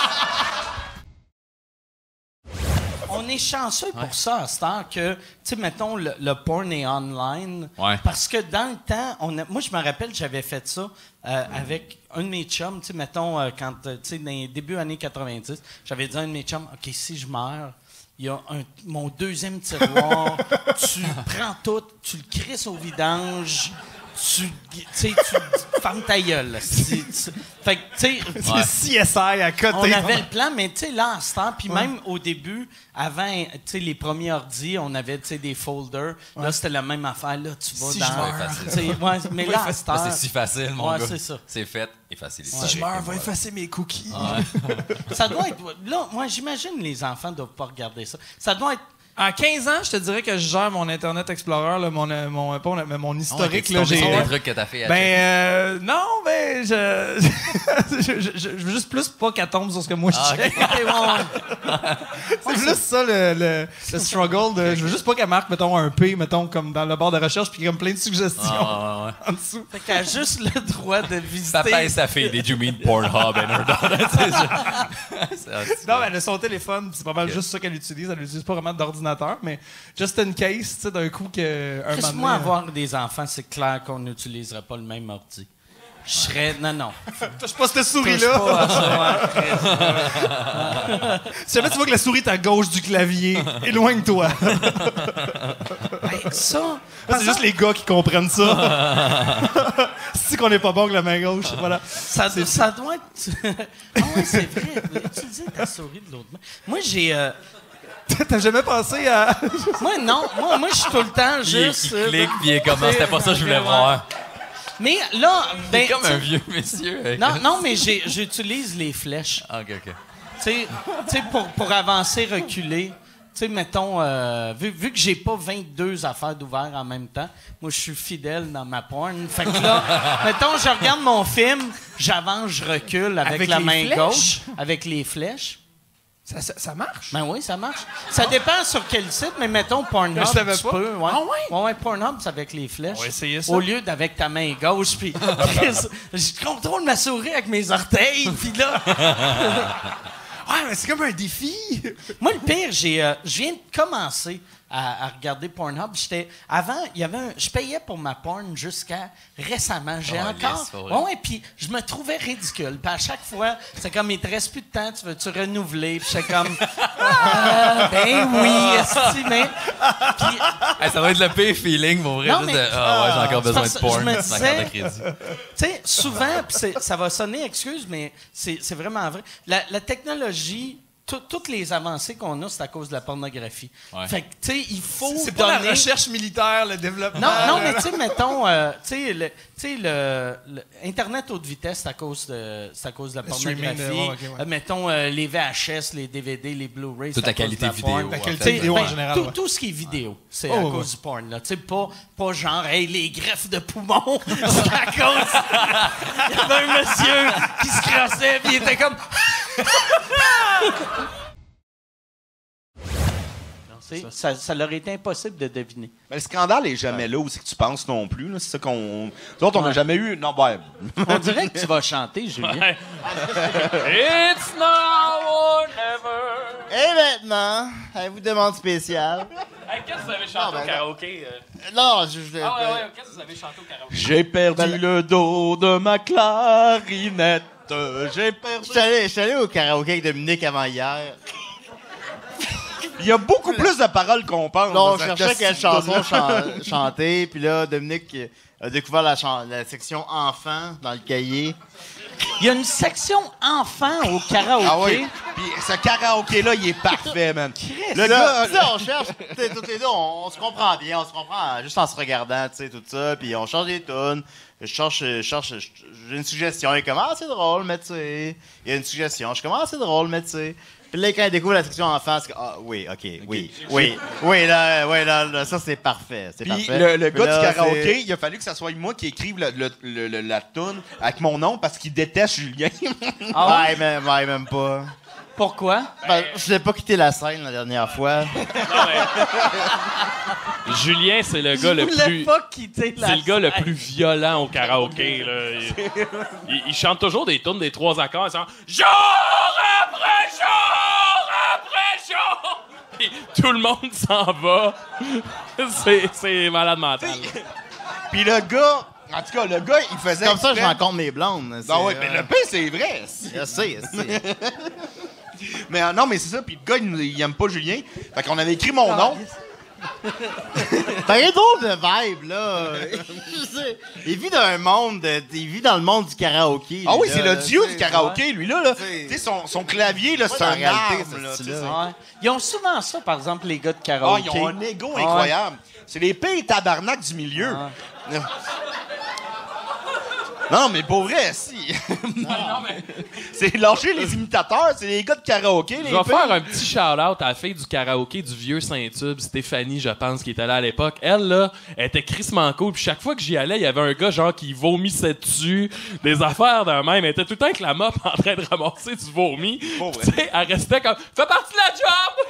S2: On est chanceux pour ça, à ce temps que, tu sais, mettons, le, le porn est online.
S3: Ouais.
S2: Parce que dans le temps, on a, moi, je me rappelle, j'avais fait ça euh, avec un de mes chums, tu sais, mettons, euh, quand, euh, tu sais, dans les débuts années quatre-vingt-dix, j'avais dit à un de mes chums, OK, si je meurs, il y a un, mon deuxième tiroir, tu prends tout, tu le crisses au vidange, tu, tu sais, tu fermes ta gueule. là. C'est- c'est- Fait que, tu sais...
S5: C'est C S I à côté.
S2: On avait le plan, mais tu sais, là, en ce temps, puis même au début, avant, tu sais, les premiers ordi, on avait, tu sais, des folders. Là, c'était la même affaire. Là, tu vas
S19: Si
S2: dans...
S19: je meurs.
S2: tu sais, ouais, mais là, à ce temps...
S19: C'est si facile, mon
S2: ouais,
S19: gars.
S2: c'est ça.
S19: C'est fait et facile.
S18: Si je meurs, va effacer mes cookies.
S2: Ça doit être... Là, moi, j'imagine les enfants doivent pas regarder ça. Ça doit être...
S21: En quinze ans, je te dirais que je gère mon Internet Explorer, là, mon, euh, mon, pas mon, mais mon historique.
S19: t'es
S21: là,
S19: tombé
S21: j'ai,
S19: sur des trucs que t'as fait à
S21: Ben,
S19: checker.
S21: euh, non, ben, je, je, je, je veux juste plus pas qu'elle tombe sur ce que moi je
S19: Ah,
S21: check.
S19: ok.
S21: C'est plus ça le, le, le struggle. De, je veux juste pas qu'elle marque, mettons, un P, mettons, comme dans le barre de recherche, puis comme plein de suggestions
S19: Ah, ouais, ouais.
S21: en dessous.
S2: Fait qu'elle a juste le droit de visiter...
S19: Papa et sa fille, did you mean Pornhub and her daughter? C'est ça.
S21: Non, mais elle a son téléphone, c'est pas mal juste ça qu'elle utilise. Elle n'utilise pas vraiment d'ordinateur, mais just in case, tu sais, d'un coup que un
S2: Chris,
S21: moment
S2: moi,
S21: donné,
S2: avoir des enfants, c'est clair qu'on n'utiliserait pas le même ordi. Je serais... Non, non.
S21: touche pas cette
S2: Touche
S21: souris-là.
S2: pas à ça, ouais, Chris.
S21: Si jamais tu vois que la souris est à gauche du clavier, éloigne-toi.
S2: Hey, ça...
S21: C'est juste les gars qui comprennent ça. C'est qu'on n'est pas bon avec la main gauche. Voilà.
S2: Ça, ça doit être... Ah ouais, c'est vrai. Utiliser ta souris de l'autre main. Moi, j'ai... euh,
S21: T'as jamais pensé à...
S2: Moi, non. Moi, moi je suis tout le temps
S19: Il,
S2: juste...
S19: il clique, puis il est comme, c'était pas ça que je voulais voir.
S2: Mais là...
S19: Il est
S2: ben,
S19: comme
S2: tu-
S19: un vieux monsieur. avec-
S2: Non, non, mais j'ai- j'utilise les flèches.
S19: Ah, OK, OK.
S2: Tu sais, tu sais, pour, pour avancer, reculer. Tu sais, mettons, euh, vu, vu que j'ai pas vingt-deux affaires d'ouvert en même temps, moi, je suis fidèle dans ma porn. Fait que là, mettons, je regarde mon film, j'avance, je recule avec,
S21: Avec
S2: la
S21: les
S2: main
S21: flèches?
S2: gauche, avec les flèches.
S21: Ça, ça, ça marche?
S2: Ben oui, ça marche. Ça dépend sur quel site, mais mettons Pornhub,
S21: Je savais
S2: tu
S21: pas.
S2: peux. Ouais.
S21: Ah ouais?
S2: Ouais, ouais, Pornhub, c'est avec les flèches.
S21: On va essayer ça.
S2: Au lieu d'avec ta main gauche, puis Chris, je contrôle ma souris avec mes orteils, puis là...
S21: Ouais, mais c'est comme un défi.
S2: Moi, le pire, j'ai, euh, je viens de commencer à, à regarder Pornhub. J'étais, avant, il y avait un, je payais pour ma porn jusqu'à récemment. J'ai
S19: Oh,
S2: encore...
S19: yes, for
S2: ouais,
S19: real.
S2: ouais, puis je me trouvais ridicule. Puis à chaque fois, c'est comme, il te reste plus de temps, tu veux-tu renouveler? Puis j'étais comme, ah, ben oui, esti, mais... Puis,
S19: Hey, ça va être le pire feeling, pour vrai.
S2: Non,
S19: juste
S2: mais-
S19: de, ah ouais, j'ai encore
S2: c'est
S19: besoin
S2: parce
S19: de
S2: que
S19: porn.
S2: je me
S19: sur ma carte de
S2: disais-
S19: crédit.
S2: tu sais, souvent, pis c'est- ça va sonner excuse, mais c'est c'est vraiment vrai. La, la technologie, tout- toutes les avancées qu'on a, c'est à cause de la pornographie.
S19: Ouais.
S2: Fait que, tu sais, il faut
S21: C'est pas
S2: donner...
S21: la recherche militaire, le développement.
S2: Non, non, mais
S21: le-
S2: tu sais, mettons, euh, tu sais, le, tu sais, le, le Internet haute vitesse, c'est à cause de, c'est à cause de la
S21: Le streaming
S2: pornographie.
S21: de- ouais, ok, ouais.
S2: Euh, mettons, euh, les V H S, les D V D, les Blu-ray,
S19: Toute
S2: c'est à
S19: la
S2: cause
S19: qualité
S2: de la
S19: vidéo,
S2: porn.
S19: en
S21: La qualité
S19: fait.
S21: vidéo
S2: Ben,
S21: en général.
S2: Tout,
S21: ouais.
S2: tout ce qui est vidéo, c'est
S21: Oh,
S2: à
S21: ouais.
S2: cause du porn, là. Tu sais, pas, pas genre, hey, les greffes de poumons, c'est à cause. Il y avait un monsieur qui se crassait, puis il était comme. C'est- Ça, ça leur était impossible de deviner.
S22: Mais le scandale est jamais là où c'est que tu penses non plus. là. C'est ça qu'on. Nous autres, on n'a
S2: Ouais.
S22: jamais eu. Non, ben.
S2: On dirait que tu vas chanter, Julien.
S25: It's now or never.
S23: Et maintenant, avez-vous demande spéciale?
S25: Hey, qu'est-ce que vous avez chanté
S23: Non,
S25: au
S23: ben,
S25: karaoké? euh?
S23: Non, je... je-
S25: Ah ouais, ouais, qu'est-ce que vous avez chanté au karaoké?
S22: J'ai perdu le dos de ma clarinette. J'ai perdu.
S23: Je suis allé, je suis allé au karaoké avec Dominique avant hier.
S22: Il y a beaucoup plus de paroles qu'on pense.
S23: Non,
S22: dans
S23: on
S22: cette
S23: cherchait quelle chanson
S22: tune-là.
S23: chan- chanter, puis là, Dominique a découvert la, chan- la section enfants dans le cahier.
S2: Il y a une section enfant au karaoké.
S23: Ah oui.
S4: Puis ce karaoké-là, il est parfait, man.
S23: Le gars, tu sais, on cherche, tu sais, tous les deux, on, on se comprend bien, on se comprend juste en se regardant, tu sais, tout ça, puis on change des tunes. Je cherche, je cherche, je- j'ai une suggestion. Il est comme, ah, c'est drôle, mais tu sais. Il y a une suggestion. Je suis comme, ah, c'est drôle, mais tu sais. Puis là, quand il découvre la section enfant, c'est comme, ah, oui, OK, oui, oui, oui, là, oui, là, là, ça, c'est parfait. C'est
S4: Puis
S23: parfait.
S4: le, le
S23: Puis
S4: gars
S23: là,
S4: du karaoké,
S23: c'est-
S4: il a fallu que ça soit moi qui écrive le, le- le- le- la toune avec mon nom parce qu'il déteste Julien.
S23: Ah ouais, même, ouais, même pas.
S2: Pourquoi?
S23: Ben, je n'ai pas quitté la scène la dernière fois.
S6: Julien, c'est le gars
S2: Je
S6: le
S2: voulais
S6: plus.
S2: pas quitter la
S6: C'est le gars le
S2: scène.
S6: plus violent au karaoké. Là. Il, il- il chante toujours des tunes des trois accords. Il chante jour après jour après jour. Puis tout le monde s'en va. C'est, c'est malade mental.
S4: Puis le gars, en tout cas, le gars, il faisait.
S23: Comme ça, je
S4: exprès-
S23: rencontre mes blondes.
S4: Non, ouais, mais le pire, c'est vrai.
S23: Je sais, je sais.
S4: Mais euh, non, mais c'est ça. Puis le gars, il, il aime pas Julien. Fait qu'on avait écrit mon nom.
S23: T'as un drôle de vibe, là. Il vit dans un monde, de- il vit dans le monde du karaoké.
S4: Ah oui,
S23: lui,
S4: c'est
S23: là,
S4: le dieu
S23: tu
S4: du
S23: sais,
S4: karaoké,
S23: ouais.
S4: lui, là. là.
S23: T'sais.
S4: Tu sais, son, son clavier, là, c'est
S23: dans
S4: un
S23: la réalité,
S4: arbre,
S23: ce
S4: là, tu sais,
S23: style-là.
S4: c'est-
S2: Ouais. Ils ont souvent ça, par exemple, les gars de
S4: Ah,
S2: karaoké.
S4: ils ont un ego
S2: Ouais.
S4: incroyable. C'est les pires tabarnak du milieu. Non, non, mais pour vrai, si. C'est lâcher les imitateurs, c'est les gars de karaoké, les
S6: Je vais
S4: pires.
S6: faire un petit shout-out à la fille du karaoké du vieux Saint-Tube, Stéphanie, je pense, qui était là à l'époque. Elle, là, elle était crissement cool. Puis chaque fois que j'y allais, il y avait un gars, genre, qui vomissait dessus. Des affaires d'un même. Elle était tout le temps avec la mop en train de ramasser du vomi. Puis, tu sais, elle restait comme « Fais partie de la job! »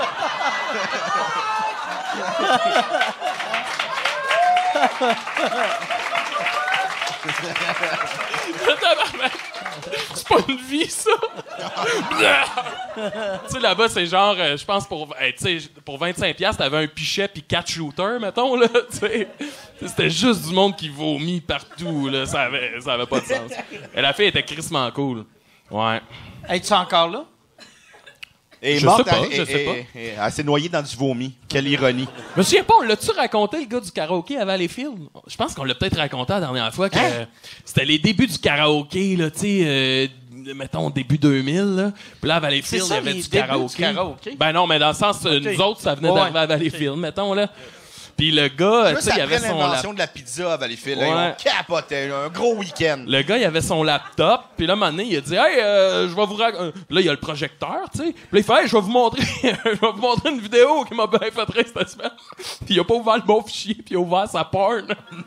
S6: C'est pas une vie, ça! Tu sais, là-bas, c'est genre, euh, je pense, pour, hey, tu sais, pour vingt-cinq piastres, t'avais un pichet puis quatre shooters, mettons, là, tu sais. C'était juste du monde qui vomit partout, là. Ça avait, ça avait pas de sens. Et la fille était crissement cool. Ouais.
S2: Es-tu encore là?
S4: Et
S6: Je
S4: morte,
S6: sais pas,
S4: elle-
S6: je
S4: elle-
S6: sais pas.
S4: elle- elle- Elle s'est noyée dans du vomi. Quelle ironie.
S6: Je me souviens pas, on l'a-tu raconté, le gars du karaoké à Valleyfield? Je pense qu'on l'a peut-être raconté la dernière fois que euh, c'était les débuts du karaoké, là, tu sais, euh, mettons, début deux mille, là. Puis là, à Valleyfield,
S2: C'est
S6: il
S2: ça,
S6: y avait
S2: les
S6: du
S2: débuts
S6: karaoké.
S2: du karaoké?
S6: Ben non, mais dans le sens, euh,
S2: Ok.
S6: nous autres, ça venait
S2: Ouais.
S6: d'arriver à Valleyfield, mettons, là. Puis le gars, tu
S4: Juste
S6: sais, il
S4: après
S6: avait son...
S4: l'invention
S6: lap-
S4: de la pizza à Valleyfield, là,
S6: Ouais.
S4: ils ont capoté. Un gros week-end.
S6: Le gars, il avait son laptop, puis là, un moment donné, il a dit « Hey, euh, je vais vous raconter... » Là, il y a le projecteur, tu sais. Puis là, il fait « Hey, je vais vous montrer je vais vous montrer une vidéo qui m'a bien fait rire cette semaine. » Puis il a pas ouvert le bon fichier, puis il a ouvert sa porn.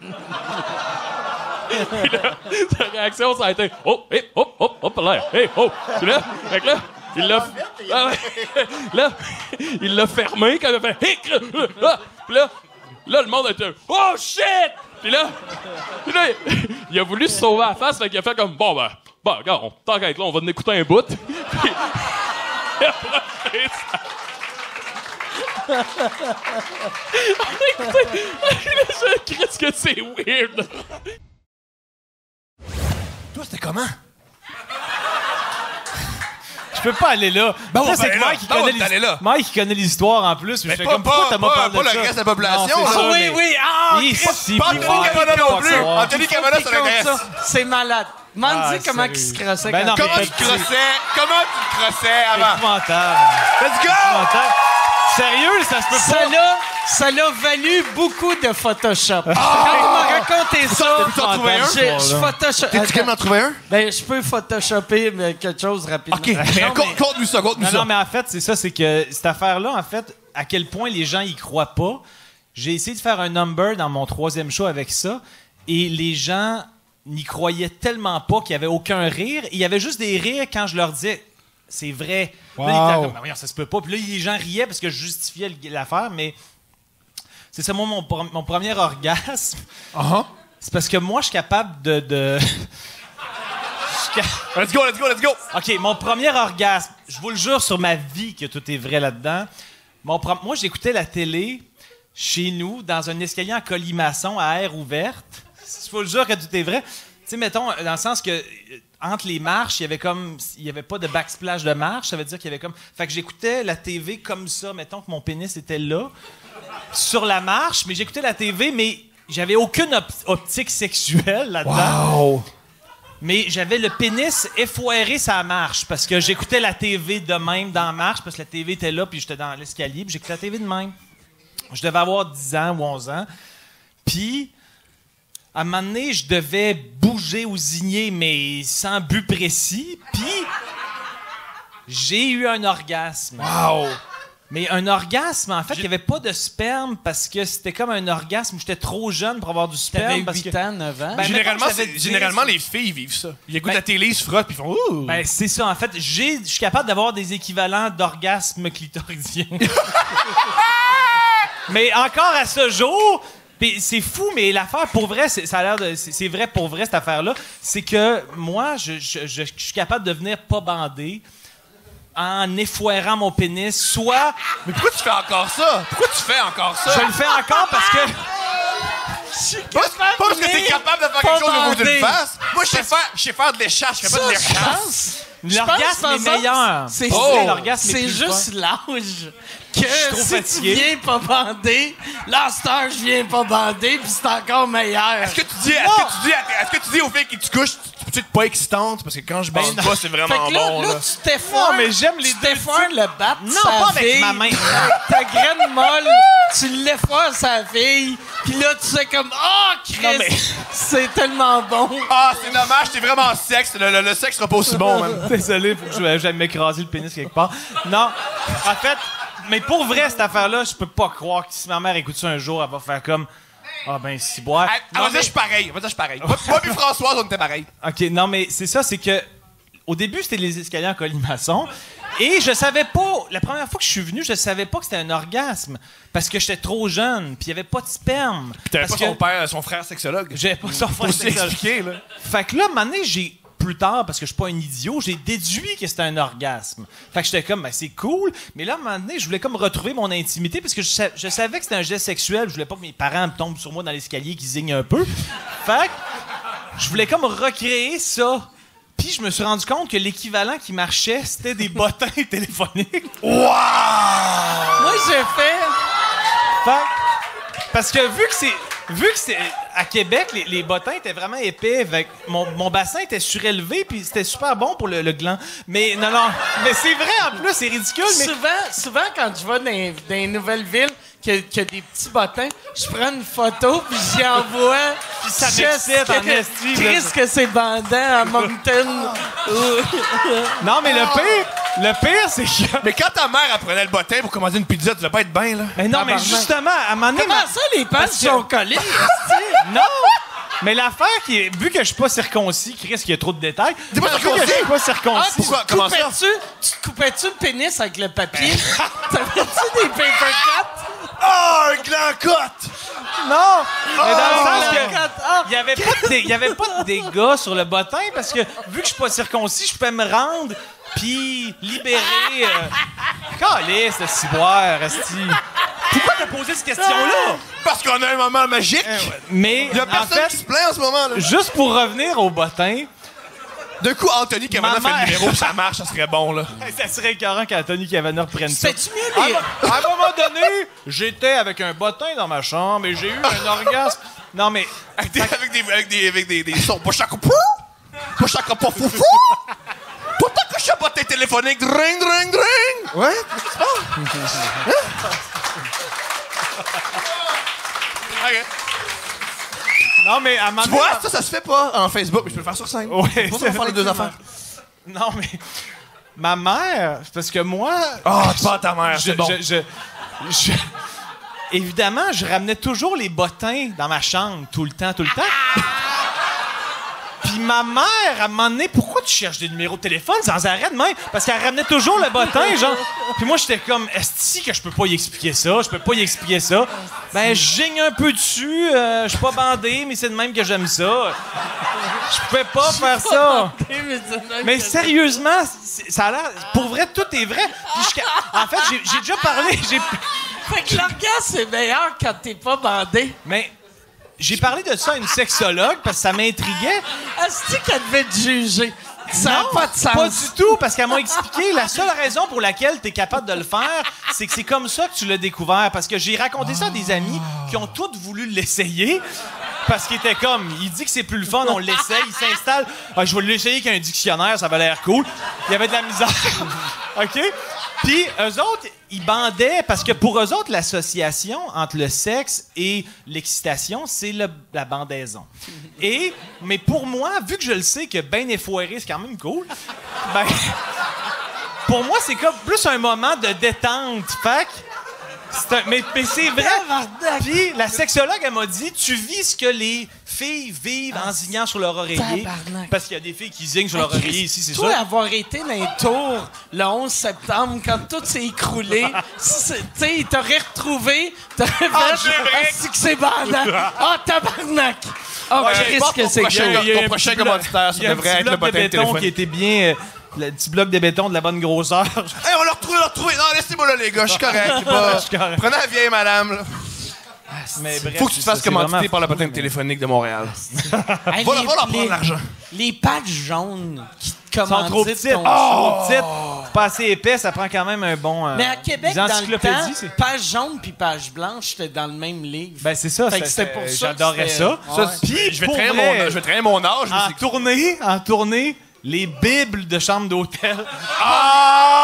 S6: Puis là, sa réaction, ça a été « Oh, hey, hop, hop, hop, là, hey, oh! » Puis là, fait que là, il l'a... Ah ouais. Là, il l'a fermé, quand il a fait « Hey! » là, Puis là, là, le monde a été « Oh, shit! » Puis là, puis là, il a voulu se sauver la face, fait qu'il a fait comme, bon, ben, bon, regarde, on- tant qu'à être là, on va en écouter un bout. Puis, il a profité de ça. Écoutez, je crie que c'est weird.
S18: Toi, c'était comment?
S21: Je peux pas aller là.
S18: Ben,
S21: Là,
S18: on va
S21: c'est
S18: aller
S21: que
S18: là.
S21: Mike, il
S18: Ben, on
S21: connaît
S18: va
S21: l'his-
S18: aller là.
S21: Mike, il connaît l'histoire en plus. Mais
S18: Mais
S21: je fais
S18: pas-
S21: comme, pourquoi
S18: pas-
S21: t'as pas
S18: pas-
S21: parlé
S18: pas
S21: de
S18: le
S21: ça?
S18: reste de la population,
S21: Non, c'est
S18: là.
S21: ça,
S2: oui,
S21: mais-
S2: oui, ah!
S21: Oui,
S2: Chris,
S21: si,
S18: pas
S21: puis
S18: Anthony
S21: voir,
S18: Cavana non
S21: faut
S18: plus.
S21: savoir.
S18: Anthony Cavana, ça
S2: Comme
S18: l'intéresse.
S2: ça, c'est malade. Demande
S21: Ah,
S2: dis comment
S21: sérieux.
S2: il se crossait
S21: Ben
S2: quand
S21: non,
S2: il
S18: Comment
S21: mais
S18: tu te crossais? Comment tu te crossais avant?
S21: Épouvantable.
S18: Let's go!
S21: Épouvantable. Sérieux, ça se peut
S2: Ça
S21: pas.
S2: l'a, ça l'a valu beaucoup de Photoshop. Quand tu m'as raconté ça,
S18: T'as-tu en trouvé un?
S2: j'ai- je Photoshop.
S18: T'es-tu capable d'en trouver un?
S2: Ben, je peux Photoshopper mais quelque chose rapidement.
S18: OK, mais
S21: Non,
S18: con-
S21: mais-
S18: conte-nous ça, conte-nous
S21: Non,
S18: ça.
S21: non, mais en fait, c'est ça, c'est que cette affaire-là, en fait, à quel point les gens y croient pas. J'ai essayé de faire un number dans mon troisième show avec ça, et les gens n'y croyaient tellement pas qu'il y avait aucun rire. Il y avait juste des rires quand je leur disais c'est vrai. Puis là, ils étaient
S18: Wow.
S21: comme, Ben voyons, ça se peut pas. Puis là, les gens riaient parce que je justifiais le- l'affaire, mais c'est ça, moi, mon, pre- mon premier orgasme.
S18: Uh-huh.
S21: C'est parce que moi, je suis capable de. de... je suis ca-
S18: Let's go, let's go, let's go!
S21: OK, mon premier orgasme, je vous le jure sur ma vie que tout est vrai là-dedans. Mon pre- Moi, j'écoutais la télé chez nous, dans un escalier en colimaçon à air ouverte. Je vous le jure que tout est vrai. Tu sais, mettons, dans le sens que euh, entre les marches, il y avait comme. Il y avait pas de backsplash de marche. Ça veut dire qu'il y avait comme. Fait que j'écoutais la T V comme ça. Mettons que mon pénis était là, sur la marche, mais j'écoutais la T V, mais j'avais aucune op- optique sexuelle là-dedans.
S18: Wow!
S21: Mais j'avais le pénis effoiré sur la marche parce que j'écoutais la T V de même dans la marche parce que la T V était là puis j'étais dans l'escalier puis j'écoutais la T V de même. Je devais avoir dix ans ou onze ans. Puis, à un moment donné, je devais bouger ou zigner, mais sans but précis. Puis, j'ai eu un orgasme. Wow! Mais un orgasme, en fait, il n'y avait pas de sperme parce que c'était comme un orgasme où j'étais trop jeune pour avoir du sperme.
S2: T'avais
S21: parce
S2: huit
S21: que...
S2: ans, neuf ans?
S21: Ben,
S18: généralement,
S21: mettons que
S18: c'est-
S21: j'avais
S18: généralement,
S21: dix.
S18: les filles vivent ça. Ils écoutent
S21: Ben-
S18: la télé, ils se frottent, puis ils font Ouh!
S21: Ben, c'est ça, en fait. j'ai- Je suis capable d'avoir des équivalents d'orgasme clitoridien. Mais encore à ce jour, pis c'est fou, mais l'affaire, pour vrai, c'est, ça a l'air de, c'est, c'est vrai pour vrai, cette affaire-là, c'est que moi, je, je, je, je suis capable de venir pas bandé en effoirant mon pénis, soit...
S18: Mais pourquoi tu fais encore ça? Pourquoi tu fais encore ça?
S21: Je le fais encore parce que...
S18: Pas, pas parce que t'es capable de faire quelque chose au bout d'une face. Moi, je sais faire, je sais faire de l'échasse, je fais pas de l'échasse.
S21: L'orgasme est meilleur.
S2: C'est
S21: Oh! L'orgasme est
S2: c'est
S21: plus
S2: juste
S21: fun.
S2: l'âge que
S21: Je suis trop
S2: si
S21: fatigué.
S2: tu viens pas bandé, là, cette heure, je viens pas bandé, puis c'est encore meilleur.
S18: Est-ce que tu dis, est-ce que tu dis, est-ce que tu dis aux filles qui te couchent, tu peux être pas excitante parce que quand je bande pas, c'est vraiment
S2: Fait que là,
S18: bon.
S2: là,
S18: là.
S2: tu t'effoires.
S21: Non, mais j'aime les
S2: tu t'effoires le bat.
S21: Non, pas avec ma main.
S2: Ta graine molle, tu l'effoires sa fille, puis là, tu sais comme, oh, Chris,
S21: Non, mais-
S2: c'est tellement bon.
S18: Ah, c'est dommage, t'es vraiment sexe. Le, le, le sexe sera pas aussi bon, man.
S21: Désolé, faut que je- j'aille m'écraser le pénis quelque part. Non, en fait, mais pour vrai, cette affaire-là, je peux pas croire que si ma mère écoute ça un jour, elle va faire comme... Ah ben, si boire.
S18: Ah, on va dire, je suis pareil. On va dire, je suis pareil. Moi, moi puis Françoise, on était pareil.
S21: OK, non, mais c'est ça, c'est que... Au début, c'était les escaliers en colimaçon. Et je savais pas... La première fois que je suis venu, je savais pas que c'était un orgasme. Parce que j'étais trop jeune, puis il y avait pas de sperme.
S18: Puis t'avais
S21: Parce
S18: pas son
S21: que
S18: père, son frère sexologue.
S21: J'avais pas son frère
S18: Faut s'y
S21: sexologue.
S18: expliquer, là.
S21: Fait que là, à un moment donné, j'ai... Plus tard, parce que je suis pas un idiot, j'ai déduit que c'était un orgasme. Fait que j'étais comme, ben c'est cool. Mais là, à un moment donné, je voulais comme retrouver mon intimité parce que je, sa- je savais que c'était un geste sexuel. Je voulais pas que mes parents me tombent sur moi dans l'escalier qui zignent un peu. Fait que je voulais comme recréer ça. Puis je me suis rendu compte que l'équivalent qui marchait, c'était des bottins téléphoniques.
S18: Wow!
S2: Moi, j'ai fait...
S21: Fait- parce que vu que c'est... Vu que c'est à Québec, les, les bottins étaient vraiment épais. Fait que mon, mon bassin était surélevé, puis c'était super bon pour le, le gland. Mais non, non. Mais c'est vrai en plus, c'est ridicule. Mais
S2: Souvent, souvent, quand je vais dans, dans les nouvelles villes, qu'il y a- qu'il y a des petits bottins, je prends une photo, puis j'y envoie.
S21: Puis ça
S2: Je
S21: m'excite
S2: sais
S21: en
S2: que-
S21: esti, là.
S2: Chris, que c'est bandant à Moncton.
S21: non, mais le pire, le pire, c'est que.
S18: Mais quand ta mère apprenait le bottin pour commander une pizza, tu devais pas être bien, là.
S21: Mais non, mais
S2: Tabarnak.
S21: justement, à un moment donné.
S2: Comment
S21: ma-
S2: ça, les pants
S21: Parce que-
S2: sont collés?
S21: Non! Mais l'affaire qui est. Vu que je suis pas circoncis, Chris, qu'il y a trop de détails.
S18: T'es pas
S21: vu que
S18: circoncis?
S21: je suis pas
S2: Ah,
S21: circoncis.
S2: tu
S18: Pourquoi?
S2: te
S18: Comment ça?
S2: coupais-tu, tu te coupais-tu le pénis avec le papier? T'avais-tu des paper cuts?
S18: Oh, un gland cut!
S21: Non! Mais dans le
S2: Oh,
S21: sens
S2: le
S21: que.
S2: cut. Ah,
S21: Il n'y avait, pas de dé- il y avait pas de dégâts sur le bottin parce que vu que je suis pas circoncis, je pouvais me rendre puis libérer. Euh... Calisse, le ciboire, esti. Pourquoi t'as posé cette question-là?
S18: Parce qu'on a un moment magique.
S21: Mais
S18: Il y a
S21: en
S18: personne
S21: fait,
S18: qui se plaint en ce moment, là.
S21: juste pour revenir au bottin,
S18: D'un coup, Anthony Cavana
S21: Ma
S18: fait
S21: mère-
S18: le numéro, ça marche, ça serait bon, là.
S21: ça serait écœurant qu'Anthony Cavana reprenne ça.
S2: c'est-tu mieux les...
S21: À, un- à un moment donné, j'étais avec un bottin dans ma chambre et j'ai eu un orgasme. Non, mais.
S18: Avec des, avec des, avec des, avec des, des sons. Pas chaque pou! Pas chaque pas foufou! Pourtant que je sais pas tes téléphoniques. Dring, dring, dring! Ouais? Qu'est-ce qui se passe? Hein? Ok.
S21: Non, mais à un moment
S18: Tu
S21: donné,
S18: vois, ça, ça se fait pas en Facebook, mais je peux le faire sur scène.
S21: Ouais,
S18: Je peux pas
S21: c'est
S18: faire les deux
S21: effectivement.
S18: affaires.
S21: Non, mais. Ma mère, c'est parce que moi.
S18: Ah, tu parles à ta mère,
S21: je,
S18: c'est bon.
S21: je- je- je- évidemment, je ramenais toujours les bottins dans ma chambre, tout le temps, tout le temps. Puis ma mère, à un moment donné, pourquoi tu cherches des numéros de téléphone sans arrêt de même? Parce qu'elle ramenait toujours le bottin, genre. Puis moi, j'étais comme, est-ce que je peux pas y expliquer ça? Je peux pas y expliquer ça. Ben, je gigne un peu dessus. euh, je suis pas bandé, mais c'est de même que j'aime ça. Je pouvais pas faire ça. Mais sérieusement, c'est- ça a l'air. Pour vrai, tout est vrai. Puis je- en fait, j'ai j'ai déjà parlé. j'ai-
S2: Fait que l'orgasme, c'est meilleur quand t'es pas bandé.
S21: Mais j'ai parlé de ça à une sexologue parce que ça m'intriguait.
S2: Est-ce qu'elle devait te juger? Ça n'a
S21: Non,
S2: pas de sens.
S21: Pas du tout, parce qu'elle m'a expliqué la seule raison pour laquelle tu es capable de le faire, c'est que c'est comme ça que tu l'as découvert. Parce que j'ai raconté ça à des amis qui ont tous voulu l'essayer. Parce qu'il était comme, il dit que c'est plus le fun, on l'essaye, il s'installe. Ah, je vais l'essayer avec un dictionnaire, ça va l'air cool. Il y avait de la misère. OK? Puis eux autres, ils bandaient, parce que pour eux autres, l'association entre le sexe et l'excitation, c'est le- la bandaison. Et, mais pour moi, vu que je le sais que ben effoiré, c'est quand même cool, ben, pour moi, c'est comme plus un moment de détente. Fait que c'est un- mais, mais c'est vrai. Puis la sexologue, elle m'a dit, tu vis ce que les filles vivent en zignant sur leur oreiller.
S2: Tabarnak.
S21: Parce qu'il y a des filles qui zignent sur leur
S2: Hey,
S21: oreiller
S2: Chris,
S21: ici, c'est
S2: toi,
S21: ça.
S2: avoir été dans les tours le onze septembre, quand tout s'est écroulé, c'est- tu sais, il t'aurait retrouvé, t'aurais fait
S18: Ah, c'est vrai.
S2: Ah, c'est que c'est bandant. Ah, tabarnak! Ah,
S18: Ouais,
S2: Chris,
S18: pas
S2: que
S18: ton
S2: c'est
S18: prochain-
S2: chaud.
S21: Il y a
S18: ton
S21: un
S18: prochain
S21: petit bloc-
S18: commanditaire, ça
S21: il y a un
S18: devrait
S21: petit
S18: être le
S21: bloc de
S18: bottin
S21: béton
S18: téléphonique.
S21: qui était bien... euh, le petit bloc de béton de la bonne grosseur.
S18: Hey, on l'a retrouvé, on l'a retrouvé. Non, laissez-moi là, les gars, je suis correct. c'est pas-
S21: Je suis correct.
S18: Prenez la vieille madame, là.
S21: Mais bref,
S18: Faut que tu te
S21: c'est ça,
S18: fasses
S21: c'est
S18: commanditer
S21: vraiment
S18: par la
S21: fou,
S18: bottin
S21: mais-
S18: téléphonique de Montréal.
S2: Hey,
S18: Va,
S2: les-
S18: va leur prendre
S2: les-
S18: l'argent.
S2: Les pattes jaunes qui te
S21: Ils sont trop
S2: commanditent
S21: petites.
S2: ton
S21: Trop
S2: show.
S21: petites. Pas assez épais, ça prend quand même un bon... euh,
S2: Mais à Québec,
S21: des
S2: dans le
S21: encyclopédies,
S2: temps,
S21: c'est-
S2: page jaune puis page blanche, c'était dans le même livre.
S21: Ben c'est ça,
S2: Fait que
S21: ça-
S2: c'était pour
S21: euh,
S2: ça que
S21: J'adorais
S2: c'était-
S21: ça.
S2: Ouais.
S21: Puis
S18: Je vais
S21: pour
S18: traîner
S21: vrai,
S18: mon- je vais traîner mon âge. mais
S21: En
S18: c'est-
S21: tournée, en tournée, les bibles de chambre d'hôtel.
S18: Ah!